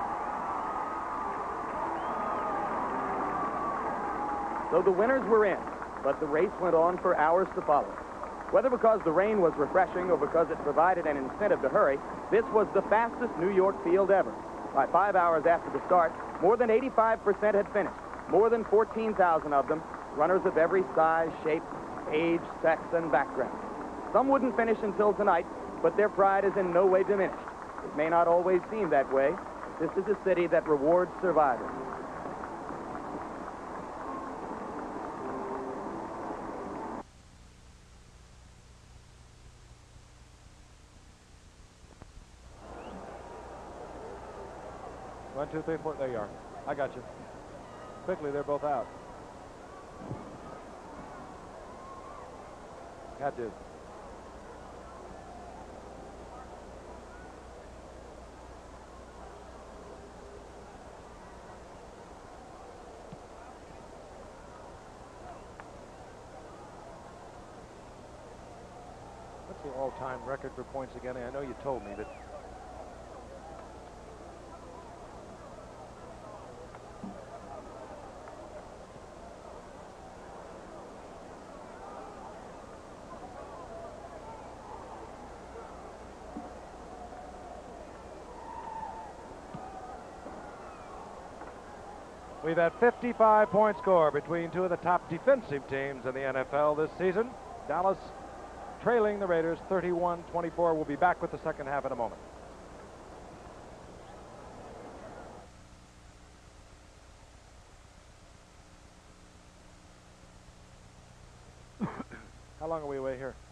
So the winners were in, but the race went on for hours to follow. Whether because the rain was refreshing or because it provided an incentive to hurry, this was the fastest New York field ever. By five hours after the start, more than eighty-five percent had finished. More than fourteen thousand of them, runners of every size, shape, age, sex, and background. Some wouldn't finish until tonight, but their pride is in no way diminished. It may not always seem that way. This is a city that rewards survivors. One, two, three, four. There you are. I got you. Quickly, they're both out. Got to. What's the all-time record for points again? I know you told me, but we've had fifty-five point score between two of the top defensive teams in the N F L this season. Dallas trailing the Raiders thirty-one twenty-four. We'll be back with the second half in a moment. How long are we away here?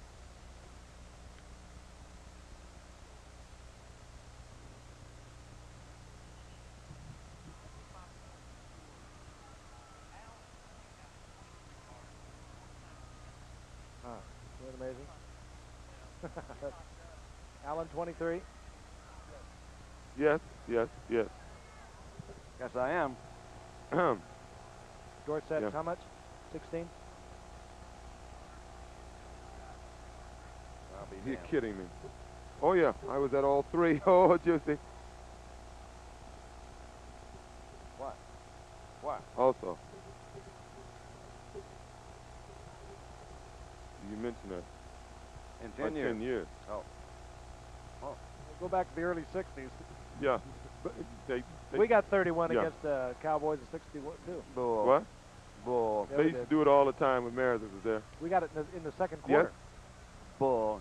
Isn't that amazing? Allen, twenty-three. Yes, yes, yes. Yes, I am. George said Yeah. how much? sixteen? I'll be You're damned. kidding me. Oh, yeah, I was at all three. Oh, Juicy. What? What? Also. You mentioned that. In About ten years. ten years. Oh. We'll go back to the early sixties. Yeah. But they, they, We got thirty-one Yeah. against uh, Cowboys in sixty-two. Bull. What? Bull. Yeah, They we used to did. do it all the time when Meredith was there. We got it in the, in the second Yes. quarter. Bull.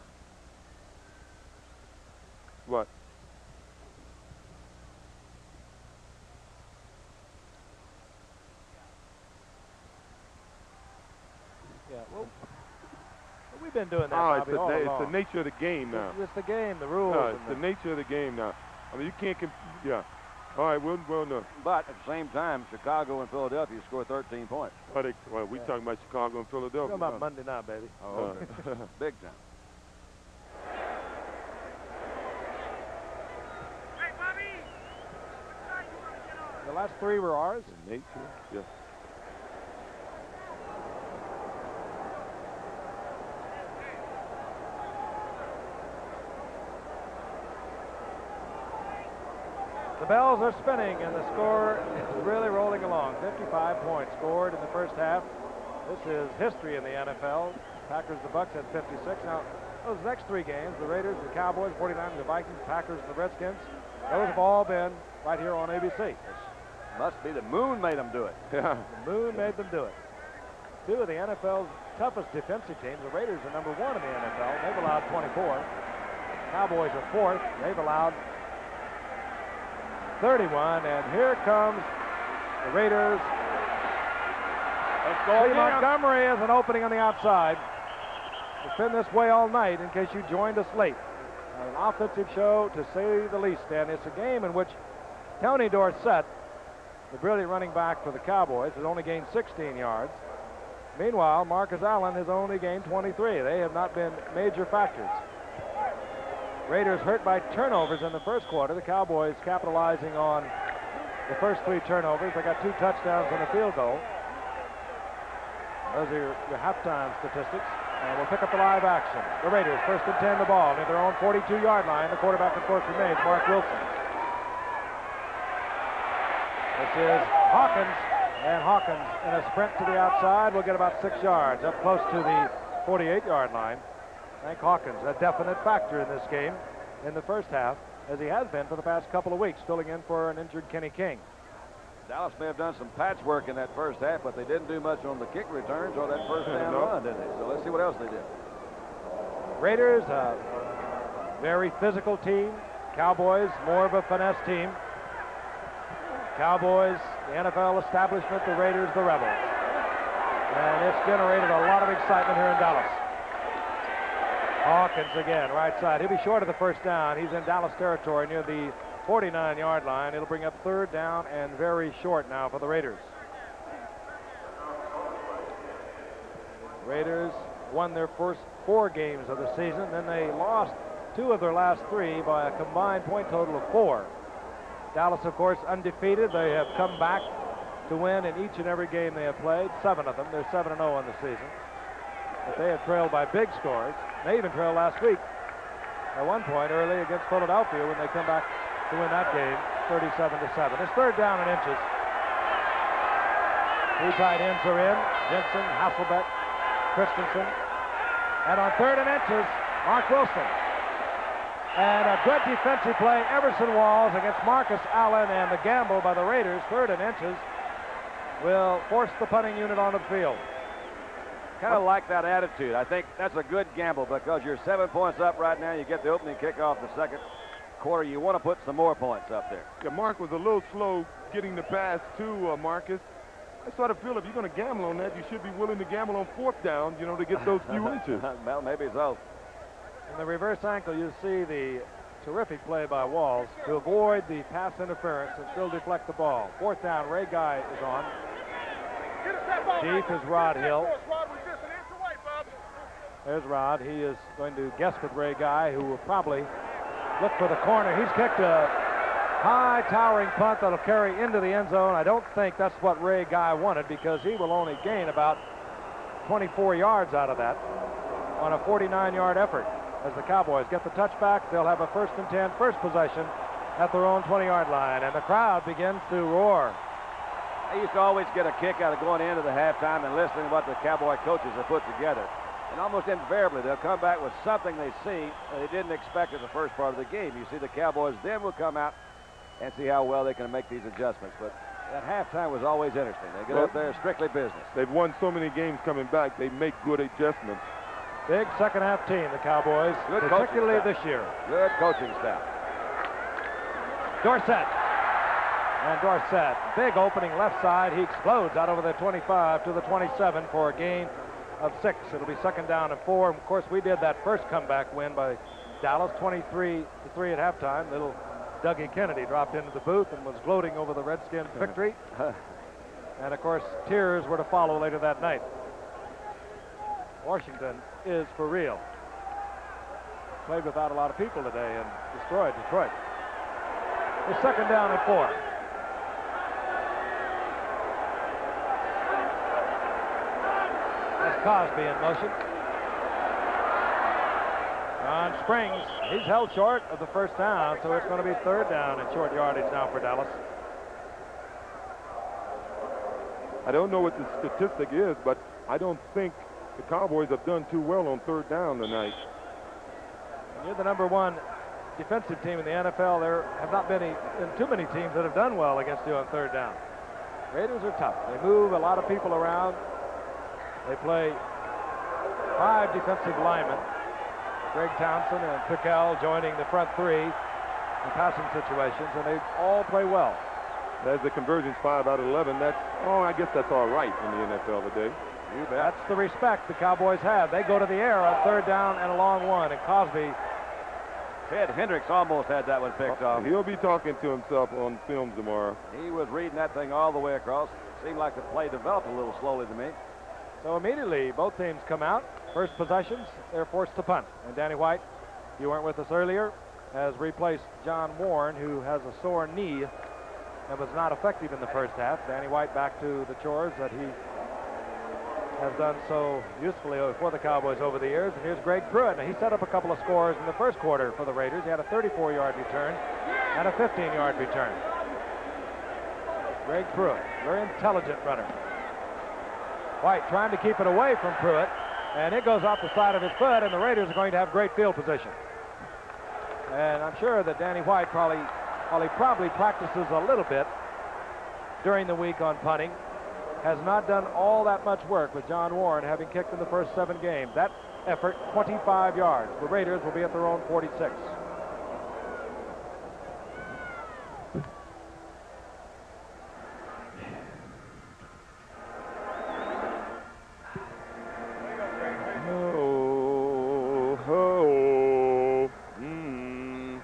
What? been doing that, Oh, Bobby, it's, all the, along. it's the nature of the game now. It's, it's the game, the rules. No, it's and the nature of the game now. I mean, you can't, comp yeah. All right, well, well done. But at the same time, Chicago and Philadelphia scored thirteen points. Well, they, well we Yeah. talking about Chicago and We're Philadelphia. talking about huh? Monday night, baby. Oh, okay. Big time. Hey, Bobby! Which side you want to get on? The last three were ours. The nature, yeah. The bells are spinning, and the score is really rolling along. fifty-five points scored in the first half. This is history in the N F L. Packers, the Bucks had fifty-six. Now, those next three games, the Raiders, the Cowboys, forty-niners, the Vikings, Packers, and the Redskins, those have all been right here on A B C. Must be the moon made them do it. Yeah. The moon made them do it. Two of the N F L's toughest defensive teams. The Raiders are number one in the N F L. They've allowed twenty-four. Cowboys are fourth. They've allowed thirty-one. And here comes the Raiders. Let's go Lee again. Montgomery is an opening on the outside. It's been this way all night in case you joined us late. An offensive show to say the least, and it's a game in which Tony Dorsett, the brilliant running back for the Cowboys, has only gained sixteen yards. Meanwhile, Marcus Allen has only gained twenty-three. They have not been major factors. Raiders hurt by turnovers in the first quarter. The Cowboys capitalizing on the first three turnovers. They got two touchdowns and a field goal. Those are your, your halftime statistics. And we'll pick up the live action. The Raiders first and ten the ball near their own forty-two-yard line. The quarterback, of course, remains Mark Wilson. This is Hawkins, and Hawkins in a sprint to the outside will get about six yards, up close to the forty-eight-yard line. Hank Hawkins, a definite factor in this game in the first half, as he has been for the past couple of weeks, filling in for an injured Kenny King. Dallas may have done some patchwork in that first half, but they didn't do much on the kick returns or that first down No. run, did they? So let's see what else they did. Raiders, a very physical team. Cowboys, more of a finesse team. Cowboys, the N F L establishment, the Raiders, the Rebels. And it's generated a lot of excitement here in Dallas. Hawkins again, right side. He'll be short of the first down. He's in Dallas territory near the forty-nine-yard line. It'll bring up third down and very short now for the Raiders. Raiders won their first four games of the season. Then they lost two of their last three by a combined point total of four. Dallas, of course, undefeated. They have come back to win in each and every game they have played. Seven of them. They're seven and oh on the season. But they have trailed by big scores. They even trailed last week at one point early against Philadelphia when they come back to win that game thirty-seven to seven. It's third down and inches. Two tight ends are in. Jensen, Hasselbeck, Christensen. And on third and inches, Mark Wilson. And a good defensive play, Everson Walls against Marcus Allen, and the gamble by the Raiders, third and inches, will force the punting unit onto the field. Kind of like that attitude. I think that's a good gamble because you're seven points up right now. You get the opening kickoff the second quarter. You want to put some more points up there. Yeah, Mark was a little slow getting the pass to uh, Marcus. I sort of feel if you're going to gamble on that, you should be willing to gamble on fourth down, you know, to get those few inches. Well, maybe so. In the reverse ankle, you see the terrific play by Walls to avoid the pass interference and still deflect the ball. Fourth down, Ray Guy is on. Deep is Rod Hill. There's Rod. He is going to guess with Ray Guy, who will probably look for the corner. He's kicked a high towering punt that'll carry into the end zone. I don't think that's what Ray Guy wanted because he will only gain about twenty-four yards out of that on a forty-nine-yard effort. As the Cowboys get the touchback, they'll have a first and ten, first possession at their own twenty-yard line, and the crowd begins to roar. I used to always get a kick out of going into the halftime and listening to what the Cowboy coaches have put together. And almost invariably, they'll come back with something they see that they didn't expect in the first part of the game. You see the Cowboys then will come out and see how well they can make these adjustments. But that halftime was always interesting. They get Well, up there, strictly business. They've won so many games coming back, they make good adjustments. Big second half team, the Cowboys, Good particularly coaching this year. Good coaching staff. Dorsett. And Dorsett, big opening left side. He explodes out over the twenty-five to the twenty-seven for a gain of six. It'll be second down and four. And of course, we did that first comeback win by Dallas, twenty-three to three at halftime. Little Dougie Kennedy dropped into the booth and was gloating over the Redskins' victory. And of course, tears were to follow later that night. Washington is for real. Played without a lot of people today and destroyed Detroit. It's second down and four. That's Cosby in motion. John Springs, he's held short of the first down, so it's going to be third down and short yardage now for Dallas. I don't know what the statistic is, but I don't think the Cowboys have done too well on third down tonight. You're the number one defensive team in the N F L. There have not been, any, been too many teams that have done well against you on third down. Raiders are tough. They move a lot of people around. They play five defensive linemen. Greg Townsend and Pickell joining the front three in passing situations, and they all play well. As the conversion's five out of eleven, that's, oh, I guess that's all right in the N F L today. You bet. That's the respect the Cowboys have. They go to the air on third down and a long one, and Cosby. Ted Hendricks almost had that one picked Oh, off. he'll be talking to himself on film tomorrow. He was reading that thing all the way across. Seemed like the play developed a little slowly to me. So immediately, both teams come out. First possessions, they're forced to punt. And Danny White, you weren't with us earlier, has replaced John Warren, who has a sore knee and was not effective in the first half. Danny White back to the chores that he has done so usefully for the Cowboys over the years. And here's Greg Pruitt. Now, he set up a couple of scores in the first quarter for the Raiders. He had a thirty-four yard return and a fifteen yard return. Greg Pruitt, very intelligent runner. White trying to keep it away from Pruitt, and it goes off the side of his foot, and the Raiders are going to have great field position. And I'm sure that Danny White probably, while he probably practices a little bit during the week on punting, has not done all that much work with John Warren having kicked in the first seven games. That effort, twenty-five yards. The Raiders will be at their own forty-six. Oh, oh, mm.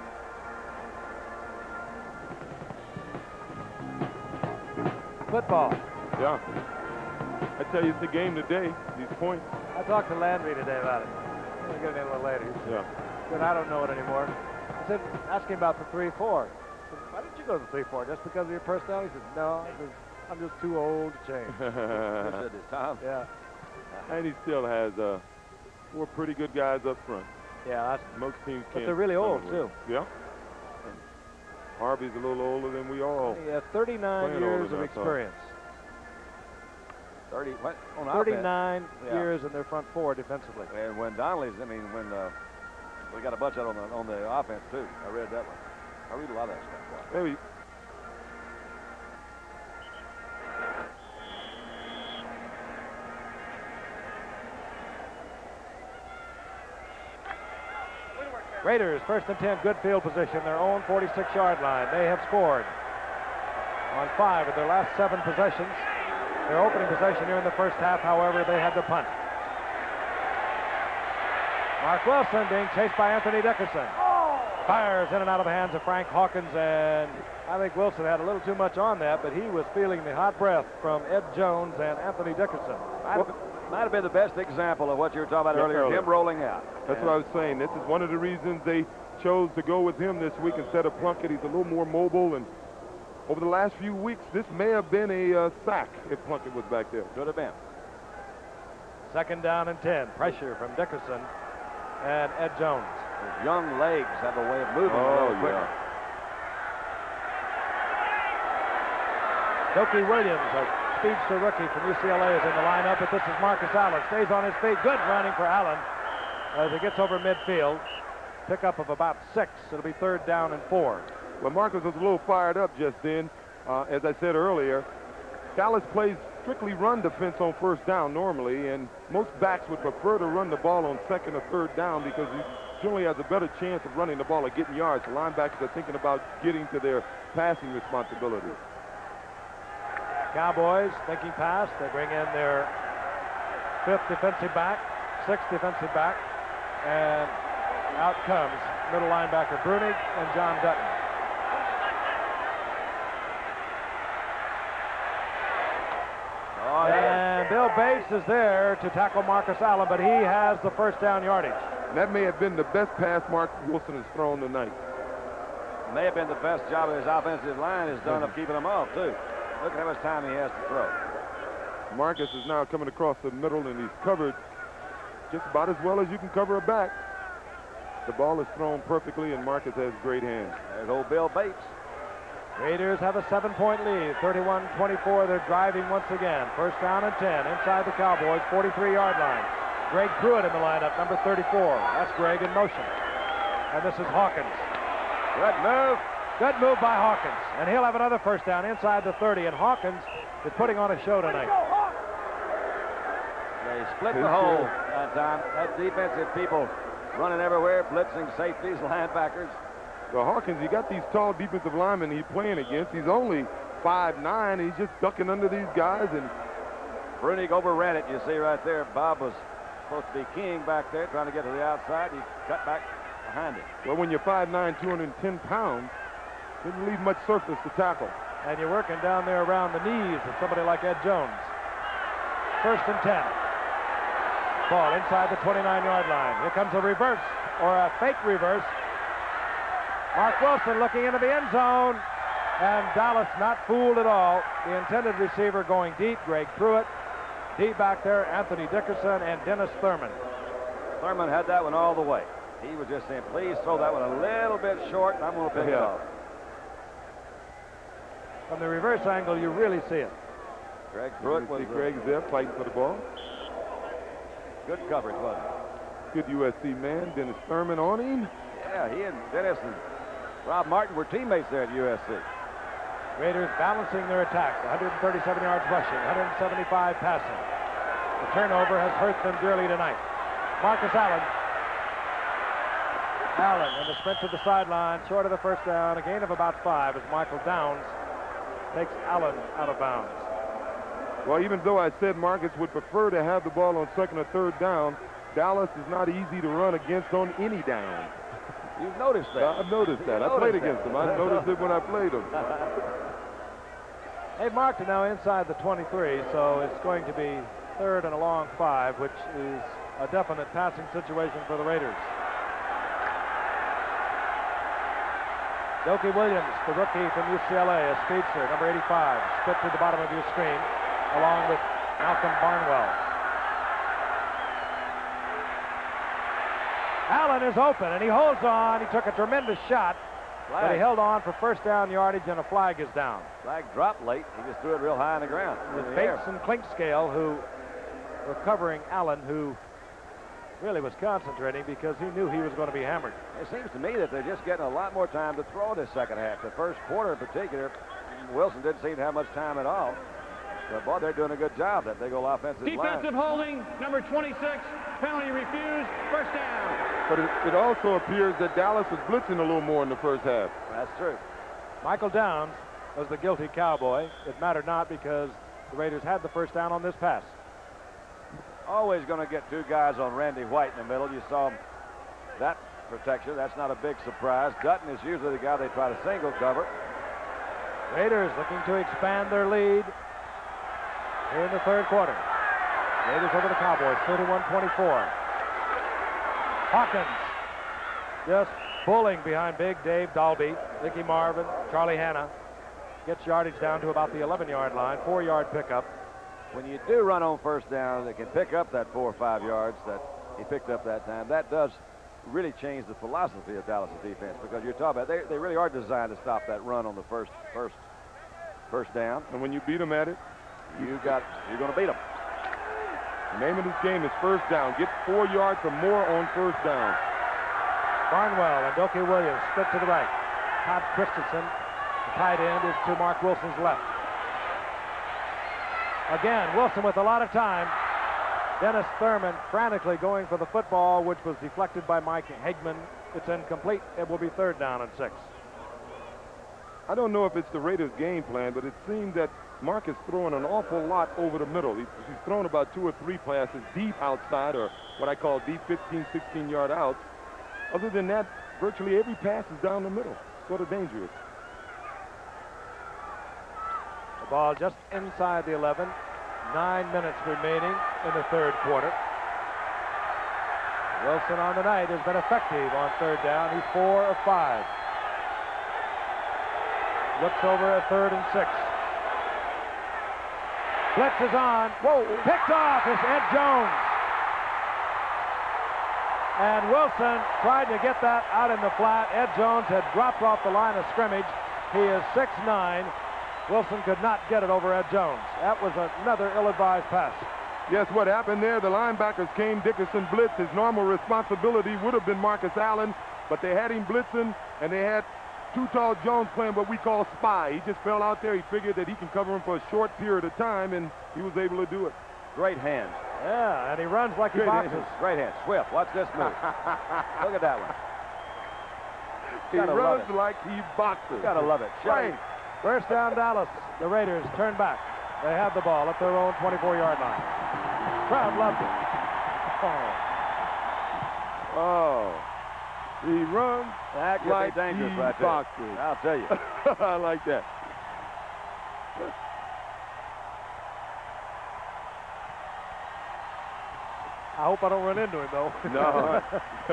Football. Yeah. I tell you, it's the game today, these points. I talked to Landry today about it. I'm going to get it in a little later. He Yeah. said, I don't know it anymore. I said, ask him about the three four. I said, why didn't you go to the three four? Just because of your personality? He said, no, I said, I'm just too old to change. Said this time. Yeah. And he still has uh, four pretty good guys up front. Yeah, that's, Most teams but can't. they're really come old, with too. it. Yeah. And Harvey's a little older than we all. He has thirty-nine Playing years older of than I thought. experience. thirty, what? On offense. thirty-nine Yeah. years in their front four defensively. And when Donnelly's, I mean, when uh, we got a bunch out on the on the offense too. I read that one. I read a lot of that stuff. Maybe. Raiders, first and ten, good field position, their own forty-six yard line. They have scored on five of their last seven possessions. Their opening possession here in the first half, however, they had to punt. Mark Wilson being chased by Anthony Dickerson. Fires in and out of the hands of Frank Hawkins, and I think Wilson had a little too much on that, but he was feeling the hot breath from Ed Jones and Anthony Dickerson. Might have, might have been the best example of what you were talking about Yeah, earlier, earlier. him rolling out. That's what I was saying. This is one of the reasons they chose to go with him this week instead of Plunkett. He's a little more mobile, and over the last few weeks, this may have been a uh, sack if Plunkett was back there. Could have been. Second down and ten. Pressure from Dickerson and Ed Jones. His young legs have a way of moving a Oh, little quicker. yeah. Doki Williams, a speedster rookie from U C L A, is in the lineup, but this is Marcus Allen. Stays on his feet. Good running for Allen as he gets over midfield. Pickup of about six. It'll be third down and four. Well, Marcus was a little fired up just then. Uh, as I said earlier, Dallas plays strictly run defense on first down normally, and most backs would prefer to run the ball on second or third down because he generally has a better chance of running the ball or getting yards. The linebackers are thinking about getting to their passing responsibilities. Cowboys thinking pass. They bring in their fifth defensive back, sixth defensive back, and out comes middle linebacker Brunig and John Dutton. Oh, yeah. And Bill Bates is there to tackle Marcus Allen, but he has the first down yardage. And that may have been the best pass Mark Wilson has thrown tonight. May have been the best job of his offensive line has done of keeping him off, too. Look at how much time he has to throw. Marcus is now coming across the middle, and he's covered just about as well as you can cover a back. The ball is thrown perfectly, and Marcus has great hands. There's old Bill Bates. Raiders have a seven-point lead, thirty-one twenty-four. They're driving once again. First down and ten inside the Cowboys' forty-three-yard line. Greg Pruitt in the lineup, number thirty-four. That's Greg in motion. And this is Hawkins. Good move. Good move by Hawkins. And he'll have another first down inside the thirty. And Hawkins is putting on a show tonight. They split the hole that time. That defensive people running everywhere, blitzing safeties, linebackers. Well, Hawkins, you got these tall defensive linemen he's playing against. He's only five nine. He's just ducking under these guys. And Brunig overran it. You see right there, Bob was supposed to be king back there trying to get to the outside. He cut back behind it. well, when you're five nine, two hundred ten pounds, didn't leave much surface to tackle. And you're working down there around the knees of somebody like Ed Jones. First and ten. Ball inside the twenty-nine-yard line. Here comes a reverse, or a fake reverse. Mark Wilson looking into the end zone. And Dallas not fooled at all. The intended receiver going deep, Greg Pruitt. Deep back there, Anthony Dickerson and Dennis Thurman. Thurman had that one all the way. He was just saying, please throw that one a little bit short, and I'm going to pick it Yeah. off. From the reverse angle, you really see it. Greg You Pruitt can was see Greg's there fighting for the ball. good coverage, wasn't it? Good U S C man. Dennis Thurman on him. Yeah, he and Dennis and Rob Martin were teammates there at U S C. Raiders balancing their attack. one hundred thirty-seven yards rushing, one hundred seventy-five passing. The turnover has hurt them dearly tonight. Marcus Allen. Allen in the sprint to the sideline, short of the first down. A gain of about five as Michael Downs takes Allen out of bounds. Well, even though I said Marcus would prefer to have the ball on second or third down, Dallas is not easy to run against on any down. You've noticed that. I've noticed that. I noticed played that. against them. I noticed it when I played them. They've marked it now inside the twenty-three, so it's going to be third and a long five, which is a definite passing situation for the Raiders. Dokie Williams, the rookie from U C L A, a speedster, number eighty-five, split to the bottom of your screen, along with Malcolm Barnwell. Allen is open, and he holds on. He took a tremendous shot, Flag. but he held on for first down yardage, and a flag is down. Flag dropped late. He just threw it real high in the ground. It was In the air. Bates and Klinkscale who were covering Allen, who really was concentrating because he knew he was going to be hammered. It seems to me that they're just getting a lot more time to throw this second half. The first quarter in particular, Wilson didn't seem to have much time at all. But, boy, they're doing a good job, that big old offensive line. Defensive holding, number twenty-six, penalty refused, first down. But it, it also appears that Dallas was blitzing a little more in the first half. That's true. Michael Downs was the guilty Cowboy. It mattered not because the Raiders had the first down on this pass. Always going to get two guys on Randy White in the middle. You saw that protection. That's not a big surprise. Dutton is usually the guy they try to single cover. Raiders looking to expand their lead here in the third quarter. Raiders over the Cowboys, thirty-one twenty-four. Hawkins just pulling behind big Dave Dalby, Ricky Marvin, Charlie Hanna. Gets yardage down to about the eleven-yard line, four-yard pickup. When you do run on first down, they can pick up that four or five yards that he picked up that time. That does really change the philosophy of Dallas' defense, because you're talking about they, they really are designed to stop that run on the first first first down. And when you beat them at it, You got you're going to beat them. the name of this game is first down. Get four yards or more on first down. Barnwell and Dokie Williams split to the right. Todd Christensen, the tight end, is to Mark Wilson's left. Again, Wilson with a lot of time. Dennis Thurman frantically going for the football, which was deflected by Mike Hegman. It's incomplete. It will be third down and six. I don't know if it's the Raiders' game plan, but it seemed that Mark is throwing an awful lot over the middle. He's, he's thrown about two or three passes deep outside, or what I call deep fifteen, sixteen yard outs. Other than that, virtually every pass is down the middle. Sort of dangerous. The ball just inside the eleven. Nine minutes remaining in the third quarter. Wilson on the night has been effective on third down. He's four of five. Looks over at third and six. Blitz is on. Whoa! Picked off is Ed Jones. And Wilson tried to get that out in the flat. Ed Jones had dropped off the line of scrimmage. He is six nine. Wilson could not get it over Ed Jones. That was another ill-advised pass. Yes, what happened there, the linebackers came, Dickerson blitz. His normal responsibility would have been Marcus Allen, but they had him blitzing, and they had Too Tall Jones playing what we call spy. He just fell out there. He figured that he can cover him for a short period of time, and he was able to do it. Great hands. Yeah, and he runs like he Great boxes. hands. Great hands. Swift, watch this move. Look at that one. He Gotta love runs it. like he boxes. Gotta love it. Right. First down, Dallas. The Raiders turn back. They have the ball at their own twenty-four yard line. Crowd loved it. Oh. Oh. He runs That could like be dangerous he right there. boxes. I'll tell you. I like that. I hope I don't run into him, though. No.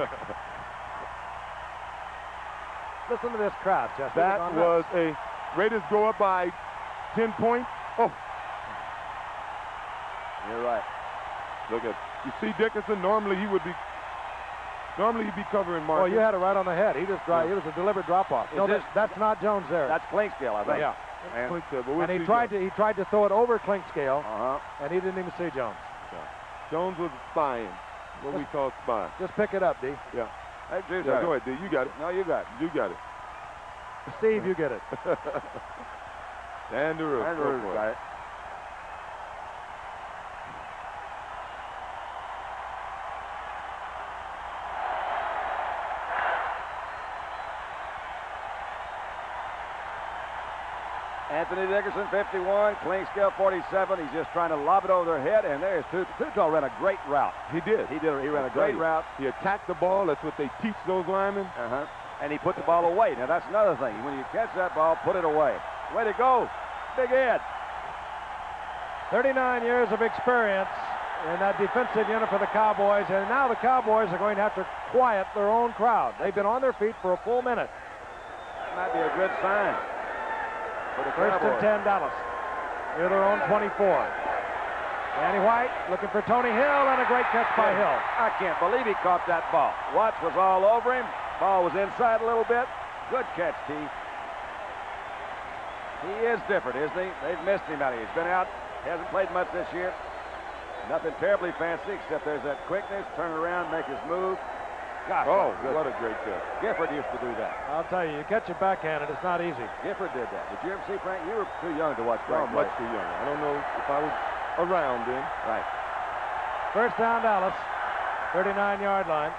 Listen to this crowd, Chester. That On was a Raiders go up by ten points. Oh, You're right. look at you see Dickerson. Normally he would be. Normally he'd be covering Oh, Marcus. you had it right on the head. He just dri- It was a deliberate drop off. Is No, this- that, that's not Jones there. That's Clinkscale, I think. yeah. And, Clint said, but we'll And he see tried Jones. to he tried to throw it over Clinkscale, uh-huh. and he didn't even see Jones. Jones was spying. What we call spy. Just pick it up, D. Yeah. Hey, Juice, Yeah, have go it. ahead, D. You got it. No, you got it. You got it. Steve, you get it. Andrew. Andrew's got it. Anthony Dickerson, fifty-one. Clinkscale, forty-seven. He's just trying to lob it over their head, and there's Too Tall ran a great route. He did. He did. He ran a great route. He attacked the ball. That's what they teach those linemen. Uh-huh. And he put the ball away. Now, that's another thing. When you catch that ball, put it away. Way to go, Big Ed. thirty-nine years of experience in that defensive unit for the Cowboys, and now the Cowboys are going to have to quiet their own crowd. They've been on their feet for a full minute. That might be a good sign for the First and Cowboys. ten, Dallas. Near their own twenty-four. Danny White looking for Tony Hill, and a great catch by Hill. I can't believe he caught that ball. Watts was all over him. Ball was inside a little bit. Good catch, T. He is different, isn't he? They've missed him out here. He's been out, hasn't played much this year. Nothing terribly fancy, except there's that quickness, turn around, make his move. Gosh, Oh, good. what a great catch. Gifford used to do that. I'll tell you, you catch it backhanded, it's not easy. Gifford did that. Did you ever see Frank? You were too young to watch Oh, Frank much play. too young. I don't know if I was around then. Right. First down, Dallas. thirty-nine yard line.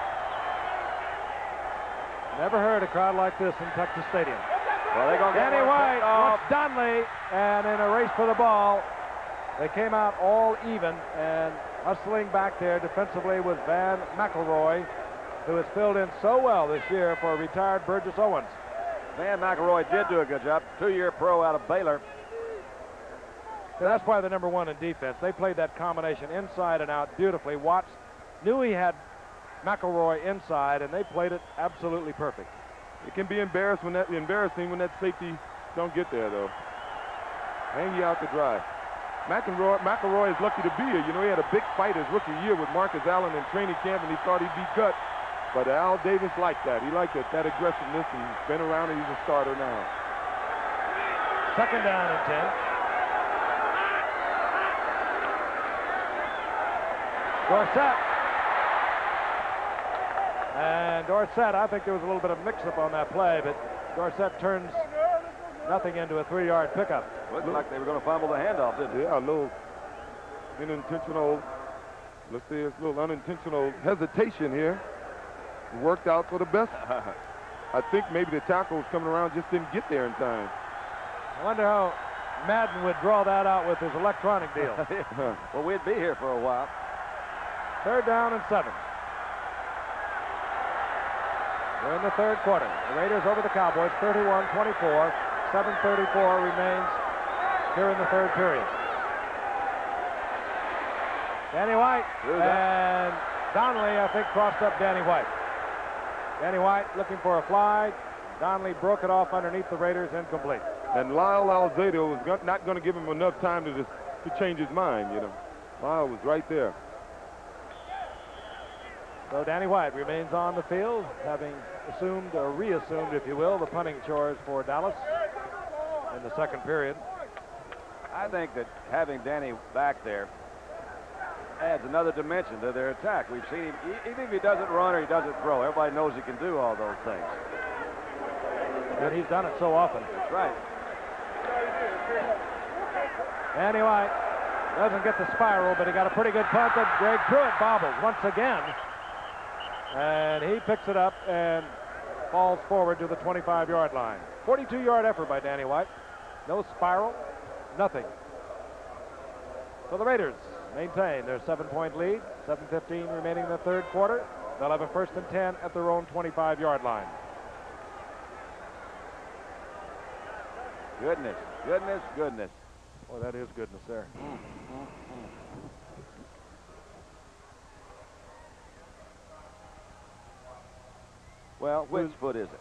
Never heard a crowd like this in Texas Stadium. Well, they're going to get Danny one White picked off. wants Donnelly, and in a race for the ball, they came out all even, and hustling back there defensively was Van McElroy, who has filled in so well this year for retired Burgess Owens. Van McElroy did do a good job. Two-year pro out of Baylor. So that's why they're number one in defense. They played that combination inside and out beautifully. Watts knew he had McElroy inside, and they played it absolutely perfect. It can be embarrassed when that, embarrassing when that safety don't get there, though. Hang you out to dry. McElroy, McElroy is lucky to be here. You know, he had a big fight his rookie year with Marcus Allen in training camp, and he thought he'd be cut. But Al Davis liked that. He liked it, that aggressiveness, and he's been around, and he's a starter now. Second down and ten. Dorsett. And Dorsett, I think there was a little bit of mix-up on that play, but Dorsett turns nothing into a three-yard pickup. Looked like they were going to fumble the handoff, didn't they? Yeah, a little unintentional, let's say it's a little unintentional hesitation here. It worked out for the best. I think maybe the tackles coming around just didn't get there in time. I wonder how Madden would draw that out with his electronic deal. Well, we'd be here for a while. Third down and seven. We're in the third quarter. The Raiders over the Cowboys, thirty-one twenty-four. seven thirty-four remains here in the third period. Danny White and Donnelly, I think, crossed up Danny White. Danny White looking for a fly. Donnelly broke it off underneath the Raiders, incomplete. And Lyle Alzado was go- not going to give him enough time to just, to change his mind, you know. Lyle was right there. So Danny White remains on the field, having assumed or reassumed, if you will, the punting chores for Dallas in the second period. I think that having Danny back there adds another dimension to their attack. We've seen him, e- even if he doesn't run or he doesn't throw, everybody knows he can do all those things. And he's done it so often. That's right. Danny White doesn't get the spiral, but he got a pretty good punt, and Greg Pruitt bobbles once again. And he picks it up and falls forward to the twenty-five-yard line. forty-two-yard effort by Danny White. No spiral, nothing. So the Raiders maintain their seven-point lead. seven fifteen remaining in the third quarter. They'll have a first and ten at their own twenty-five-yard line. Goodness, goodness, goodness. Well, that is goodness there. Mm, mm, mm. Well, which foot is it?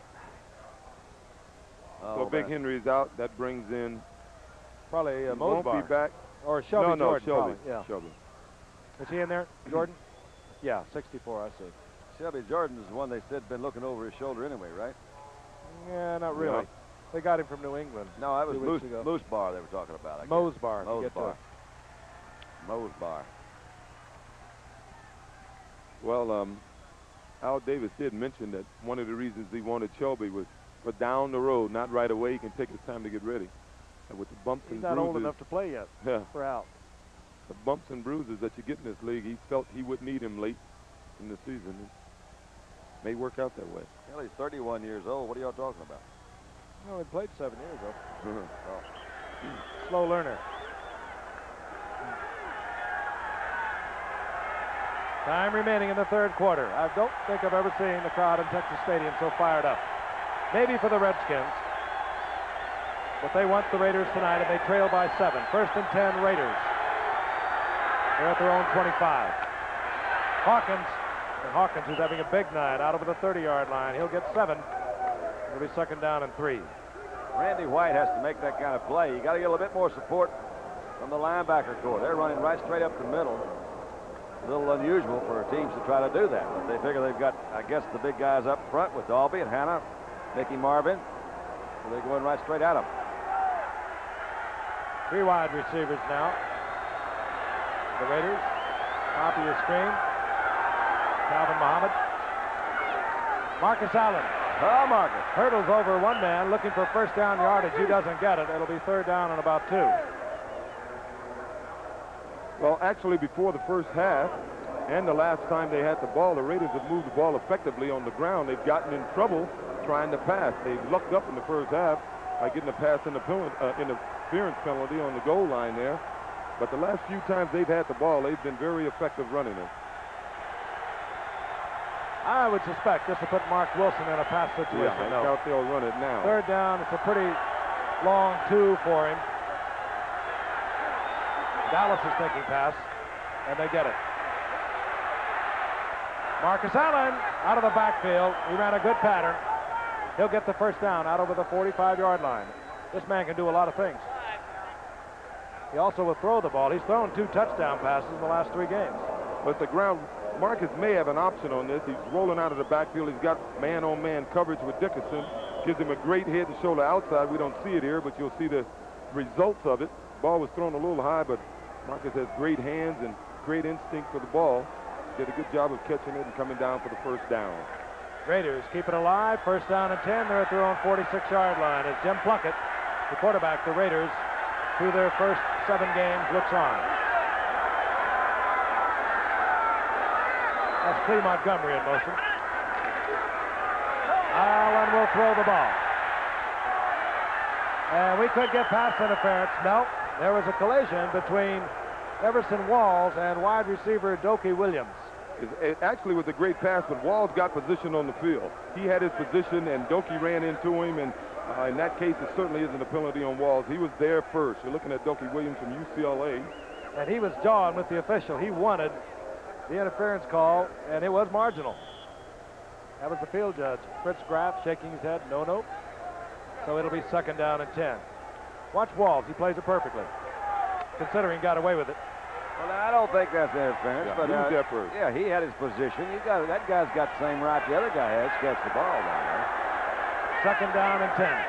So Oh, Big that's- Henry's out. That brings in. Probably uh, He won't be Mosbar. back. Or Shelby no, no, Jordan. Shelby. Probably. Yeah. Shelby. Is he in there, Jordan? Yeah, sixty-four, I see. Shelby Jordan's the one they said been looking over his shoulder anyway, right? Yeah, not really. Yeah. They got him from New England. No, that was Two Moose, weeks ago. Moose Bar they were talking about. I guess. Mosbar. to Mose get to Bar. it. Mose Bar. Well, um, Al Davis did mention that one of the reasons he wanted Shelby was for down the road, not right away. He can take his time to get ready. And with the bumps He's and not bruises, old enough to play yet yeah, for Al. the bumps and bruises that you get in this league, he felt he would need him late in the season. It may work out that way. Well, he's thirty-one years old. What are y'all talking about? No, he played seven years ago. Oh. Slow learner. Time remaining in the third quarter. I don't think I've ever seen the crowd in Texas Stadium so fired up. Maybe for the Redskins. But they want the Raiders tonight, and they trail by seven. First and ten, Raiders. They're at their own twenty-five. Hawkins, and Hawkins who's having a big night out over the thirty-yard line. He'll get seven. It'll be second down and three. Randy White has to make that kind of play. You got to get a little bit more support from the linebacker corps. They're running right straight up the middle. A little unusual for teams to try to do that, but they figure they've got, I guess, the big guys up front with Dalby and Hanna, Mickey Marvin. So they're going right straight at them. Three wide receivers now. The Raiders. Top of your screen. Calvin Muhammad. Marcus Allen. Oh, Marcus. Hurdles over one man looking for first down yardage. He doesn't get it. It'll be third down and about two. Well, actually, before the first half and the last time they had the ball, the Raiders have moved the ball effectively on the ground. They've gotten in trouble trying to pass. They lucked up in the first half by getting a pass interference, uh, interference penalty on the goal line there. But the last few times they've had the ball, they've been very effective running it. I would suspect this will put Mark Wilson in a pass situation. Yeah, I No. doubt they'll run it now. Third down. It's a pretty long two for him. Dallas is thinking pass, and they get it. Marcus Allen out of the backfield. He ran a good pattern. He'll get the first down out over the forty-five-yard line. This man can do a lot of things. He also will throw the ball. He's thrown two touchdown passes in the last three games. But the ground, Marcus may have an option on this. He's rolling out of the backfield. He's got man-on-man coverage with Dickerson. Gives him a great head and shoulder outside. We don't see it here, but you'll see the results of it. Ball was thrown a little high, but Marcus has great hands and great instinct for the ball. Did a good job of catching it and coming down for the first down. Raiders keep it alive. First down and ten. They're at their own forty-six-yard line as Jim Plunkett, the quarterback, the Raiders, through their first seven games, looks on. That's Clee Montgomery in motion. Allen will throw the ball. And we could get pass interference. No, there was a collision between Everson Walls and wide receiver Dokie Williams. It, it actually was a great pass, but Walls got position on the field. He had his position, and Dokie ran into him, and uh, in that case, it certainly isn't a penalty on Walls. He was there first. You're looking at Dokie Williams from U C L A. And he was jawing with the official. He wanted the interference call, and it was marginal. That was the field judge, Fritz Graff, shaking his head, no, no. So it'll be second down and ten. Watch Walls. He plays it perfectly, considering he got away with it. Well, I don't think that's interference, Yeah, but he was uh, there first. yeah, he had his position. He got that guy's got the same right the other guy has to catch the ball down there. Second down and ten.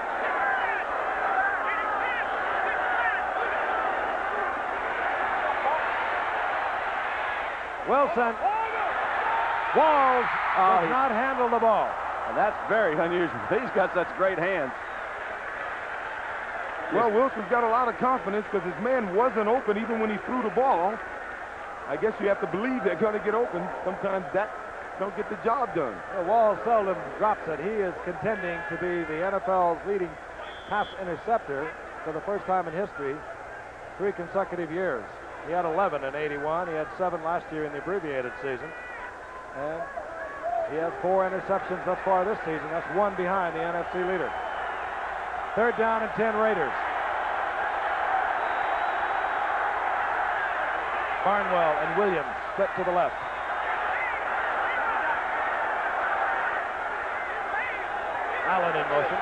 Wilson. Walls Oh, does he- not handle the ball. And that's very unusual. He's got such great hands. Well, Wilson's got a lot of confidence because his man wasn't open even when he threw the ball. I guess you have to believe they're going to get open. Sometimes that don't get the job done. Well, Walls seldom drops it. He is contending to be the N F L's leading pass interceptor for the first time in history, three consecutive years. He had eleven in eighty-one. He had seven last year in the abbreviated season. And he has four interceptions thus far this season. That's one behind the N F C leader. Third down and ten Raiders. Barnwell and Williams split to the left. Allen in motion.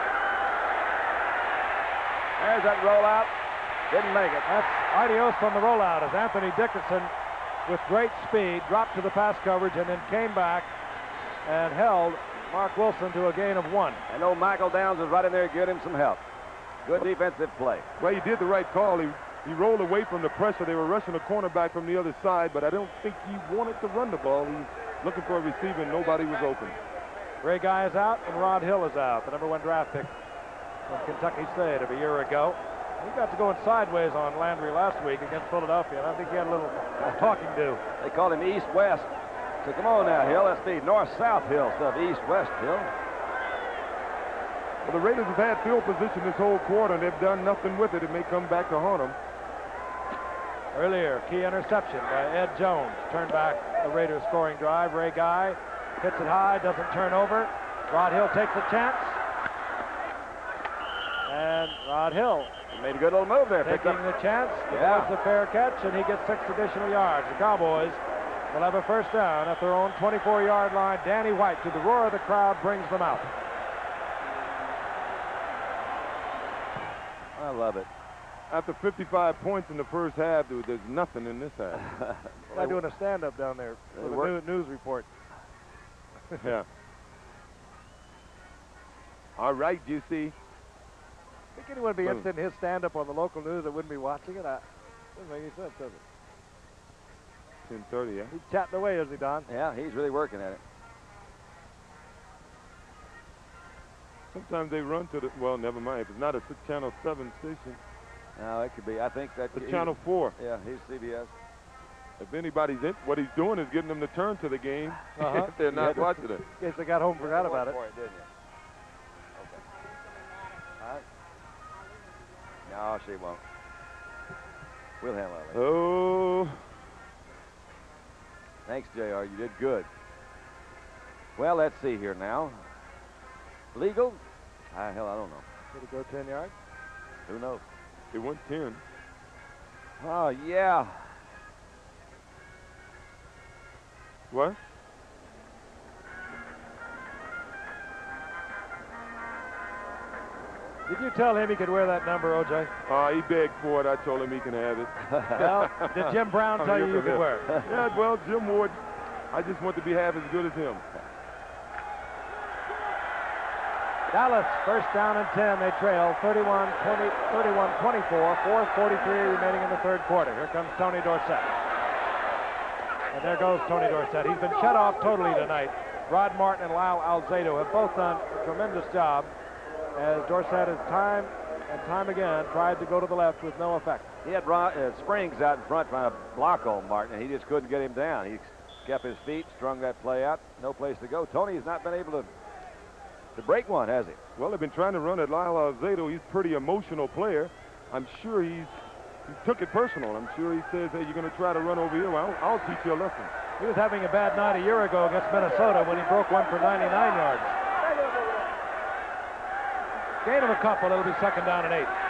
There's that rollout. Didn't make it. That's adios on the rollout as Anthony Dickinson, with great speed, dropped to the pass coverage and then came back and held Mark Wilson to a gain of one. And old Michael Downs was right in there to get him some help. Good defensive play. Well, he did the right call. He, he rolled away from the pressure. They were rushing a cornerback from the other side, but I don't think he wanted to run the ball. He was looking for a receiver, and nobody was open. Ray Guy is out, and Rod Hill is out, the number one draft pick from Kentucky State of a year ago. He got to going sideways on Landry last week against Philadelphia, and I think he had a little talking to. They called him East-West. So come on now, Hill. That's the North-South Hill stuff. East-West Hill. Well, the Raiders have had field position this whole quarter, and they've done nothing with it. It may come back to haunt them. Earlier, key interception by Ed Jones. Turned back the Raiders scoring drive. Ray Guy hits it high, doesn't turn over. Rod Hill takes a chance. And Rod Hill He made a good little move there. Picked taking up. the chance, Yeah. avoids the fair catch, and he gets six additional yards. The Cowboys will have a first down at their own twenty-four yard line. Danny White, to the roar of the crowd, brings them out. I love it. After fifty-five points in the first half, dude, there's nothing in this half. They're doing a stand-up down there for They the work- new, news report. Yeah. All right, you see. Think anyone would be Well- interested in his stand-up on the local news that wouldn't be watching it? I, doesn't make any sense, does it? ten thirty, yeah. He's chatting away, is he, Don? Yeah, he's really working at it. Sometimes they run to the, well, never mind. If it's not a s- Channel seven station, No, it could be. I think that. it's he- Channel four. Yeah, he's C B S. If anybody's in, what he's doing is getting them to turn to the game Uh-huh. if they're not Yeah. watching it. In case they got home and forgot about it. For didn't you? Okay. All right. No, she won't. We'll handle it later. Oh, Thanks, J R. You did good. Well, let's see here now. Legal? Ah, hell, I don't know. Did it go ten yards? Who knows? it went ten. Oh, yeah. What? Did you tell him he could wear that number, O J? Uh, he begged for it. I told him he can have it. Well, did Jim Brown I'm tell here you you for could this. wear it? Yeah, well, Jim Ward, I just want to be half as good as him. Dallas, first down and ten. They trail thirty-one twenty, thirty-one twenty-four, four forty-three remaining in the third quarter. Here comes Tony Dorsett. And there goes Tony Dorsett. He's been shut off totally tonight. Rod Martin and Lyle Alzado have both done a tremendous job, as Dorsett has time and time again tried to go to the left with no effect. He had Ron, uh, Springs out in front trying to block on Martin, and he just couldn't get him down. He kept his feet, strung that play out, no place to go. Tony has not been able to to break one, has he? Well, they've been trying to run at Lyle Alzado. He's a pretty emotional player. I'm sure he's he took it personal. I'm sure he says, hey, you're going to try to run over here. Well, I'll, I'll teach you a lesson. He was having a bad night a year ago against Minnesota when he broke one for ninety-nine yards. Gain of a couple. It'll be second down and eight.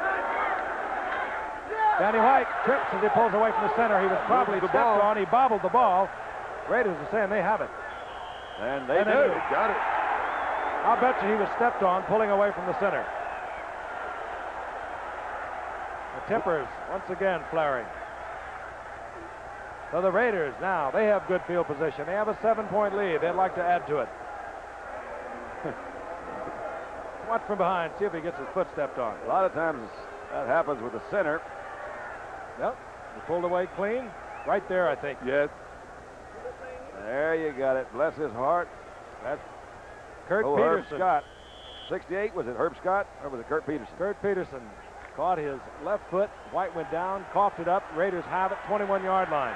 Danny White trips as he pulls away from the center. He was probably the stepped ball. on. He bobbled the ball. Raiders are saying they have it. And they And they do. do. Got it. I'll bet you he was stepped on pulling away from the center. The Tippers once again flaring. So the Raiders now, they have good field position. They have a seven-point lead. They'd like to add to it. Watch from behind, see if he gets his foot stepped on. A lot of times that happens with the center. Yep, he pulled away clean. Right there, I think. Yes. There you got it. Bless his heart. That's Kurt oh, Herb Peterson. Scott. sixty-eight, was it Herb Scott or was it Kurt Peterson? Kurt Peterson caught his left foot. White went down, coughed it up. Raiders have it, twenty-one-yard line.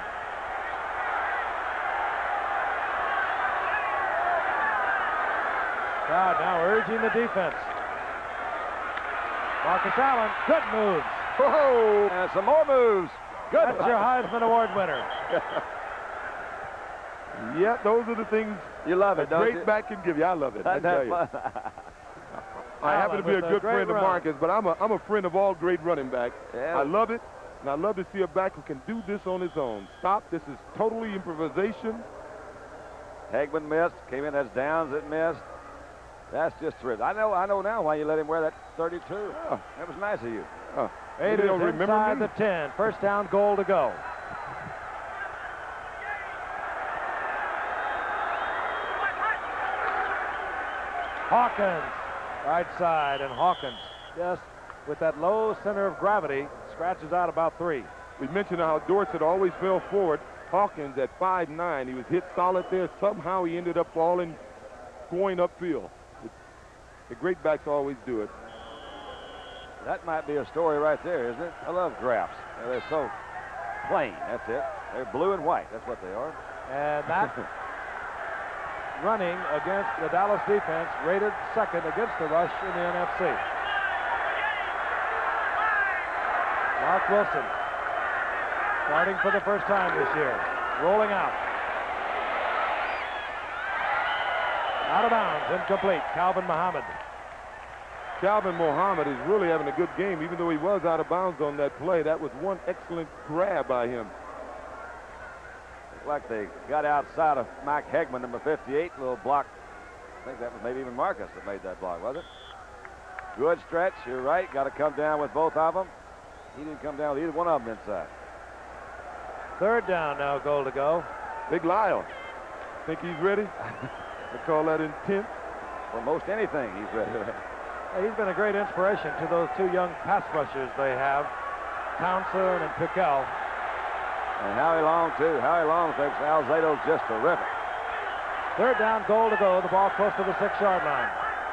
Crowd now urging the defense. Marcus Allen, good moves. Whoa! And some more moves. Good. That's your Heisman Award winner. Yeah, those are the things You love a it, don't great you? back can give you. I love it. I Isn't tell that you. fun? I happen to be a Allen with a good great friend of run. Marcus, but I'm a, I'm a friend of all great running backs. Yeah. I love it, and I love to see a back who can do this on his own. Stop. This is totally improvisation. Hagman missed. Came in as Downs that missed. That's just terrific. I know. I know now why you let him wear that thirty-two. Oh. That was nice of you. Oh, Raiders you don't remember inside me? the ten. First down, goal to go. Hawkins, right side, and Hawkins just with that low center of gravity scratches out about three. We mentioned how Dorset always fell forward. Hawkins at five nine, he was hit solid there. Somehow he ended up falling, going upfield. The great backs always do it. That might be a story right there, isn't it? I love graphs. Yeah, they're so plain. That's it. They're blue and white. That's what they are. And that running against the Dallas defense, rated second against the rush in the N F C. Mark Wilson starting for the first time this year. Rolling out. Out of bounds, incomplete. Calvin Muhammad. Calvin Muhammad is really having a good game, even though he was out of bounds on that play. That was one excellent grab by him. Looked like they got outside of Mike Hegman, number fifty-eight. Little block. I think that was maybe even Marcus that made that block, was it? Good stretch. You're right. Got to come down with both of them. He didn't come down with either one of them inside. Third down now, goal to go. Big Lyle. Think he's ready? They call that intense. For most anything, he's ready. He's been a great inspiration to those two young pass rushers they have, Townsend and Pickell. And Howie Long, too. Howie Long thinks Alzado's just terrific. Third down, goal to go. The ball close to the six-yard line.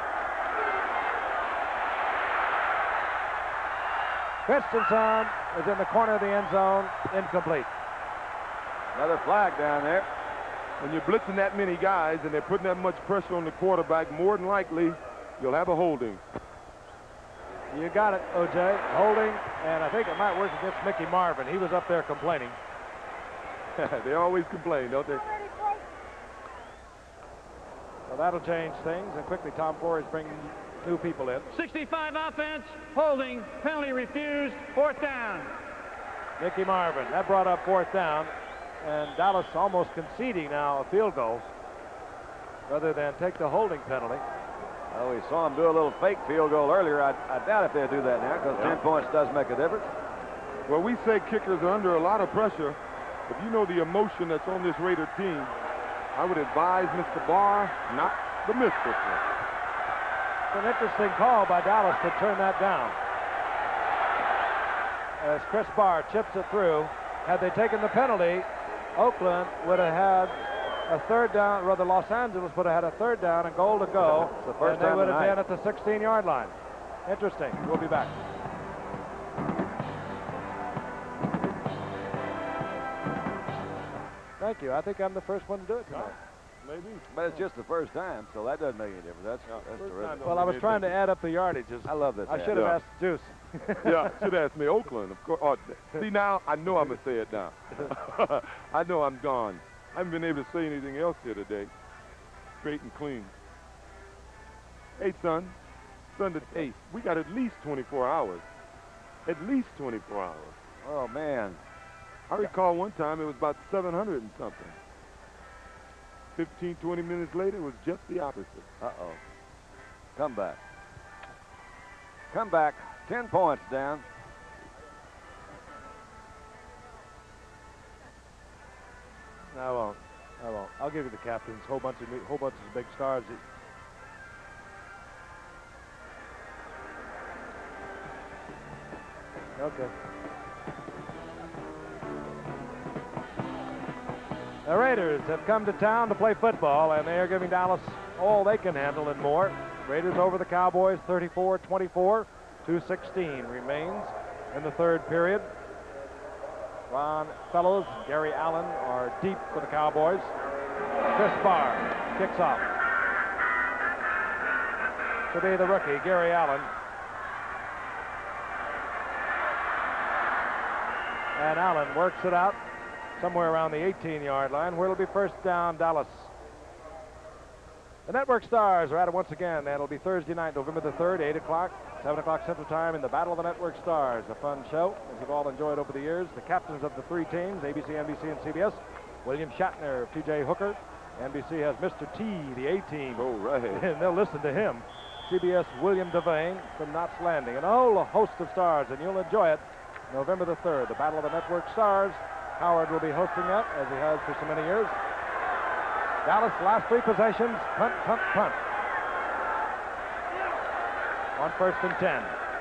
Christensen is in the corner of the end zone, incomplete. Another flag down there. When you're blitzing that many guys and they're putting that much pressure on the quarterback, more than likely you'll have a holding. You got it, O J. Holding, and I think it might work against Mickey Marvin. He was up there complaining. They always complain, don't they? So that'll change things, and quickly Tom Ford is bringing new people in. sixty-five offense, holding, penalty refused, fourth down. Mickey Marvin, that brought up fourth down, and Dallas almost conceding now a field goal rather than take the holding penalty. Well, we saw him do a little fake field goal earlier. I, I doubt if they'll do that now because ten points does make a difference. Well, we say kickers are under a lot of pressure. If you know the emotion that's on this Raider team, I would advise Mister Barr not to miss this one. It's an interesting call by Dallas to turn that down. As Chris Barr chips it through, had they taken the penalty, Oakland would have had a third down, rather Los Angeles would have had a third down and goal to go, It's the first and they time would have tonight. been at the sixteen-yard line. Interesting. We'll be back. Thank you. I think I'm the first one to do it tonight. maybe. But it's just the first time, so that doesn't make any difference. That's, Yeah, that's first terrific. time don't Well, I was make trying to anything. add up the yardages. I love this. I ad. should have Yeah. asked Juice. Yeah, should ask me Oakland, of course. Oh, see, now I know I'm going to say it now. I know I'm gone. I haven't been able to say anything else here today. Straight and clean. Hey, son. Son to eight. We got at least twenty-four hours. At least twenty-four hours. Oh, man. I recall one time it was about seven hundred and something. fifteen, twenty minutes later, it was just the opposite. Uh-oh. Come back. Come back. Ten points down. No, I won't. I won't. I'll give you the captains. Whole bunch of whole bunch of big stars. Okay. The Raiders have come to town to play football, and they are giving Dallas all they can handle and more. Raiders over the Cowboys, thirty-four twenty-four. two sixteen remains in the third period. Ron Fellows, Gary Allen are deep for the Cowboys. Chris Barr kicks off. Today the rookie, Gary Allen. And Allen works it out somewhere around the eighteen-yard line, where it'll be first down, Dallas. The Network Stars are at it once again, and it'll be Thursday night, November the third, eight o'clock, seven o'clock Central Time in the Battle of the Network Stars. A fun show, as you've all enjoyed over the years. The captains of the three teams, A B C, N B C, and C B S. William Shatner, T J Hooker. N B C has Mister T, the A-team. Oh, right. And they'll listen to him. C B S, William Devane from Knots Landing. And a whole host of stars, and you'll enjoy it. November the third, the Battle of the Network Stars. Howard will be hosting that, as he has for so many years. Dallas, last three possessions, punt, punt, punt. On first and ten.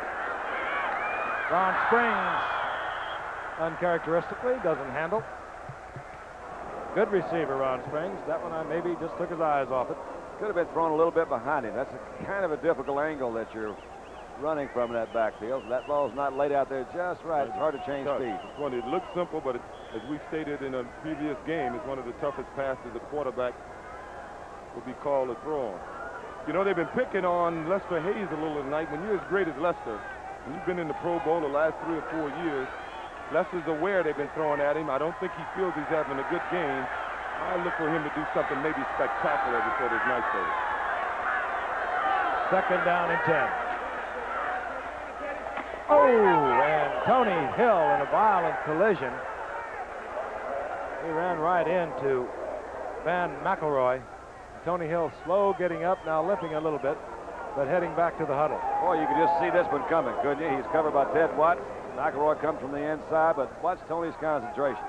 Ron Springs, uncharacteristically, doesn't handle. Good receiver, Ron Springs. That one, I maybe just took his eyes off it. Could have been thrown a little bit behind him. That's a kind of a difficult angle that you're running from in that backfield. That ball's not laid out there just right. It's hard to change Tough. speed. It's one, it looks simple, but it, as we stated in a previous game, it's one of the toughest passes the quarterback will be called to throw on. You know, they've been picking on Lester Hayes a little tonight. When you're as great as Lester, and you've been in the Pro Bowl the last three or four years, Lester's aware they've been throwing at him. I don't think he feels he's having a good game. I look for him to do something maybe spectacular before this night's over. Second down and ten. Oh, and Tony Hill in a violent collision. He ran right into Van McElroy. Tony Hill slow getting up, now limping a little bit, but heading back to the huddle. Boy, you could just see this one coming, couldn't you? He's covered by Ted Watts. McElroy comes from the inside, but watch Tony's concentration.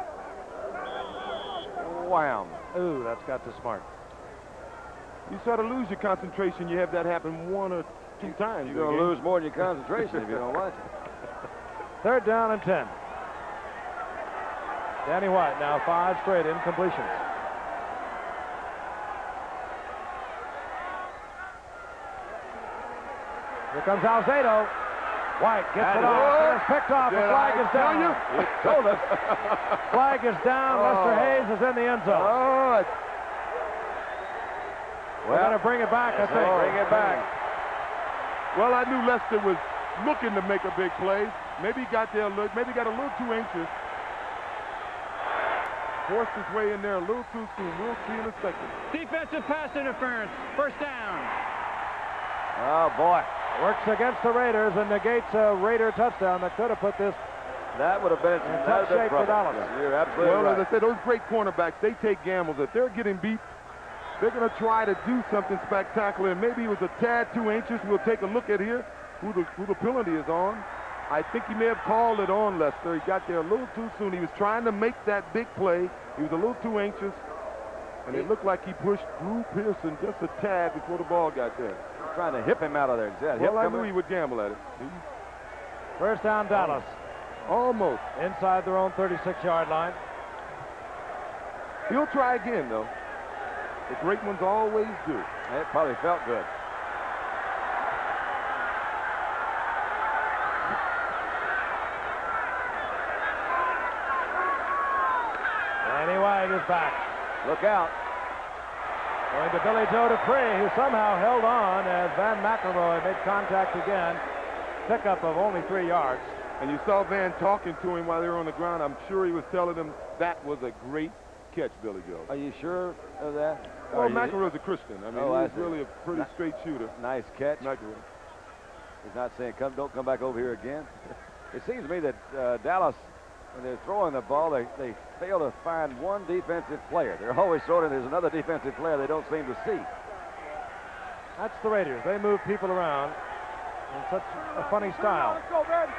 Wham. Ooh, that's got to smart. You sort of lose your concentration. You have that happen one or two times. You're going to lose more than your concentration if you don't watch it. Third down and ten. Danny White now five straight incompletions. Here comes Alzado. White gets it off, and it's picked off. The flag is down. You told us. Flag is down. Oh. Lester Hayes is in the end zone. Oh, it's... We're going to bring it back, I think. Oh, bring it back. Well, I knew Lester was looking to make a big play. Maybe he got there a little, maybe got a little too anxious. Forced his way in there a little too soon. We'll see in a second. Defensive pass interference. First down. Oh, boy. Works against the Raiders and negates a Raider touchdown that could have put this. That would have been In that tough would have been shape for trouble. Dallas. You're absolutely Well, right. as I said, those great cornerbacks, they take gambles. If they're getting beat, they're going to try to do something spectacular. And maybe he was a tad too anxious. We'll take a look at here who the, who the penalty is on. I think he may have called it on Lester. He got there a little too soon. He was trying to make that big play. He was a little too anxious. And it looked like he pushed Drew Pearson just a tad before the ball got there. Trying to hip him out of there. Yeah, hip Well, I coming. knew he would gamble at it. He First down, Dallas. almost. Inside their own thirty-six-yard line. He'll try again, though. The great ones always do. It probably felt good. Danny White is back. Look out. Going to Billy Joe Dupree, who somehow held on as Van McElroy made contact again. Pickup of only three yards. And you saw Van talking to him while they were on the ground. I'm sure he was telling him that was a great catch, Billy Joe. Are you sure of that? Well, Are you- McElroy's a Christian. I mean, Oh, I he's see. really a pretty Ni- straight shooter. Nice catch. McElroy. He's not saying, come, don't come back over here again. It seems to me that uh, Dallas, when they're throwing the ball, they, they fail to find one defensive player. They're always throwing it. There's another defensive player they don't seem to see. That's the Raiders. They move people around in such a funny style. Let's go, man.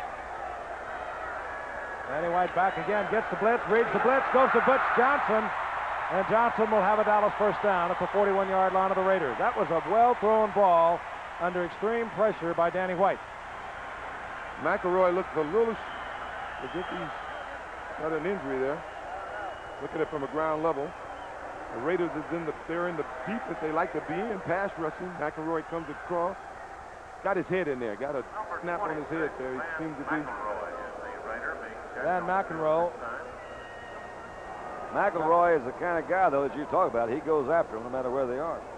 Danny White back again, gets the blitz, reads the blitz, goes to Butch Johnson, and Johnson will have a Dallas first down at the forty-one-yard line of the Raiders. That was a well-thrown ball under extreme pressure by Danny White. McElroy looks a little, as if he's got an injury there. Look at it from a ground level. The Raiders is in the, they're in the defense they like to be in, pass rushing. McElroy comes across, got his head in there, got a snap on his head there. He seems to be. Van McEnroe. McElroy is the kind of guy, though, that you talk about. He goes after them no matter where they are.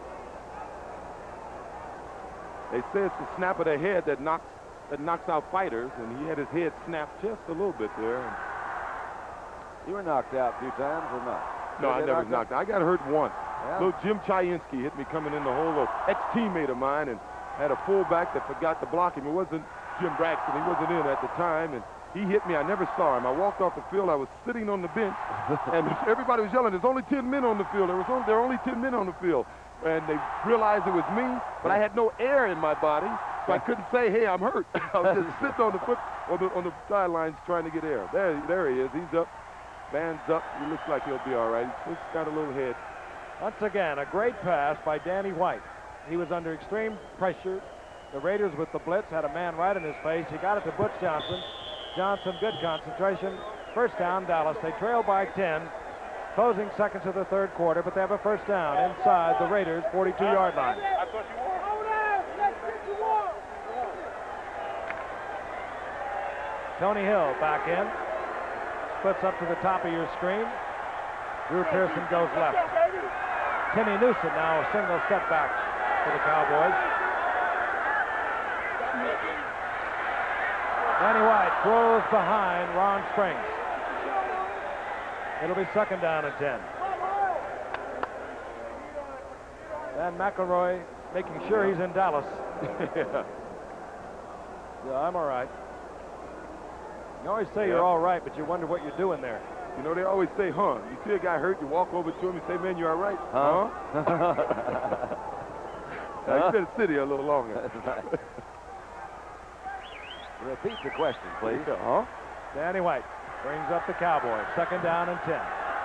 They say it's the snap of the head that knocks that knocks out fighters, and he had his head snapped just a little bit there. You were knocked out a few times or not? No, You I get never was knocked out. I got hurt once. Yeah. Little Jim Chiansky hit me coming in the hole. An ex-teammate of mine, and had a fullback that forgot to block him. It wasn't Jim Braxton. He wasn't in at the time, and he hit me. I never saw him. I walked off the field. I was sitting on the bench, and everybody was yelling, there's only ten men on the field. There was only, there were only ten men on the field. And they realized it was me, but I had no air in my body, so I couldn't say, hey, I'm hurt. I was just sitting on the foot on the, on the sidelines trying to get air. There, there he is. He's up. Van's up. He looks like he'll be all right. He's just got a little head. Once again, a great pass by Danny White. He was under extreme pressure. The Raiders with the blitz had a man right in his face. He got it to Butch Johnson. Johnson, good concentration. First down, Dallas. They trail by ten. Closing seconds of the third quarter, but they have a first down inside the Raiders' forty-two-yard line. Tony Hill back in. Splits up to the top of your screen. Drew Pearson goes left. Timmy Newsom now a single step back for the Cowboys. Danny White throws behind Ron Springs. It'll be second down and ten. Van McElroy making sure he's in Dallas. Yeah. Yeah, I'm all right. You always say you're Yeah. all right, but you wonder what you're doing there. You know, they always say, huh. You see a guy hurt, you walk over to him and say, man, you all right? Huh? Now, you better sit here a little longer. Repeat the question, please. Huh? Danny White brings up the Cowboys. Second down and ten.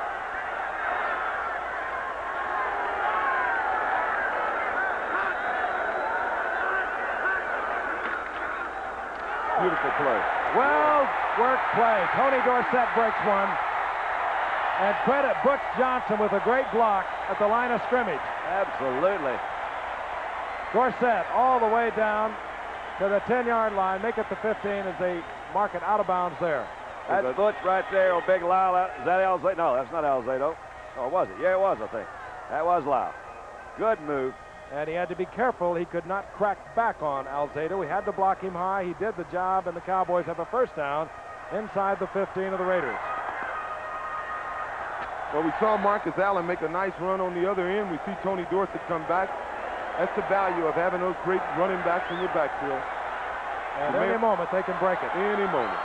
Beautiful play. Well worked play. Tony Dorsett breaks one. And credit Butch Johnson with a great block at the line of scrimmage. Absolutely. Dorsett all the way down to the ten-yard line. Make it the fifteen as they mark it out of bounds there. That's Butch right there, oh, big Lyle. Is that Alzado? No, that's not Alzado. Oh, was it? Yeah, it was, I think. That was Lyle. Good move. And he had to be careful. He could not crack back on Alzado. He had to block him high. He did the job, and the Cowboys have a first down inside the fifteen of the Raiders. Well, we saw Marcus Allen make a nice run on the other end. We see Tony Dorsett come back. That's the value of having those great running backs in your backfield. At You any may- moment, they can break it. Any moment.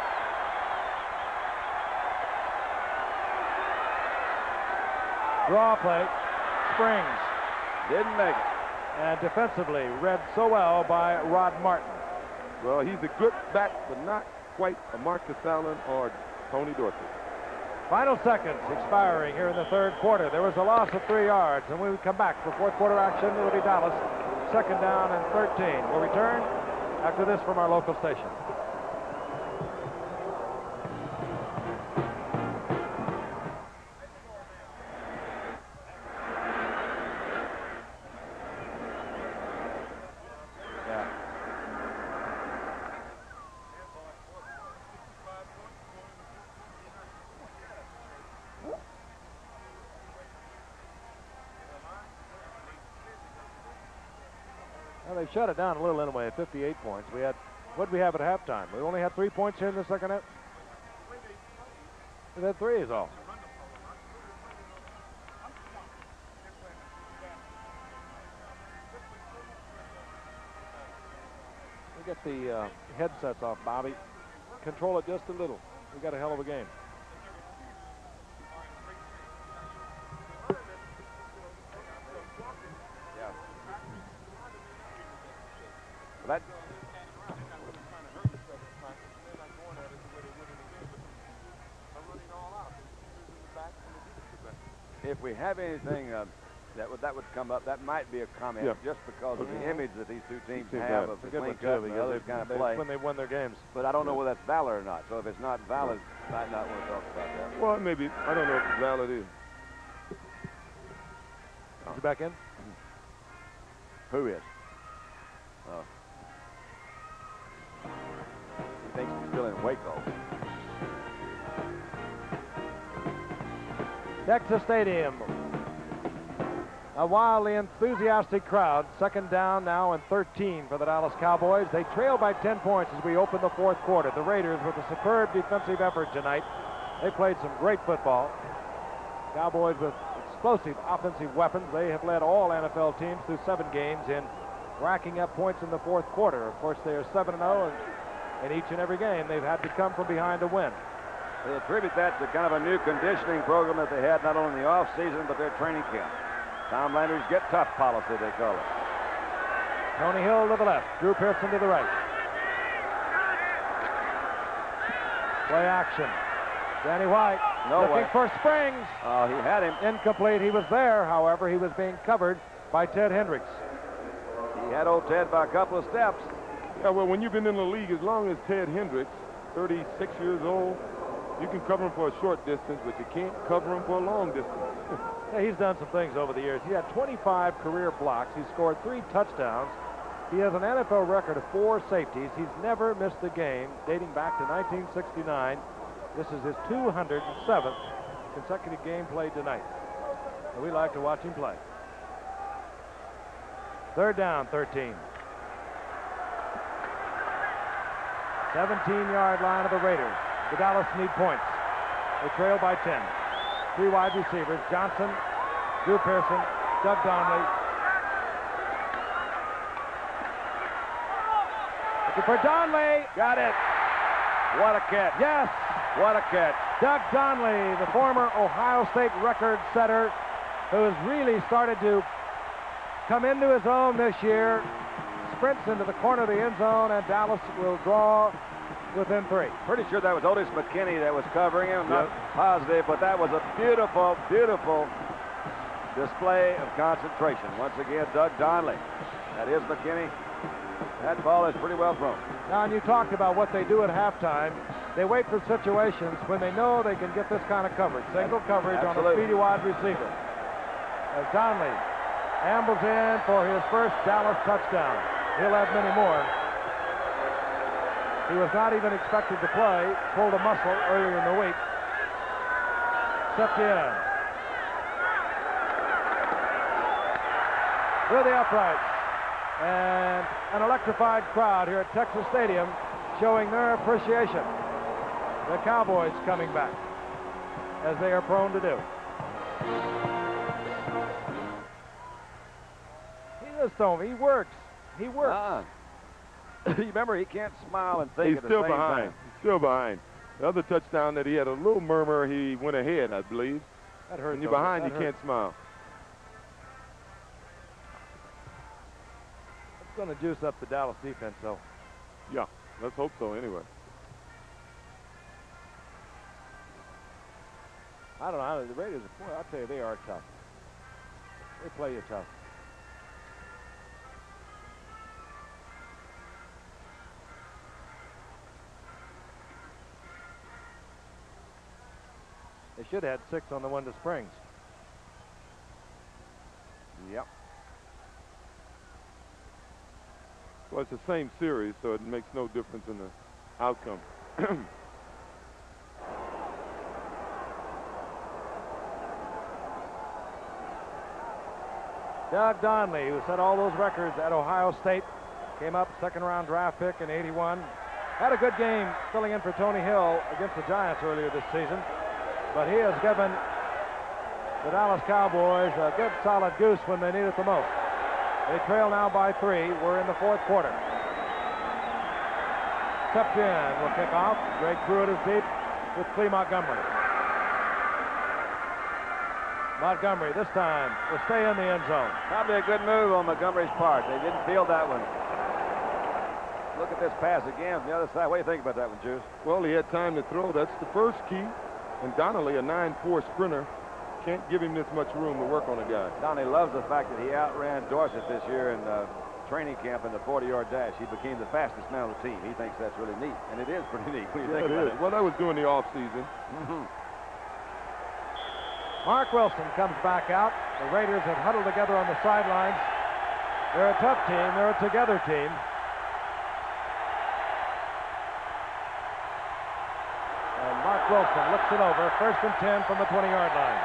Draw play. Springs. Didn't make it. And defensively read so well by Rod Martin. Well, he's a good back, but not quite a Marcus Allen or Tony Dorsett. Final seconds expiring here in the third quarter. There was a loss of three yards, and when we come back for fourth quarter action, it'll be Dallas. Second down and thirteen. We'll return after this from our local station. They shut it down a little anyway at fifty-eight points. We had, what did we have at halftime? We only had three points here in the second half. We had three is all. We get the uh, headsets off, Bobby. Control it just a little. We got a hell of a game. Yeah. That if we have anything uh, that would that would come up, that might be a comment, yeah. just because of the image that these two teams Teams have have. of the Good clean one, cut too, and the because other they- kind of they- play. when they won their games. But I don't know whether that's valid or not. So if it's not valid, might not want to talk about that. Well, maybe. I don't know if it's valid is. Is he back in? Who is? Oh. He thinks he's still in Waco. Texas Stadium. A wildly enthusiastic crowd. Second down now and thirteen for the Dallas Cowboys. They trail by ten points as we open the fourth quarter. The Raiders with a superb defensive effort tonight. They played some great football. Cowboys with explosive offensive weapons. They have led all N F L teams through seven games in racking up points in the fourth quarter. Of course, they are seven and oh, and in each and every game they've had to come from behind to win. They attribute that to kind of a new conditioning program that they had not only in the off-season, but their training camp. Tom Landry's Get Tough policy, they call it. Tony Hill to the left, Drew Pearson to the right. Play action. Danny White No looking way. for Springs. Oh, he had him. Incomplete. He was there, however. He was being covered by Ted Hendricks. He had old Ted by a couple of steps. Yeah, well, when you've been in the league as long as Ted Hendricks, thirty-six years old, you can cover him for a short distance, but you can't cover him for a long distance. Yeah, he's done some things over the years. He had twenty-five career blocks. He scored three touchdowns. He has an N F L record of four safeties. He's never missed a game dating back to nineteen sixty-nine. This is his two hundred seventh consecutive game played tonight. And we like to watch him play. Third down, thirteen. seventeen-yard line of the Raiders. The Dallas need points. They trail by ten. Three wide receivers, Johnson, Drew Pearson, Doug Donnelly. Looking for Donnelly. Got it. What a catch. Yes. What a catch. Doug Donnelly, the former Ohio State record setter, who has really started to come into his own this year, sprints into the corner of the end zone, and Dallas will draw within three. Pretty sure that was Otis McKinney that was covering him. Not Yep. positive, but that was a beautiful, beautiful display of concentration. Once again, Doug Donnelly. That is McKinney. That ball is pretty well thrown. Now, and you talked about what they do at halftime. They wait for situations when they know they can get this kind of coverage. Single coverage on a Absolutely. speedy wide receiver. As Donnelly ambles in for his first Dallas touchdown. He'll have many more. He was not even expected to play. Pulled a muscle earlier in the week. Septien. Through the uprights. And an electrified crowd here at Texas Stadium showing their appreciation. The Cowboys coming back, as they are prone to do. He just don't. He works. He works. Ah. You remember, he can't smile and think He's at the still same behind. time. He's still behind. The other touchdown that he had a little murmur, he went ahead, I believe. That hurts. When you're though. behind, That you hurts. can't smile. It's going to juice up the Dallas defense, though. Yeah, let's hope so anyway. I don't know. The Raiders, boy, I'll tell you, they are tough. They play you tough. They should have had six on the one to Springs. Yep. Well, it's the same series, so it makes no difference in the outcome. Doug Donnelly, who set all those records at Ohio State, came up second round draft pick in eighty-one. Had a good game filling in for Tony Hill against the Giants earlier this season. But he has given the Dallas Cowboys a good solid goose when they need it the most. They trail now by three. We're in the fourth quarter. Septien will kick off. Greg Pruitt is deep with Clee Montgomery. Montgomery this time will stay in the end zone. Probably a good move on Montgomery's part. They didn't field that one. Look at this pass again from the other side. What do you think about that one, Juice? Well, he had time to throw. That's the first key. And Donnelly, a nine four sprinter, can't give him this much room to work on a guy. Donnelly loves the fact that he outran Dorsett this year in uh, training camp in the forty-yard dash. He became the fastest man on the team. He thinks that's really neat, and it is pretty neat. What do you Yeah, think it about is. it? Well, that was during the offseason. Mm-hmm. Mark Wilson comes back out. The Raiders have huddled together on the sidelines. They're a tough team. They're a together team. And Mark Wilson looks it over. First and ten from the twenty-yard line.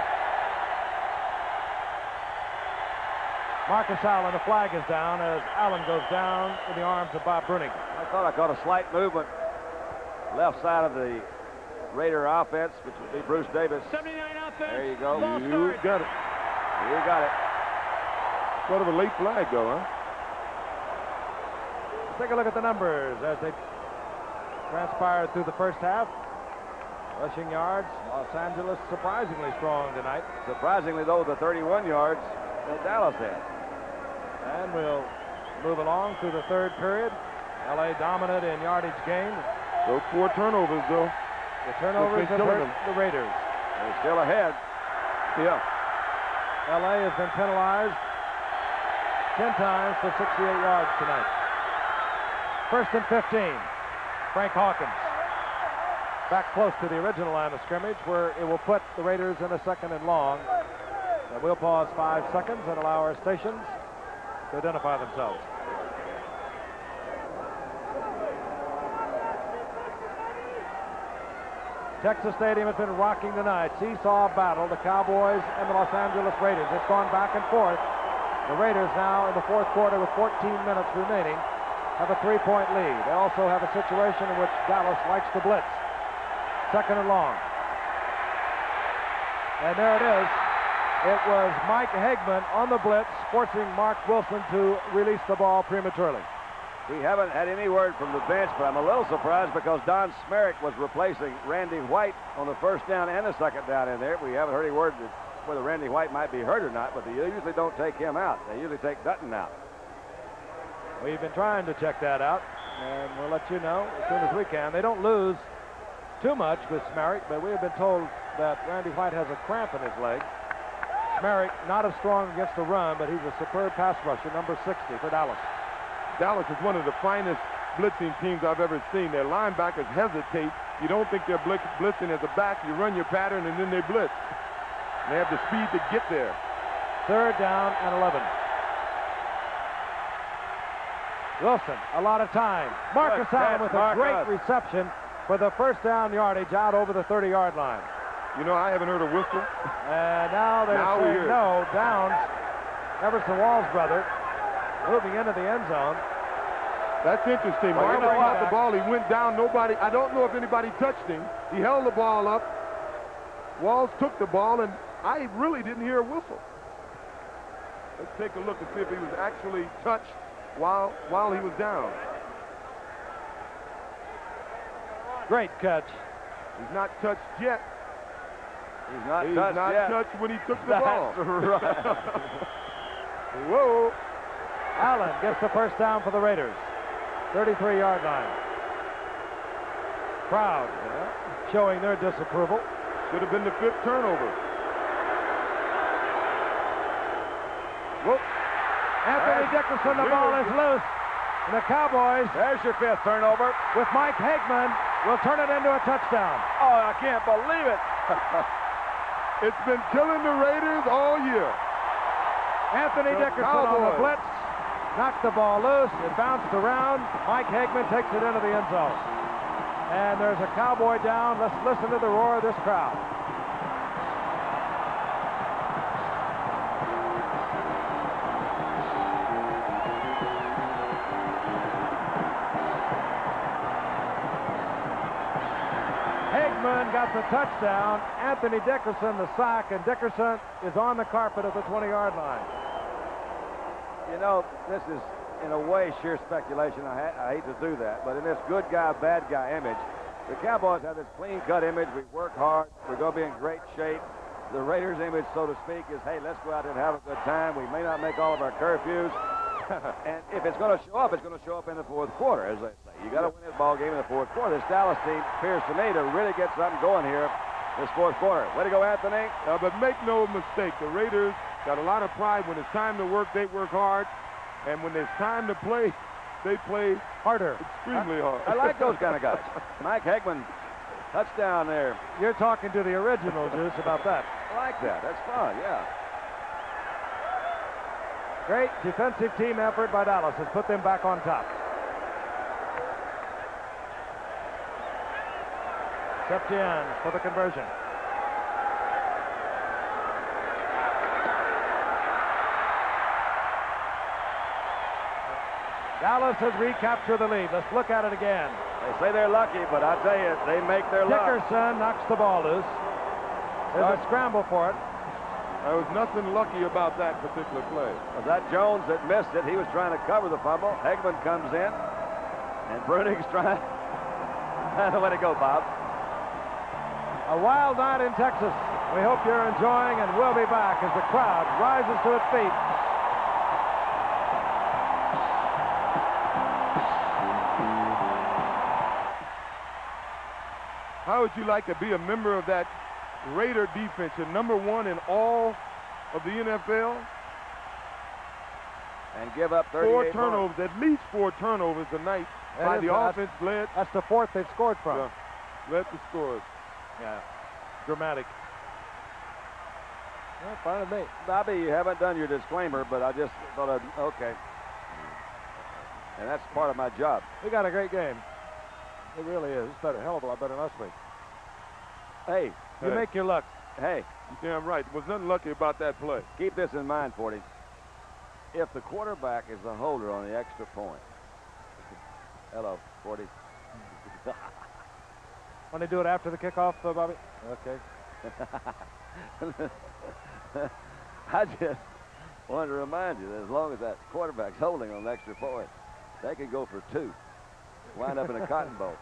Marcus Allen, a flag is down as Allen goes down in the arms of Bob Bruning. I thought I caught a slight movement left side of the Raider offense, which would be Bruce Davis. seventy-nine offense. There you go. False You start. got it. You got it. Sort of a late flag, though, huh? Let's take a look at the numbers as they transpired through the first half. Rushing yards, Los Angeles surprisingly strong tonight. Surprisingly, though, the thirty-one yards that Dallas had. And we'll move along through the third period. L A dominant in yardage gained. Those four turnovers, though. The turnovers What's have been killing hurt them? the Raiders. They're still ahead. Yeah. L A has been penalized ten times for sixty-eight yards tonight. First and fifteen. Frank Hawkins back close to the original line of scrimmage where it will put the Raiders in a second and long. And we'll pause five seconds and allow our stations to identify themselves. Texas Stadium has been rocking tonight. Seesaw battle, the Cowboys and the Los Angeles Raiders. It's gone back and forth. The Raiders now in the fourth quarter with fourteen minutes remaining have a three-point lead. They also have a situation in which Dallas likes to blitz. Second and long. And there it is. It was Mike Hagman on the blitz, forcing Mark Wilson to release the ball prematurely. We haven't had any word from the bench, but I'm a little surprised because Don Smerick was replacing Randy White on the first down and the second down in there. We haven't heard any word that whether Randy White might be hurt or not, but they usually don't take him out. They usually take Dutton out. We've been trying to check that out, and we'll let you know as soon as we can. They don't lose too much with Smerick, but we have been told that Randy White has a cramp in his leg. Smerick not as strong against the run, but he's a superb pass rusher, number sixty for Dallas. Dallas is one of the finest blitzing teams I've ever seen. Their linebackers hesitate. You don't think they're blitz blitzing as a back. You run your pattern, and then they blitz. And they have the speed to get there. Third down and eleven. Wilson, a lot of time. Marcus Good Allen catch, with a Marcus. great reception for the first down yardage out over the thirty-yard line. You know, I haven't heard a whistle. And now they're Now we saying hear it. no. Downs, Everson Wall's brother, moving into the end zone. That's interesting. Well, Mark you know got what? the ball. He went down. Nobody, I don't know if anybody touched him. He held the ball up. Walls took the ball, and I really didn't hear a whistle. Let's take a look and see if he was actually touched while, while he was down. Great catch. He's not touched yet. He's not He's touched not yet. touched when he took the That's ball. right. Whoa. Allen gets the first down for the Raiders. thirty-three-yard line. Crowd showing their disapproval. Should have been the fifth turnover. Whoop. Anthony That's Dickerson, the ball is loose. And the Cowboys, There's your fifth turnover. with Mike Hagman, will turn it into a touchdown. Oh, I can't believe it. It's been killing the Raiders all year. Anthony The Dickerson on the Cowboys. blitz, knocked the ball loose. It bounced around. Mike Hagman takes it into the end zone. And there's a Cowboy down. Let's listen to the roar of this crowd. That's a touchdown. Anthony Dickerson, the sack, and Dickerson is on the carpet at the twenty-yard line. You know, this is, in a way, sheer speculation. I, ha I hate to do that, but in this good guy, bad guy image, the Cowboys have this clean-cut image. We work hard. We're going to be in great shape. The Raiders' image, so to speak, is, hey, let's go out there and have a good time. We may not make all of our curfews. And if it's going to show up, it's going to show up in the fourth quarter, as they say. You got to win this ball game in the fourth quarter. This Dallas team appears to me to really get something going here this fourth quarter. Way to go, Anthony. Uh, but make no mistake, the Raiders got a lot of pride. When it's time to work, they work hard. And when it's time to play, they play harder. Extremely I, hard. I like those kind of guys. Mike Hegman, touchdown there. You're talking to the original, Juice, about that. I like that. That's fun, yeah. Great defensive team effort by Dallas has put them back on top. Septien for the conversion. Dallas has recaptured the lead. Let's look at it again. They say they're lucky, but I tell you, they make their luck. Dickerson knocks the ball loose. There's a scramble for it. There was nothing lucky about that particular play. Was that Jones that missed it? He was trying to cover the fumble. Hegman comes in, and Bruning's trying. Way to go, Bob. A wild night in Texas. We hope you're enjoying, and we'll be back as the crowd rises to its feet. How would you like to be a member of that Raider defense? You're number one in all of the N F L. And give up thirty-eight Four turnovers, points. at least four turnovers a night by the offense led. That's the fourth they've scored from. Yeah, led the scores. Yeah, dramatic. Well, fine with me. Bobby, you haven't done your disclaimer, but I just thought I'd, okay. And that's part of my job. We got a great game. It really is. It's better, hell of a lot better than last week. Hey. You hey. make your luck. Hey. You're damn right. There was nothing lucky about that play. Keep this in mind, Forty. If the quarterback is the holder on the extra point. Hello, Forty. Want to do it after the kickoff, uh, Bobby? Okay. I just wanted to remind you that as long as that quarterback's holding on the extra point, they could go for two. Wind up in a cotton bowl.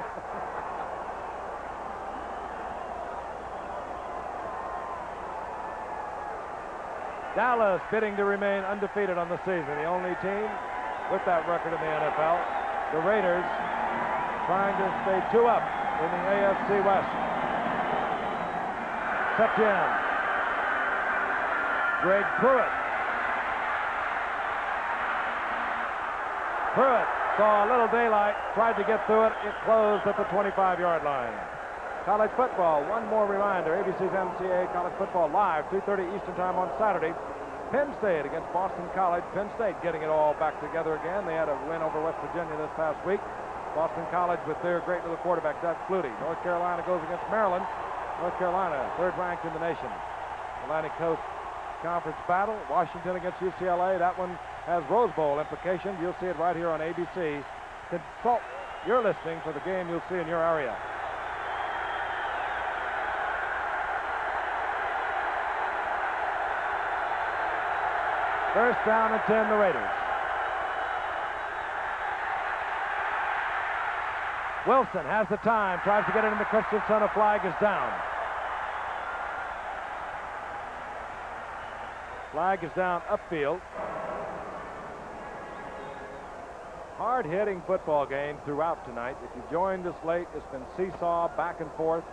Dallas bidding to remain undefeated on the season. The only team with that record in the N F L. The Raiders trying to stay two up in the A F C West. Septien. Greg Pruitt. Pruitt saw a little daylight, tried to get through it. It closed at the twenty-five-yard line. College football, one more reminder, A B C's M C A College Football live, two thirty Eastern Time on Saturday. Penn State against Boston College. Penn State getting it all back together again. They had a win over West Virginia this past week. Boston College with their great little quarterback, Doug Flutie. North Carolina goes against Maryland. North Carolina, third ranked in the nation. Atlantic Coast Conference battle. Washington against U C L A. That one has Rose Bowl implications. You'll see it right here on A B C. Consult your listening for the game you'll see in your area. First down and ten, the Raiders. Wilson has the time, tries to get it into Christensen. A flag is down. Flag is down upfield. Hard-hitting football game throughout tonight. If you joined us late, it's been seesaw, back and forth.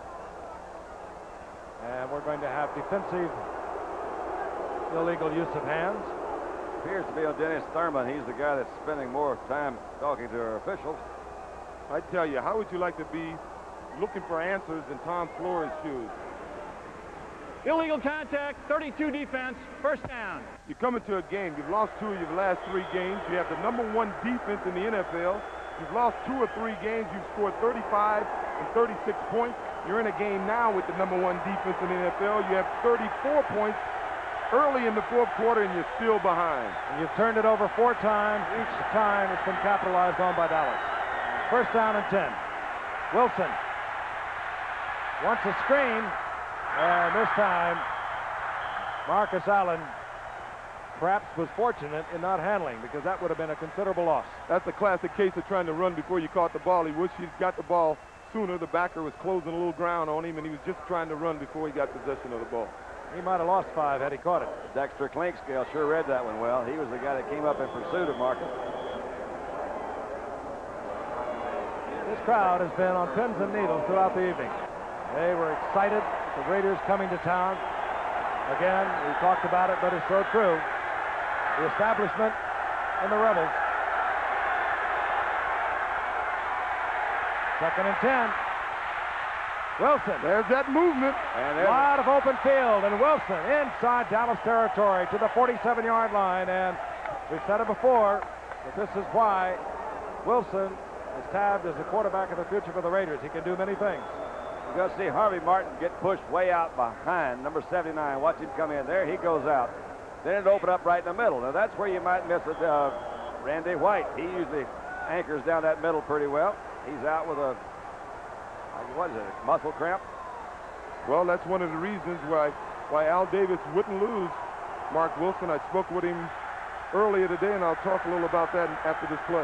And we're going to have defensive illegal use of hands. Appears to be on Dennis Thurman. He's the guy that's spending more time talking to our officials. I tell you, how would you like to be looking for answers in Tom Flores' shoes? Illegal contact, thirty-two defense, first down. You come into a game, you've lost two of your last three games. You have the number one defense in the N F L. You've lost two or three games. You've scored thirty-five and thirty-six points. You're in a game now with the number one defense in the N F L. You have thirty-four points early in the fourth quarter, and you're still behind. And you've turned it over four times. Each time it's been capitalized on by Dallas. First down and ten. Wilson. wants a screen, and this time Marcus Allen perhaps was fortunate in not handling, because that would have been a considerable loss. That's a classic case of trying to run before you caught the ball. He wished he'd got the ball sooner. The backer was closing a little ground on him, and he was just trying to run before he got possession of the ball. He might have lost five had he caught it. Dexter Clinkscale sure read that one well. He was the guy that came up in pursuit of Marcus. This crowd has been on pins and needles throughout the evening. They were excited, the Raiders coming to town. Again, we talked about it, but it's so true. The establishment and the Rebels. Second and ten. Wilson. There's that movement. And a lot of open field, and Wilson inside Dallas territory to the forty-seven yard line. And we've said it before, but this is why Wilson is tabbed as the quarterback of the future for the Raiders. He can do many things. We're going to see Harvey Martin get pushed way out behind number seventy-nine. Watch him come in. There he goes out. Then it opened up right in the middle. Now that's where you might miss it. Uh, Randy White, he usually anchors down that middle pretty well. He's out with a, what is it, a muscle cramp? Well, that's one of the reasons why why Al Davis wouldn't lose Mark Wilson. I spoke with him earlier today, and I'll talk a little about that after this play.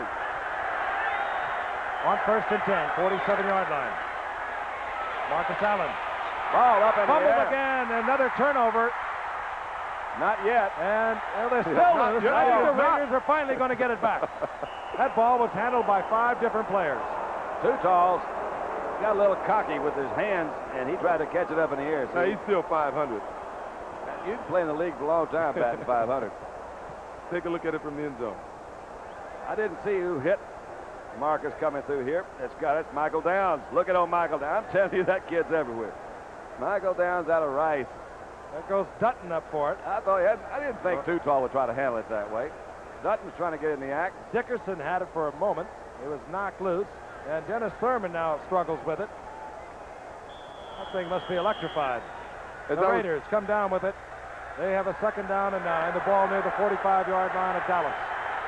On first and ten, forty-seven yard line. Marcus Allen. Ball up in the Fumbled air. again, another turnover. Not yet. And well, they're still Not loose. yet. I think the Not. Raiders are finally going to get it back. That ball was handled by five different players. Two talls. Got a little cocky with his hands, and he tried to catch it up in the air. Now, See? he's still five hundred. You've been playing the league for a long time, batting five hundred. Take a look at it from the end zone. I didn't see who hit Marcus coming through here. It's got it. Michael Downs. Look at old Michael Downs. I'm telling you, that kid's everywhere. Michael Downs out of Rice. There goes Dutton up for it. I thought I didn't think Too Tall would try to handle it that way. Dutton's trying to get in the act. Dickerson had it for a moment. It was knocked loose. And Dennis Thurman now struggles with it. That thing must be electrified. As The I was- Raiders come down with it. They have a second down and nine. The ball near the forty-five yard line of Dallas.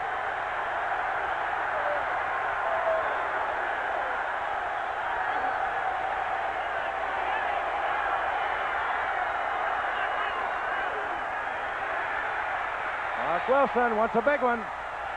Mark Wilson wants a big one.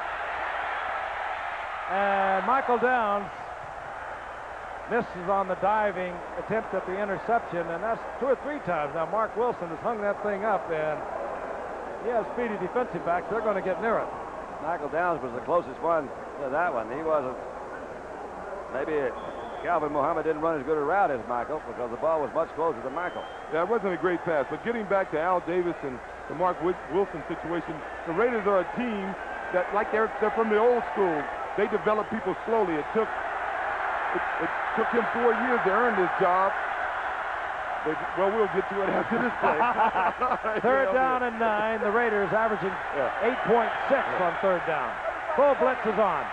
And Michael Downs misses on the diving attempt at the interception, and that's two or three times. Now, Mark Wilson has hung that thing up, and he has speedy defensive backs. They're going to get near it. Michael Downs was the closest one to that one. He wasn't. Maybe Calvin Muhammad didn't run as good a route as Michael because the ball was much closer to Michael. Yeah, it wasn't a great pass. But getting back to Al Davis and the Mark Wilson situation, the Raiders are a team that, like they're, they're from the old school, they develop people slowly. It took it, it took him four years to earn this job. But, well, we'll get to it after this play. Third down and nine. The Raiders averaging eight point six on third down. Full blitz is on.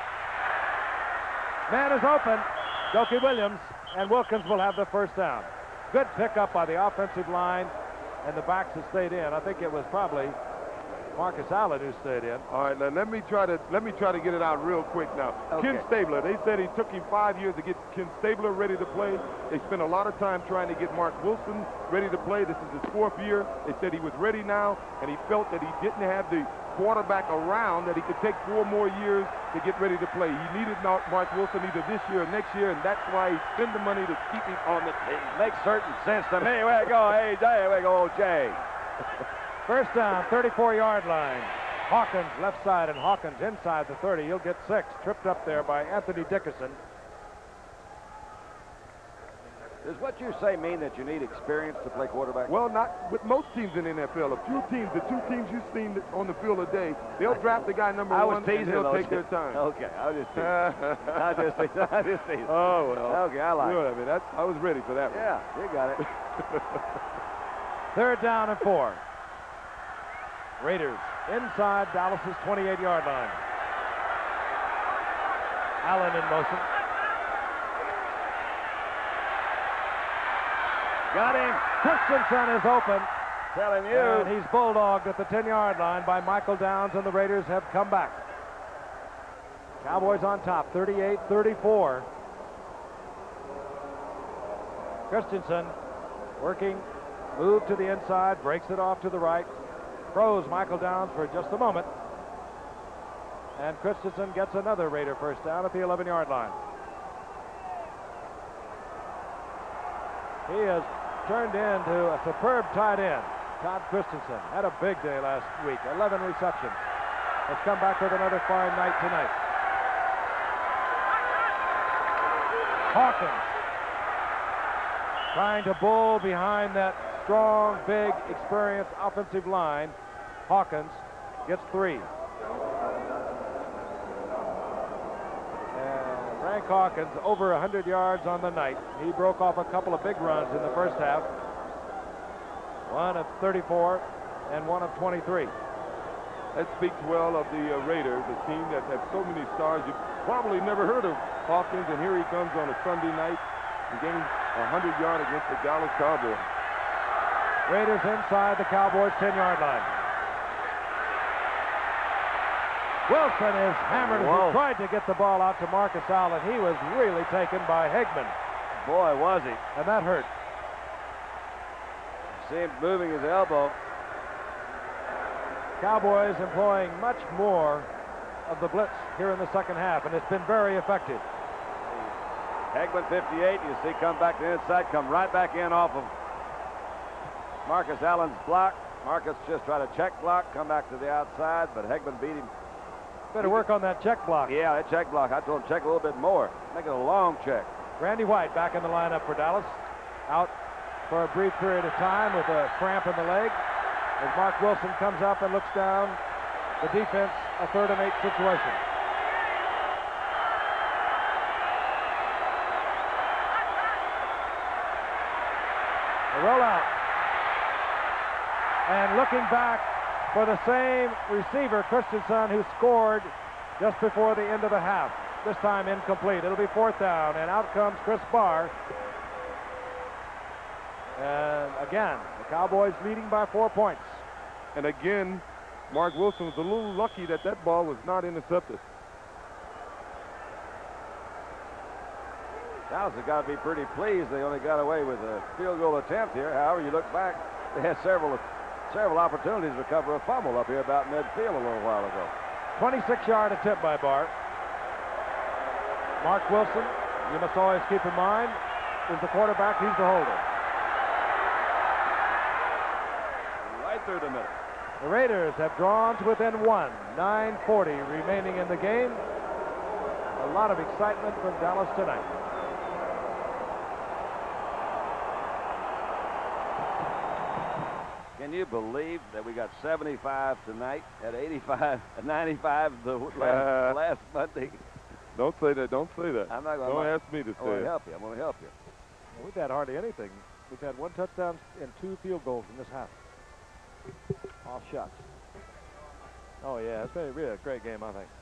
Man is open. Dokie Williams, and Wilkins will have the first down. Good pickup by the offensive line, and the backs have stayed in. I think it was probably Marcus Allen who stayed in. All right, now let me try to let me try to get it out real quick now. Okay. Ken Stabler, they said it took him five years to get Ken Stabler ready to play. They spent a lot of time trying to get Mark Wilson ready to play. This is his fourth year. They said he was ready now, and he felt that he didn't have the quarterback around that he could take four more years to get ready to play. He needed Mark Wilson either this year or next year, and that's why he spent the money to keep him on the team. Makes certain sense to me. Way to go, hey, Jay. Way to go, old Jay. First down, thirty-four yard line. Hawkins left side, and Hawkins inside the thirty. He'll get six. Tripped up there by Anthony Dickerson. Does what you say mean that you need experience to play quarterback? Well, not with most teams in the N F L. A few teams, the two teams you've seen on the field today, they'll draft the guy number I was one, teasing and they'll those take their kids. time. Okay, I was just teasing. I just teasing. I just teasing. Oh, well. Okay, I like Good. it. I mean, that's, I was ready for that one. Yeah, you got it. Third down and four. Raiders inside Dallas's twenty-eight yard line. Allen in motion. Got him. Christensen is open. Telling you. And he's bulldogged at the ten yard line by Michael Downs, and the Raiders have come back. Cowboys on top, thirty-eight thirty-four. Christensen working, move to the inside, breaks it off to the right, throws Michael Downs for just a moment. And Christensen gets another Raider first down at the eleven-yard line. He has turned into a superb tight end. Todd Christensen had a big day last week, eleven receptions. Has come back with another fine night tonight. Hawkins trying to bull behind that strong, big, experienced offensive line. Hawkins gets three. And Frank Hawkins over one hundred yards on the night. He broke off a couple of big runs in the first half. One of thirty-four and one of twenty-three. That speaks well of the uh, Raiders, a team that has so many stars. You've probably never heard of Hawkins, and here he comes on a Sunday night and gains one hundred yards against the Dallas Cowboys. Raiders inside the Cowboys' ten-yard line. Wilson is hammered as he tried to get the ball out to Marcus Allen. He was really taken by Hegman. Boy, was he. And that hurt. See him moving his elbow. Cowboys employing much more of the blitz here in the second half, and it's been very effective. Hegman fifty-eight, you see come back to the inside, come right back in off of Marcus Allen's block. Marcus just tried to check block, come back to the outside, but Hegman beat him. Better work on that check block. Yeah, that check block. I told him check a little bit more. Make it a long check. Randy White back in the lineup for Dallas. Out for a brief period of time with a cramp in the leg. As Mark Wilson comes up and looks down the defense, a third and eight situation. The rollout. And looking back for the same receiver, Christensen, who scored just before the end of the half. This time incomplete. It'll be fourth down, and out comes Chris Barr. And again, the Cowboys leading by four points. And again, Mark Wilson was a little lucky that that ball was not intercepted. Dallas has got to be pretty pleased they only got away with a field goal attempt here. However, you look back, they had several several opportunities to recover a fumble up here about midfield a little while ago. twenty-six yard attempt by Barr. Mark Wilson, you must always keep in mind, is the quarterback, he's the holder. Right through the middle. The Raiders have drawn to within one. nine forty remaining in the game. A lot of excitement from Dallas tonight. Can you believe that we got seventy-five tonight at eighty-five, at ninety-five the last, Uh, last Monday? Don't say that. Don't say that. I'm not going Don't to. ask me to I say want it. to help you. I'm going to help you. Well, we've had hardly anything. We've had one touchdown and two field goals in this half. Off shots. Oh, yeah, it's been a really a great game, I think.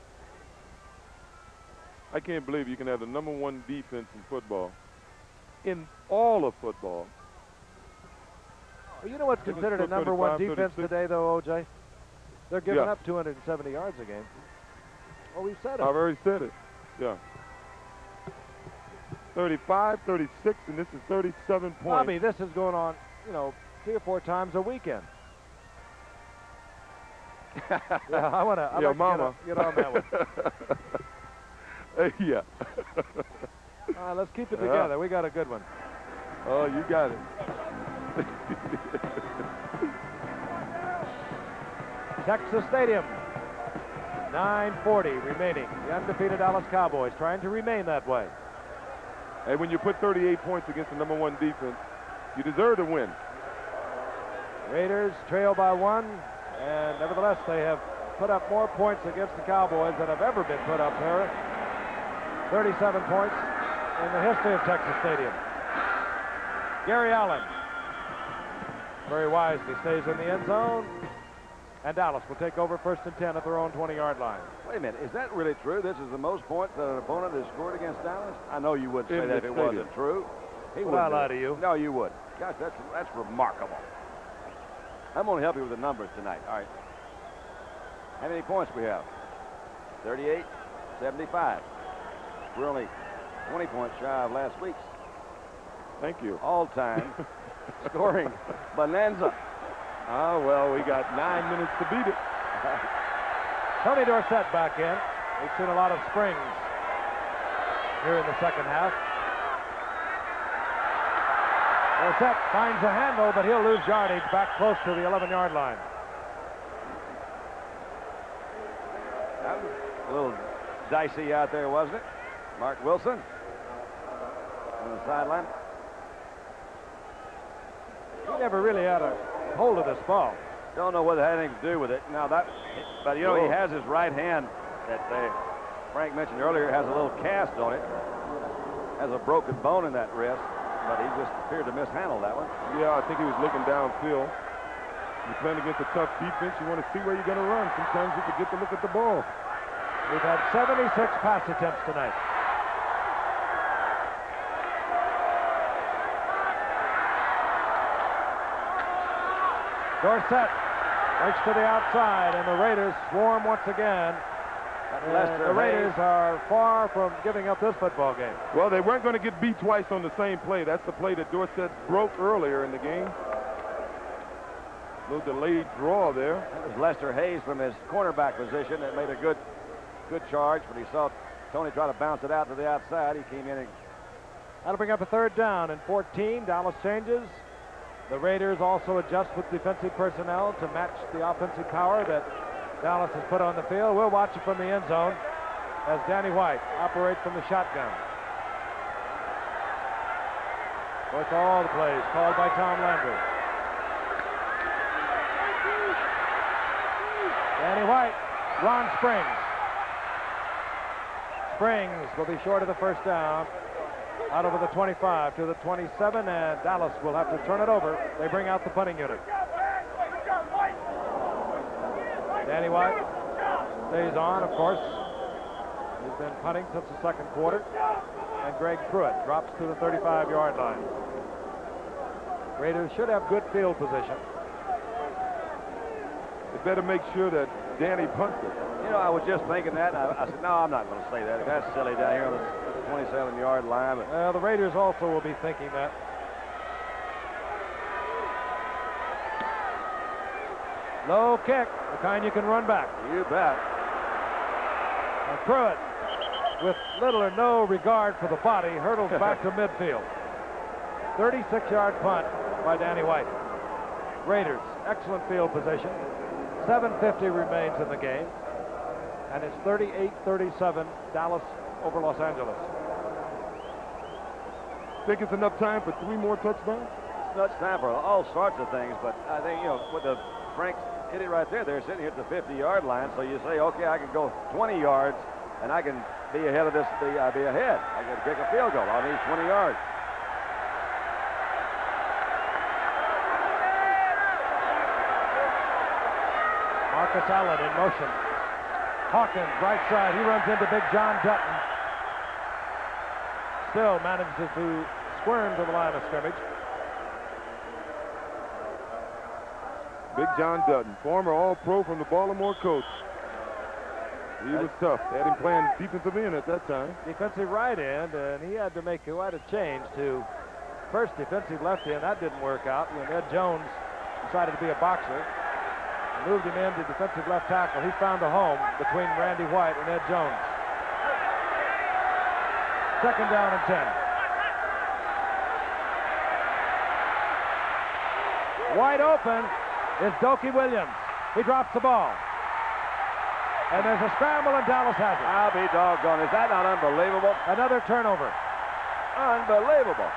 I can't believe you can have the number one defense in football, in all of football. Well, you know what's It was considered a still number one thirty-five, defense thirty-six. today, though, O J? They're giving Yeah. up two hundred seventy yards a game. Well, we've said it. I've already said it. Yeah. thirty-five, thirty-six, and this is thirty-seven points. Bobby, this is going on, you know, three or four times a weekend. Yeah, I want to Yeah, like mama. to get, on- get on that one. Hey, yeah. All right, let's keep it Yeah. together. We got a good one. Oh, you got it. Texas Stadium. nine forty remaining. The undefeated Dallas Cowboys trying to remain that way. Hey, when you put thirty-eight points against the number one defense, you deserve to win. Raiders trail by one, and nevertheless, they have put up more points against the Cowboys than have ever been put up there. thirty-seven points in the history of Texas Stadium. Gary Allen very wisely stays in the end zone, and Dallas will take over first and ten at their own twenty-yard line. Wait a minute. Is that really true? This is the most points that an opponent has scored against Dallas? I know you wouldn't say In that if the it stadium. wasn't true. He Would I wouldn't lie do it. to you? No, you wouldn't. Gosh, that's, that's remarkable. I'm going to help you with the numbers tonight. All right. How many points we have? thirty-eight, seventy-five. We're only twenty points shy of last week's. Thank you. All-time scoring bonanza. Oh, well, we got nine minutes to beat it. Tony Dorsett back in. We've seen a lot of springs here in the second half. Dorsett finds a handle, but he'll lose yardage back close to the eleven-yard line. That was a little dicey out there, wasn't it? Mark Wilson on the sideline. He never really had a hold of this ball. Don't know whether it had anything to do with it. Now that, but you know, he has his right hand that uh, Frank mentioned earlier has a little cast on it. Has a broken bone in that wrist, but he just appeared to mishandle that one. Yeah, I think he was looking downfield. You're playing against a tough defense. You want to see where you're going to run. Sometimes you forget to look at the ball. We've had seventy-six pass attempts tonight. Dorsett breaks to the outside, and the Raiders swarm once again. And the Raiders are far from giving up this football game. Well, they weren't going to get beat twice on the same play. That's the play that Dorsett broke earlier in the game. A little delayed draw there. That was Lester Hayes from his cornerback position that made a good, good charge, but he saw Tony try to bounce it out to the outside. He came in and... That'll bring up a third down and fourteen. Dallas changes. The Raiders also adjust with defensive personnel to match the offensive power that Dallas has put on the field. We'll watch it from the end zone as Danny White operates from the shotgun. With all the plays called by Tom Landry. Danny White, Ron Springs. Springs will be short of the first down. Out over the twenty-five to the twenty-seven, and Dallas will have to turn it over. They bring out the punting unit. Danny White stays on, of course. He's been punting since the second quarter. And Greg Pruitt drops to the thirty-five-yard line. Raiders should have good field position. They better make sure that Danny punts it. You know, I was just thinking that, and I, I said, no, I'm not going to say that. That's silly down here on the twenty-seven-yard line. But well, the Raiders also will be thinking that. Low kick, the kind you can run back. You bet. And Pruitt, with little or no regard for the body, hurdles back to midfield. thirty-six-yard punt by Danny White. Raiders, excellent field position. seven fifty remains in the game. And it's thirty-eight thirty-seven, Dallas over Los Angeles. Think it's enough time for three more touchdowns? It's not time for all sorts of things, but I think, you know, with the Frank hit it right there, they're sitting here at the fifty-yard line, so you say, okay, I can go twenty yards, and I can be ahead of this, be, uh, be ahead. I can kick a field goal. I need twenty yards. Marcus Allen in motion. Hawkins, right side, he runs into big John Dutton. Still manages to squirm to the line of scrimmage. Big John Dutton, former All-Pro from the Baltimore Colts. He was tough. They had him playing defensive end at that time. Defensive right end, and he had to make quite a change to first defensive left end. That didn't work out when Ed Jones decided to be a boxer. Moved him into defensive left tackle. He found a home between Randy White and Ed Jones. Second down and ten. Wide open is Dokie Williams. He drops the ball. And there's a scramble, and Dallas has it. I'll be doggone. Is that not unbelievable? Another turnover. Unbelievable.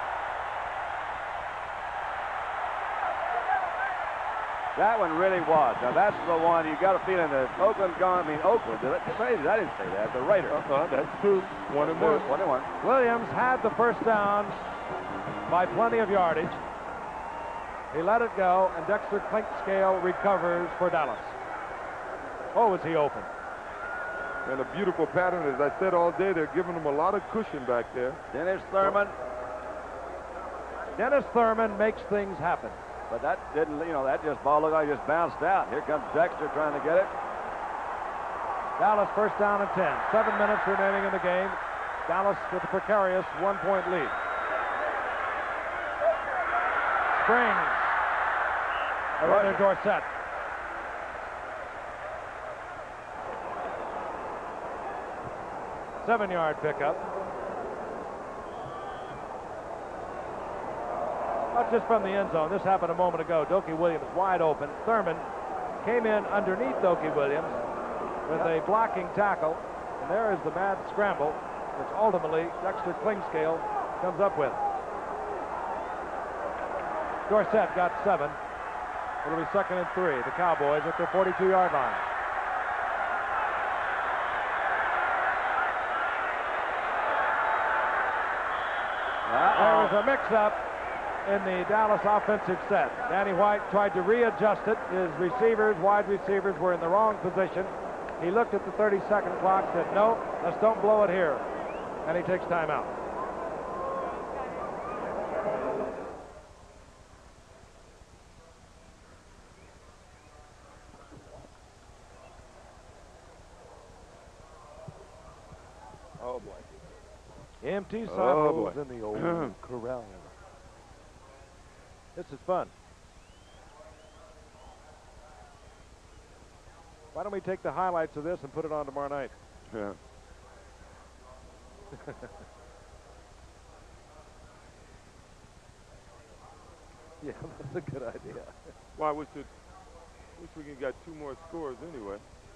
That one really was. Now, that's the one you got a feeling that Oakland gone. I mean, Oakland. Did it, I didn't say that. The Raiders. Uh-huh, that's two. One and one. One and one. Williams had the first down by plenty of yardage. He let it go, and Dexter Clinkscale recovers for Dallas. Oh, is he open? And a beautiful pattern. As I said all day, they're giving him a lot of cushion back there. Dennis Thurman. Dennis Thurman makes things happen. But that didn't, you know, that just ball looked like it just bounced out. Here comes Dexter trying to get it. Dallas first down and ten. Seven minutes remaining in the game. Dallas with a precarious one-point lead. Springs. Or rather, Dorsett. Seven-yard pickup. Not just from the end zone. This happened a moment ago. Dokie Williams wide open. Thurman came in underneath Dokie Williams with a blocking tackle. And there is the mad scramble, which ultimately Dexter Klingscale comes up with. Dorsett got seven. It'll be second and three. The Cowboys at their forty-two-yard line. Uh-oh. There was a mix-up in the Dallas offensive set. Danny White tried to readjust it. His receivers, wide receivers, were in the wrong position. He looked at the thirty-second clock, said, no, let's don't blow it here. And he takes time out. Oh, boy. Empty Oh, silos boy. in the old corral. This is fun. Why don't we take the highlights of this and put it on tomorrow night? Yeah. Yeah, that's a good idea. Well, I wish, it, wish we could get two more scores anyway.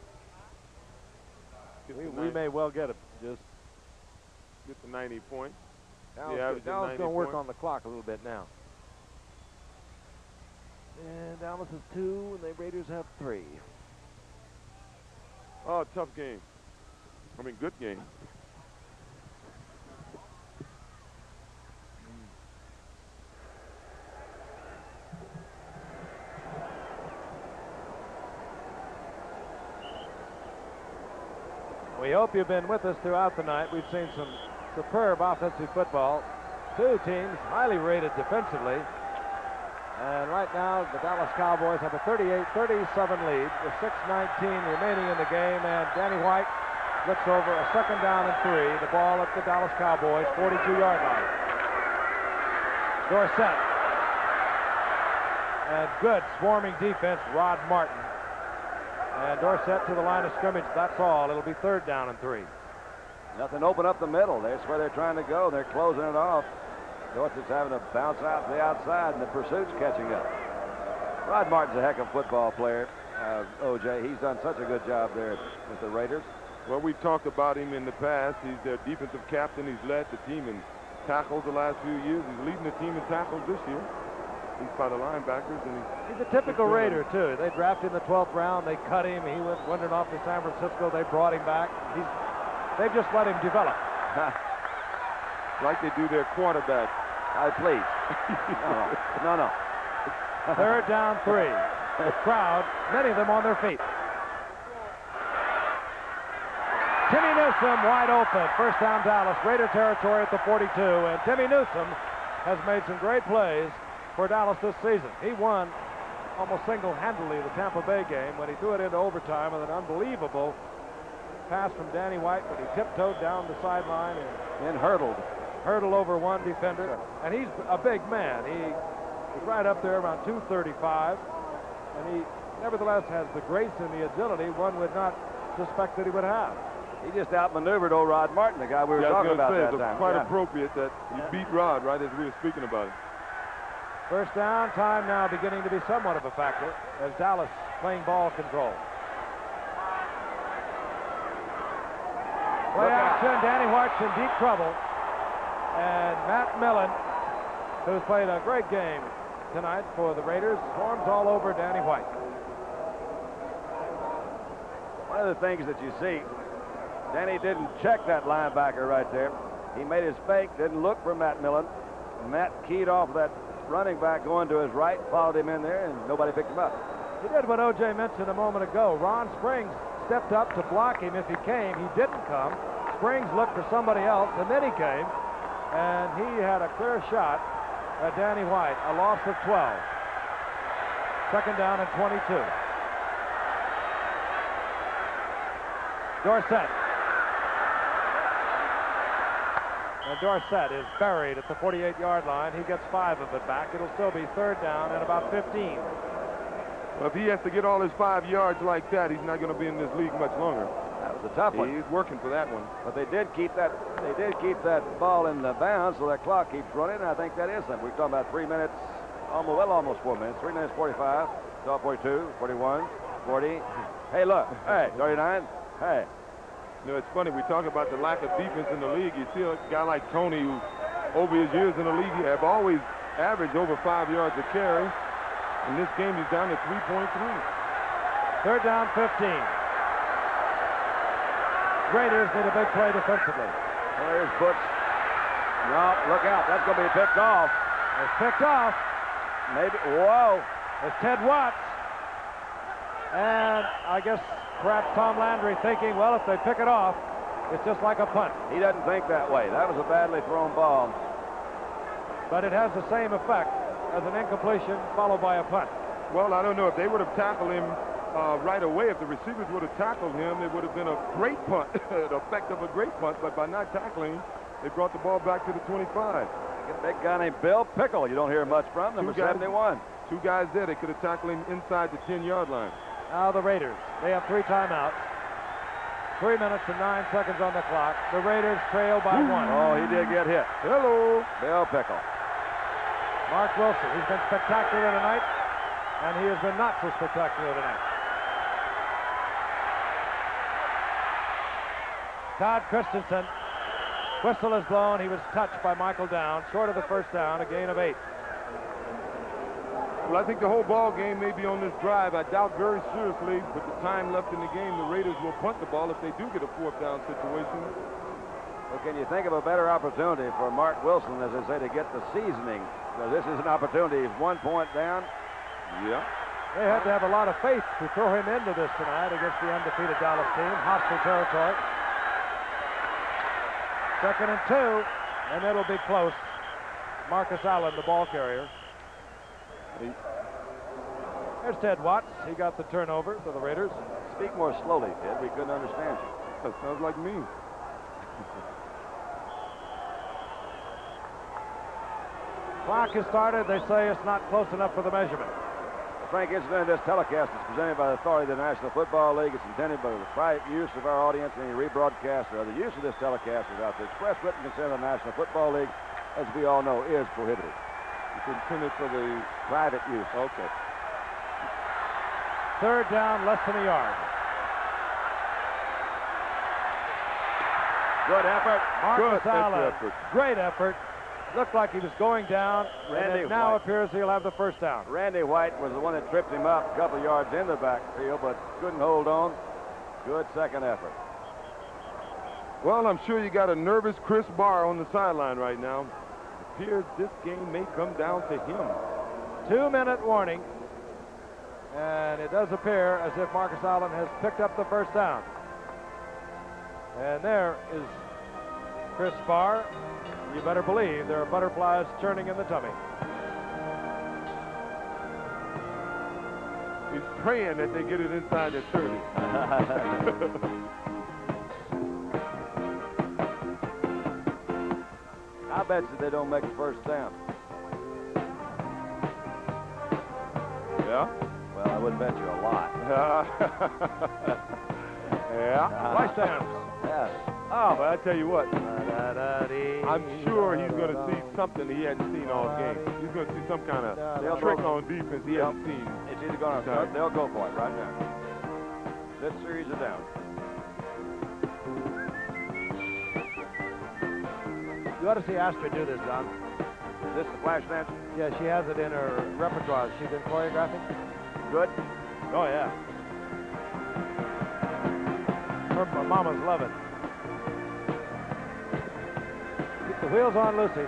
Get We, to we nine- may well get it. Just get to ninety points. Dallas, Yeah, average of Dallas ninety going to work points. on the clock a little bit now. And Dallas has two, and the Raiders have three. Oh, tough game. I mean, good game. We hope you've been with us throughout the night. We've seen some superb offensive football. Two teams highly rated defensively. And right now, the Dallas Cowboys have a thirty-eight thirty-seven lead with six nineteen remaining in the game. And Danny White looks over a second down and three. The ball at the Dallas Cowboys forty-two-yard line. Dorsett. And good swarming defense, Rod Martin. And Dorsett to the line of scrimmage. That's all. It'll be third down and three. Nothing open up the middle. That's where they're trying to go. They're closing it off. Dorsett's having to bounce out to the outside, and the pursuit's catching up. Rod Martin's a heck of a football player. Uh, O J, he's done such a good job there with the Raiders. Well, we've talked about him in the past. He's their defensive captain. He's led the team in tackles the last few years. He's leading the team in tackles this year. He's by the linebackers, and he's, He's a typical Raider, too. They drafted in the twelfth round. They cut him. He went wandering off to San Francisco. They brought him back. He's, they've just let him develop. like they do their quarterback. I please. no, no, no. no. Third down, three. The crowd, many of them on their feet. Timmy Newsome wide open. First down, Dallas. Raider territory at the forty-two. And Timmy Newsome has made some great plays for Dallas this season. He won almost single-handedly the Tampa Bay game when he threw it into overtime with an unbelievable pass from Danny White, but he tiptoed down the sideline and And hurdled. hurdled over one defender. And he's a big man. He is right up there around two thirty-five. And he nevertheless has the grace and the agility one would not suspect that he would have. He just outmaneuvered old Rod Martin, the guy we were Yeah, I was talking gonna about say, that it's time. quite Yeah. appropriate that he beat Rod right as we were speaking about it. First down, time now beginning to be somewhat of a factor as Dallas playing ball control. Play action, Danny White's in deep trouble. And Matt Millen, who's played a great game tonight for the Raiders, swarms all over Danny White. One of the things that you see, Danny didn't check that linebacker right there. He made his fake, didn't look for Matt Millen. Matt keyed off that running back going to his right, followed him in there, and nobody picked him up. He did what O J mentioned a moment ago. Ron Springs stepped up to block him if he came. He didn't come. Springs looked for somebody else, and then he came. And he had a clear shot at Danny White, a loss of twelve. Second down and twenty-two. Dorsett. And Dorsett is buried at the forty-eight-yard line. He gets five of it back. It'll still be third down and about fifteen. Well, if he has to get all his five yards like that, he's not going to be in this league much longer. That was a tough one. He's working for that one. But they did keep that they did keep that ball in the bounds, so that clock keeps running. And I think that is something. We're talking about three minutes, almost well, almost four minutes. Three minutes forty-five, twelve forty-two, forty-one, forty. Hey, look. Hey, thirty-nine. Hey. You know, it's funny. We talk about the lack of defense in the league. You see a guy like Tony, who over his years in the league, he have always averaged over five yards a carry. In this game, he's down to three point three. Third down, fifteen. Raiders need a big play defensively. There's Butch. No, look out. That's going to be picked off. It's picked off. Maybe. Whoa. It's Ted Watts. And I guess perhaps Tom Landry thinking, well, if they pick it off, it's just like a punt. He doesn't think that way. That was a badly thrown ball. But it has the same effect as an incompletion followed by a punt. Well, I don't know. If they would have tackled him uh, right away, if the receivers would have tackled him, it would have been a great punt, the effect of a great punt. But by not tackling, they brought the ball back to the twenty-five. A big guy named Bill Pickle. You don't hear much from, number Two guys- seventy-one. Two guys there, they could have tackled him inside the ten-yard line. Now the Raiders, they have three timeouts. Three minutes and nine seconds on the clock. The Raiders trail by one. Oh, he did get hit. Hello. Bill Pickle. Mark Wilson, he's been spectacular tonight, and he has been not so spectacular tonight. Todd Christensen, whistle is blown. He was touched by Michael Downs, short of the first down, a gain of eight. Well, I think the whole ball game may be on this drive. I doubt very seriously, with the time left in the game, the Raiders will punt the ball if they do get a fourth down situation. Well, can you think of a better opportunity for Mark Wilson, as they say, to get the seasoning? Because this is an opportunity. He's one point down. Yeah. They had to have a lot of faith to throw him into this tonight against the undefeated Dallas team. Hostile territory. Second and two, and it'll be close. Marcus Allen, the ball carrier. There's Ted Watts. He got the turnover for the Raiders. Speak more slowly, Ted. We couldn't understand you. That sounds like me. Clock has started. They say it's not close enough for the measurement. Frank, incident this telecast is presented by the authority of the National Football League. It's intended by the private use of our audience. Any rebroadcast or other use of this telecast without the express written consent of the National Football League, as we all know, is prohibited. It's intended for the Private use. Okay. Third down, less than a yard. Good effort. Marcus Good Allen, effort. great effort. Looked like he was going down, Randy and it now White. appears he'll have the first down. Randy White was the one that tripped him up a couple of yards in the backfield, but couldn't hold on. Good second effort. Well, I'm sure you got a nervous Chris Barr on the sideline right now. It appears this game may come down to him. Two-minute warning, and it does appear as if Marcus Allen has picked up the first down. And there is Chris Barr. You better believe there are butterflies churning in the tummy. He's praying that they get it inside their thirty. I bet you they don't make the first down. Yeah? Well, I wouldn't bet you a lot. Yeah. Vice Adams. Yes. Oh, but I tell you what, I'm sure he's going to see something he hadn't seen all game. He's going to see some kind of They'll trick go- on defense he hasn't seen. It's either going to, they'll go for it right now. This series is down. You ought to see Astrid do this, Don. Is this the flash dance? Yeah, she has it in her repertoire. She's been choreographing. Good. Oh, yeah. Her mamas love it. Keep the wheels on, Lucy.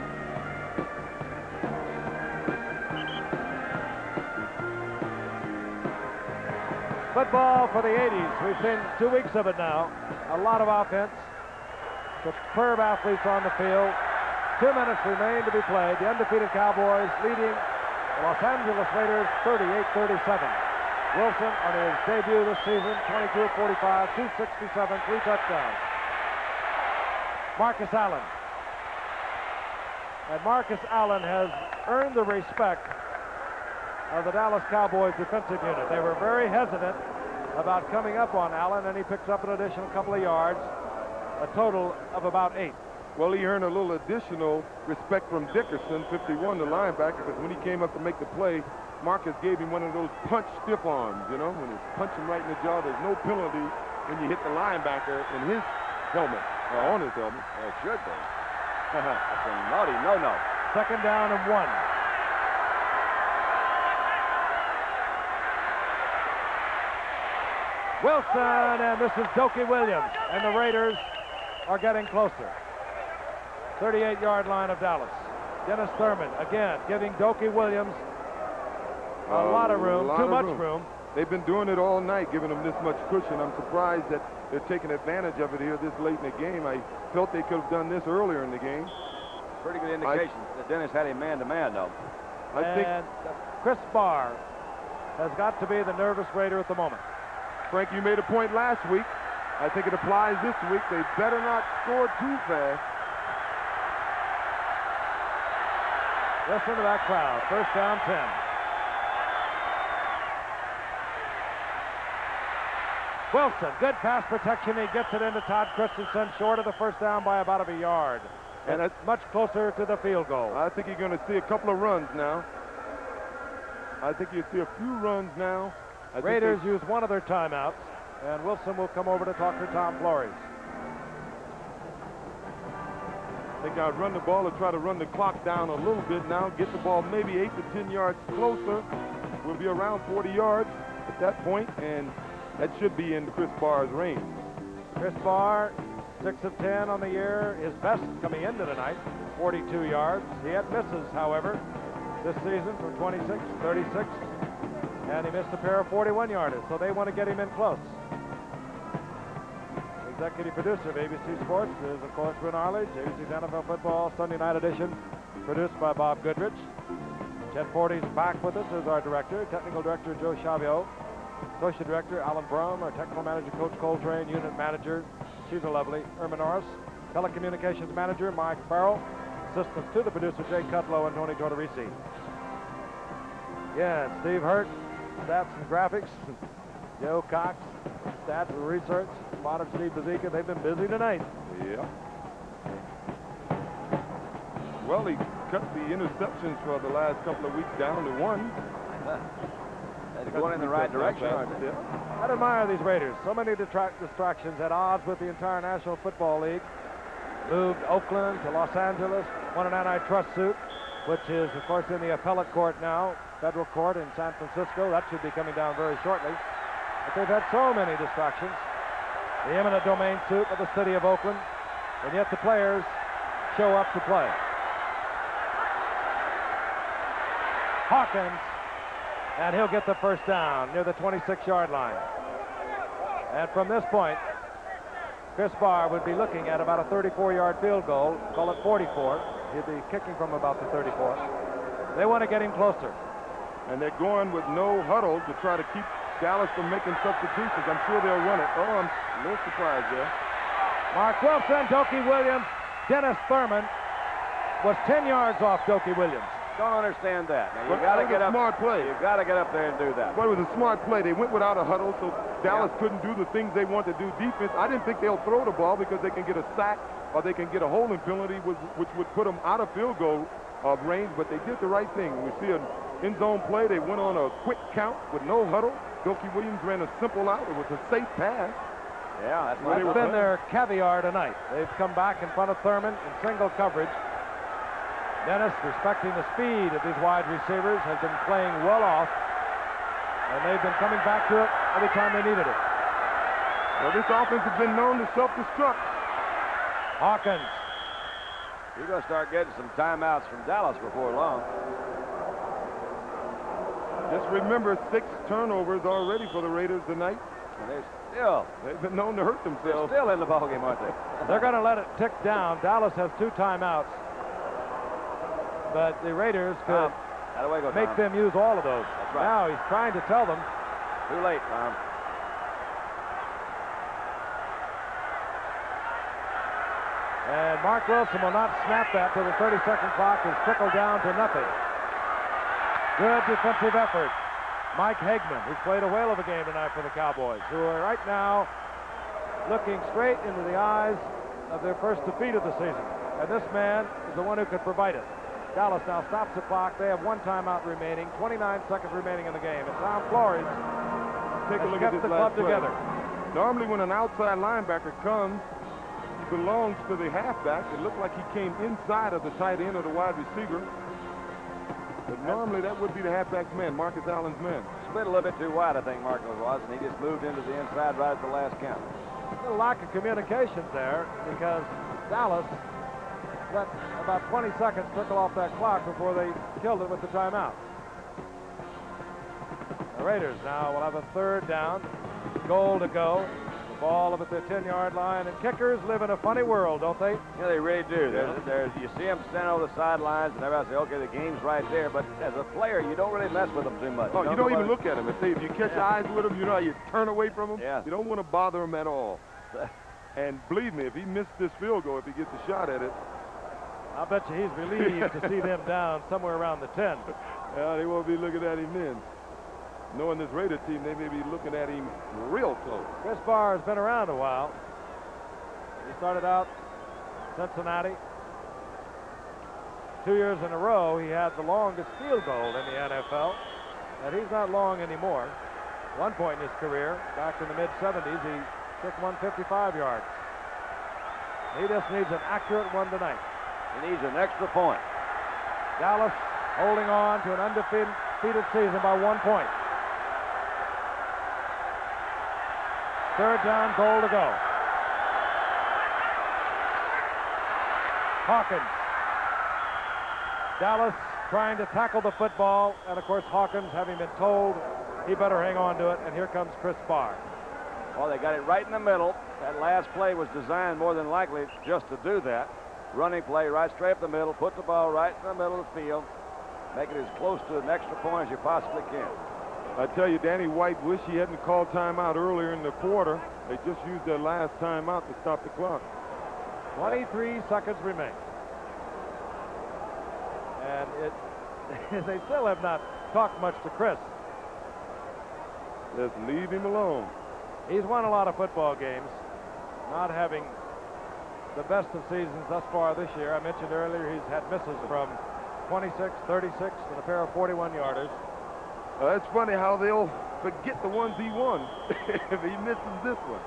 Football for the eighties. We've seen two weeks of it now. A lot of offense. Superb athletes on the field. Two minutes remain to be played. The undefeated Cowboys leading the Los Angeles Raiders thirty-eight thirty-seven. Wilson on his debut this season, twenty-two of forty-five, two sixty-seven, three touchdowns. Marcus Allen And Marcus Allen has earned the respect of the Dallas Cowboys defensive unit. They were very hesitant about coming up on Allen, and he picks up an additional couple of yards, a total of about eight. Well, he earned a little additional respect from Dickerson, fifty-one, the linebacker, because when he came up to make the play, Marcus gave him one of those punch stiff arms, you know, when you punch him right in the jaw. There's no penalty when you hit the linebacker in his helmet, or on his helmet. It should be. That's a naughty no-no. Second down and one. Wilson, and this is Dokie Williams, and the Raiders are getting closer. thirty-eight-yard line of Dallas. Dennis Thurman, again, giving Dokie Williams a, a lot of room, too much room. room. They've been doing it all night, giving them this much cushion. I'm surprised that they're taking advantage of it here this late in the game. I felt they could have done this earlier in the game. Pretty good indication I, that Dennis had him man-to-man, though. I and think Chris Barr has got to be the nervous Raider at the moment. Frank, you made a point last week. I think it applies this week. They better not score too fast. Listen to that crowd. First down, ten. Wilson, good pass protection. He gets it into Todd Christensen, short of the first down by about a yard. And it's much closer to the field goal. I think you're going to see a couple of runs now. I think you'll see a few runs now. I Raiders use one of their timeouts, and Wilson will come over to talk to Tom Flores. I think I'd run the ball or try to run the clock down a little bit now, get the ball maybe eight to ten yards closer. We'll be around forty yards at that point, and that should be in Chris Barr's range. Chris Barr, six of ten on the year. His best coming into tonight, forty-two yards. He had misses, however, this season from twenty-six, thirty-six, and he missed a pair of forty-one-yarders, so they want to get him in close. Executive producer of A B C Sports is, of course, Win Arledge. A B C's N F L Football Sunday Night Edition, produced by Bob Goodrich. Chet Forty's back with us as our director. Technical director Joe Chavio. Associate Director Alan Brum, our technical manager Coach Coltrane, unit manager, she's a lovely, Irma Norris, telecommunications manager Mike Farrell, assistants to the producer Jay Cutlow and Tony Tortorisi. Yeah, Steve Hurt, stats and graphics, Joe Cox, stats and research, modern Steve Bazika. They've been busy tonight. Yeah. Well, he cut the interceptions for the last couple of weeks down to one. They're going in the right direction, aren't they? I admire these Raiders. So many detract distractions at odds with the entire National Football League. Moved Oakland to Los Angeles, won an antitrust suit, which is, of course, in the appellate court now, federal court in San Francisco. That should be coming down very shortly. But they've had so many distractions. The eminent domain suit of the city of Oakland, and yet the players show up to play. Hawkins, and he'll get the first down near the twenty-six-yard line. And from this point, Chris Barr would be looking at about a thirty-four-yard field goal, call it forty-four. He'd be kicking from about the thirty-four. They want to get him closer. And they're going with no huddle to try to keep Dallas from making substitutions. I'm sure they'll run it. Oh, I'm a little surprised there. Mark Wilson, Dokie Williams, Dennis Thurman was ten yards off Dokie Williams. Don't understand that. Now, you Well, got to that was get a up. smart play. You got to get up there and do that. Well, it was a smart play. They went without a huddle, so Dallas Yeah. couldn't do the things they want to do defense. I didn't think they'll throw the ball because they can get a sack or they can get a holding penalty, which, which would put them out of field goal uh, range, but they did the right thing. We see an end zone play. They went on a quick count with no huddle. Dokie Williams ran a simple out. It was a safe pass. Yeah, that's That's what been their caviar tonight. They've come back in front of Thurman in single coverage. Dennis, respecting the speed of these wide receivers, has been playing well off, and they've been coming back to it every time they needed it. Well, this offense has been known to self-destruct. Hawkins. You're going to start getting some timeouts from Dallas before long. Just remember, six turnovers already for the Raiders tonight. And they're still, They've been known to hurt they're themselves. still in the ballgame, aren't they? They're going to let it tick down. Dallas has two timeouts, but the Raiders could Tom, how do I go, make Tom? them use all of those. That's right. Now he's trying to tell them. Too late, Tom. And And Mark Wilson will not snap that till the thirty-second clock is trickled down to nothing. Good defensive effort. Mike Hagman, who's played a whale of a game tonight for the Cowboys, who are right now looking straight into the eyes of their first defeat of the season. And this man is the one who could provide it. Dallas now stops the clock. They have one timeout remaining, twenty-nine seconds remaining in the game. And Tom Flores Take a has look kept at this the last club play. together. Normally when an outside linebacker comes, he belongs to the halfback. It looked like he came inside of the tight end or the wide receiver. But normally that would be the halfback's man, Marcus Allen's man. Split a little bit too wide, I think Marco was, and he just moved into the inside right at the last count. A lack of communication there because Dallas let about twenty seconds trickle off that clock before they killed it with the timeout. The Raiders now will have a third down, goal to go. The ball up at the ten-yard line, and kickers live in a funny world, don't they? Yeah, they really do. There's, there's, you see them stand on the sidelines, and everybody say, okay, the game's right there. But as a player, you don't really mess with them too much. Oh, you don't know even what- look at him. If, they, if you catch Yeah. eyes with him, you know how you turn away from him? Yeah. You don't want to bother him at all. And believe me, if he missed this field goal, if he gets a shot at it, I bet you he's relieved to see them down somewhere around the ten. yeah, they won't be looking at him then. Knowing this Raider team, they may be looking at him real close. Chris Barr has been around a while. He started out Cincinnati. Two years in a row, he had the longest field goal in the N F L, and he's not long anymore. One point in his career, back in the mid seventies, he kicked one fifty-five yards. He just needs an accurate one tonight. He needs an extra point. Dallas holding on to an undefeated season by one point. Third down, goal to go. Hawkins. Dallas trying to tackle the football, and of course Hawkins, having been told he better hang on to it, and here comes Chris Barr. Well, they got it right in the middle. That last play was designed more than likely just to do that. Running play right straight up the middle, put the ball right in the middle of the field, make it as close to an extra point as you possibly can. I tell you, Danny White wish he hadn't called timeout earlier in the quarter. They just used their last timeout to stop the clock. twenty-three seconds remain. And it, they still have not talked much to Chris. Just leave him alone. He's won a lot of football games, not having the best of seasons thus far this year. I mentioned earlier he's had misses from twenty-six, thirty-six, and a pair of forty-one yarders. Uh, it's funny how they'll forget the ones he won if he misses this one.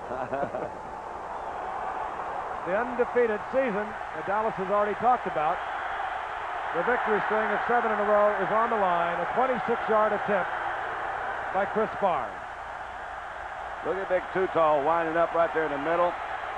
The undefeated season that Dallas has already talked about. The victory string of seven in a row is on the line. A twenty-six-yard attempt by Chris Barr. Look at Big Too-Tall winding up right there in the middle.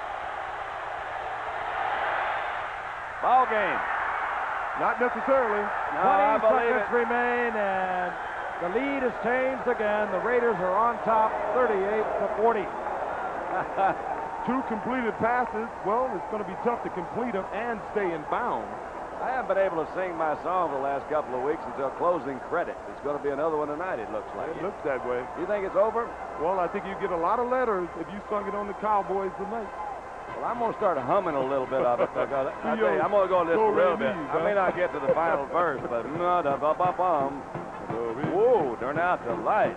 Ball game. Not necessarily. No, I twenty believe seconds it. remain, and the lead has changed again. The Raiders are on top, thirty-eight to forty. Two completed passes. Well, it's going to be tough to complete them and stay in bounds. I haven't been able to sing my song for the last couple of weeks until closing credit. It's going to be another one tonight, it looks like. It looks that way. You think it's over? Well, I think you get a lot of letters if you sung it on the Cowboys tonight. Well, I'm going to start humming a little bit of it. Because I tell you, Yo, I'm going to go just go a little Ray bit. Lees, I may huh? not get to the final verse, but bum. Whoa, turn out the lights.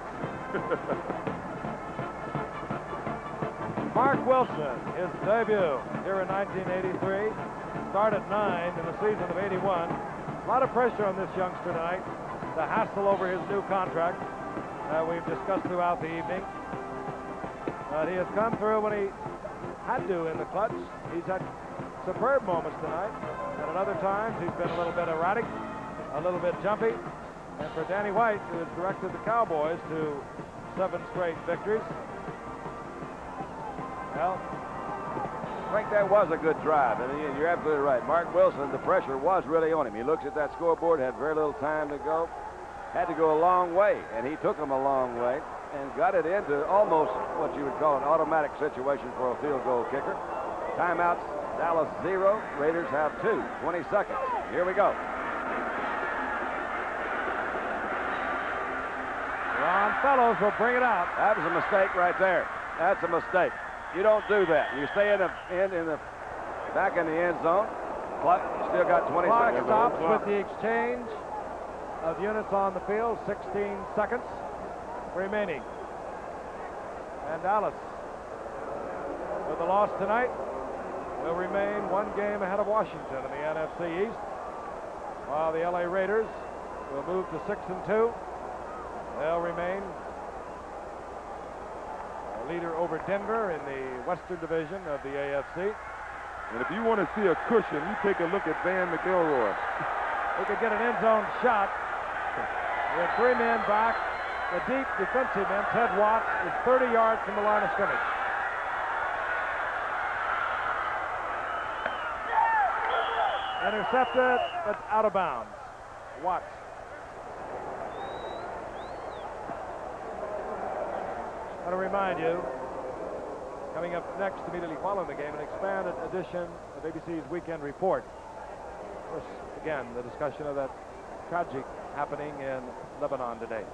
Mark Wilson, his debut here in nineteen eighty-three. Started nine in the season of eighty-one. A lot of pressure on this youngster tonight. The hassle over his new contract that we've discussed throughout the evening. But he has come through when he had to in the clutch. He's had superb moments tonight. And at other times, he's been a little bit erratic, a little bit jumpy. And for Danny White, who has directed the Cowboys to seven straight victories, well, I think that was a good drive, and you're absolutely right. Mark Wilson, the pressure was really on him. He looks at that scoreboard, had very little time to go, had to go a long way, and he took him a long way and got it into almost what you would call an automatic situation for a field goal kicker. Timeouts, Dallas zero, Raiders have two. twenty seconds. Here we go. Ron Fellows will bring it out. That was a mistake right there. That's a mistake. You don't do that. You stay in the in, in the back in the end zone. Clock, still got twenty Clock seconds. stops with the exchange of units on the field. sixteen seconds remaining. And Dallas, with the loss tonight, will remain one game ahead of Washington in the N F C East, while the L A Raiders will move to six and two. They'll remain a leader over Denver in the Western Division of the A F C. And if you want to see a cushion, you take a look at Van McElroy. He could get an end zone shot with three men back. The deep defensive end, Ted Watts, is thirty yards from the line of scrimmage. Intercepted, but out of bounds. Watts. I want to remind you, coming up next, immediately following the game, an expanded edition of A B C's Weekend Report. Of course, again, the discussion of that tragic happening in Lebanon today.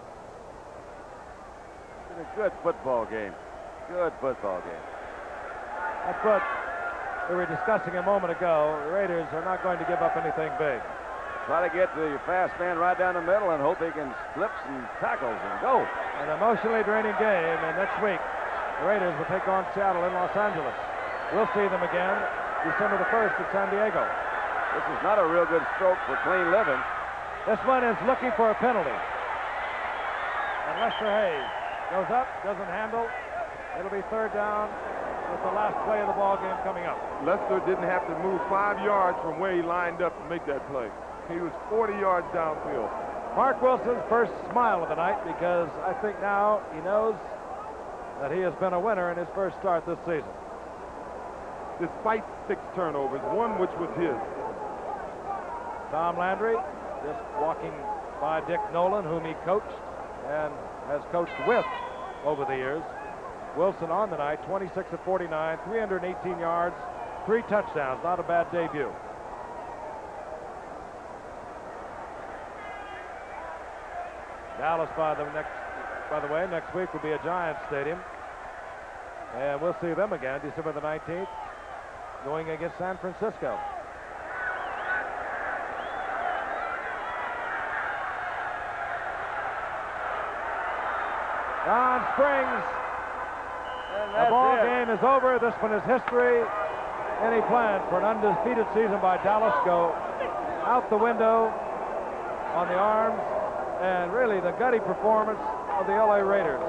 It's been a good football game. Good football game. That's what we were discussing a moment ago. The Raiders are not going to give up anything big. Try to get the fast man right down the middle and hope he can slip some tackles and go. An emotionally draining game, and next week the Raiders will take on Seattle in Los Angeles. We'll see them again December the first at San Diego. This is not a real good stroke for clean living. This one is looking for a penalty. And Lester Hayes goes up, doesn't handle. It'll be third down with the last play of the ball game coming up. Lester didn't have to move five yards from where he lined up to make that play. He was forty yards downfield. Mark Wilson's first smile of the night, because I think now he knows that he has been a winner in his first start this season. Despite six turnovers, one which was his. Tom Landry just walking by Dick Nolan, whom he coached and has coached with over the years. Wilson on the night, twenty-six of forty-nine, three hundred eighteen yards, three touchdowns. Not a bad debut. Dallas, by the next, by the way, next week will be at Giants Stadium, and we'll see them again December the nineteenth, going against San Francisco. Don Springs. The ball it. game is over. This one is history. Any plan for an undefeated season by Dallas go out the window on the arms, and really the gutty performance of the L A Raiders.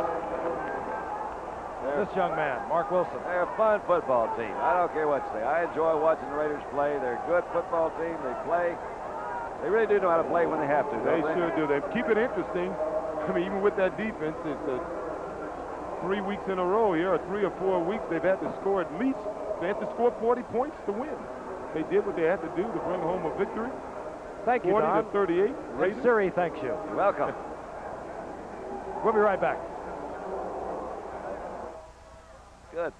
This young man, Mark Wilson. They're a fun football team. I don't care what you say. I enjoy watching the Raiders play. They're a good football team. They play. They really do know how to play when they have to, They don't they? sure do. They keep it interesting. I mean, even with that defense, it's uh, three weeks in a row here, or three or four weeks, they've had to score at least, they had to score forty points to win. They did what they had to do to bring home a victory. Thank you, forty Don. to thirty-eight. And Raiders. Siri thanks you. You're welcome. We'll be right back. Good.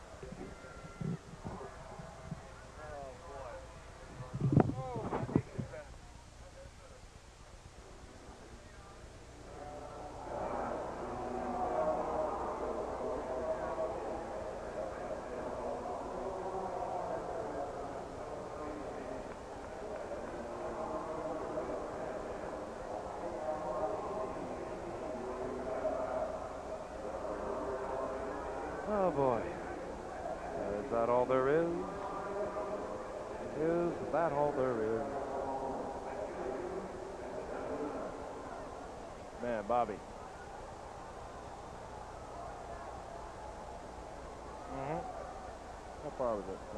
Oh, boy. Is that all there is? Is that all there is? Man, Bobby. Mm-hmm. How far was it?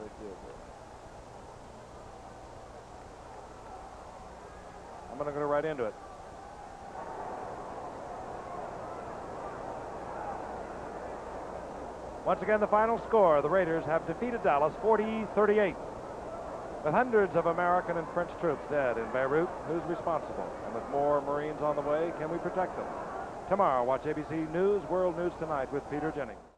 I'm going to go right into it. Once again, the final score, the Raiders have defeated Dallas forty thirty-eight. With hundreds of American and French troops dead in Beirut, who's responsible? And with more Marines on the way, can we protect them? Tomorrow, watch A B C News, World News Tonight with Peter Jennings.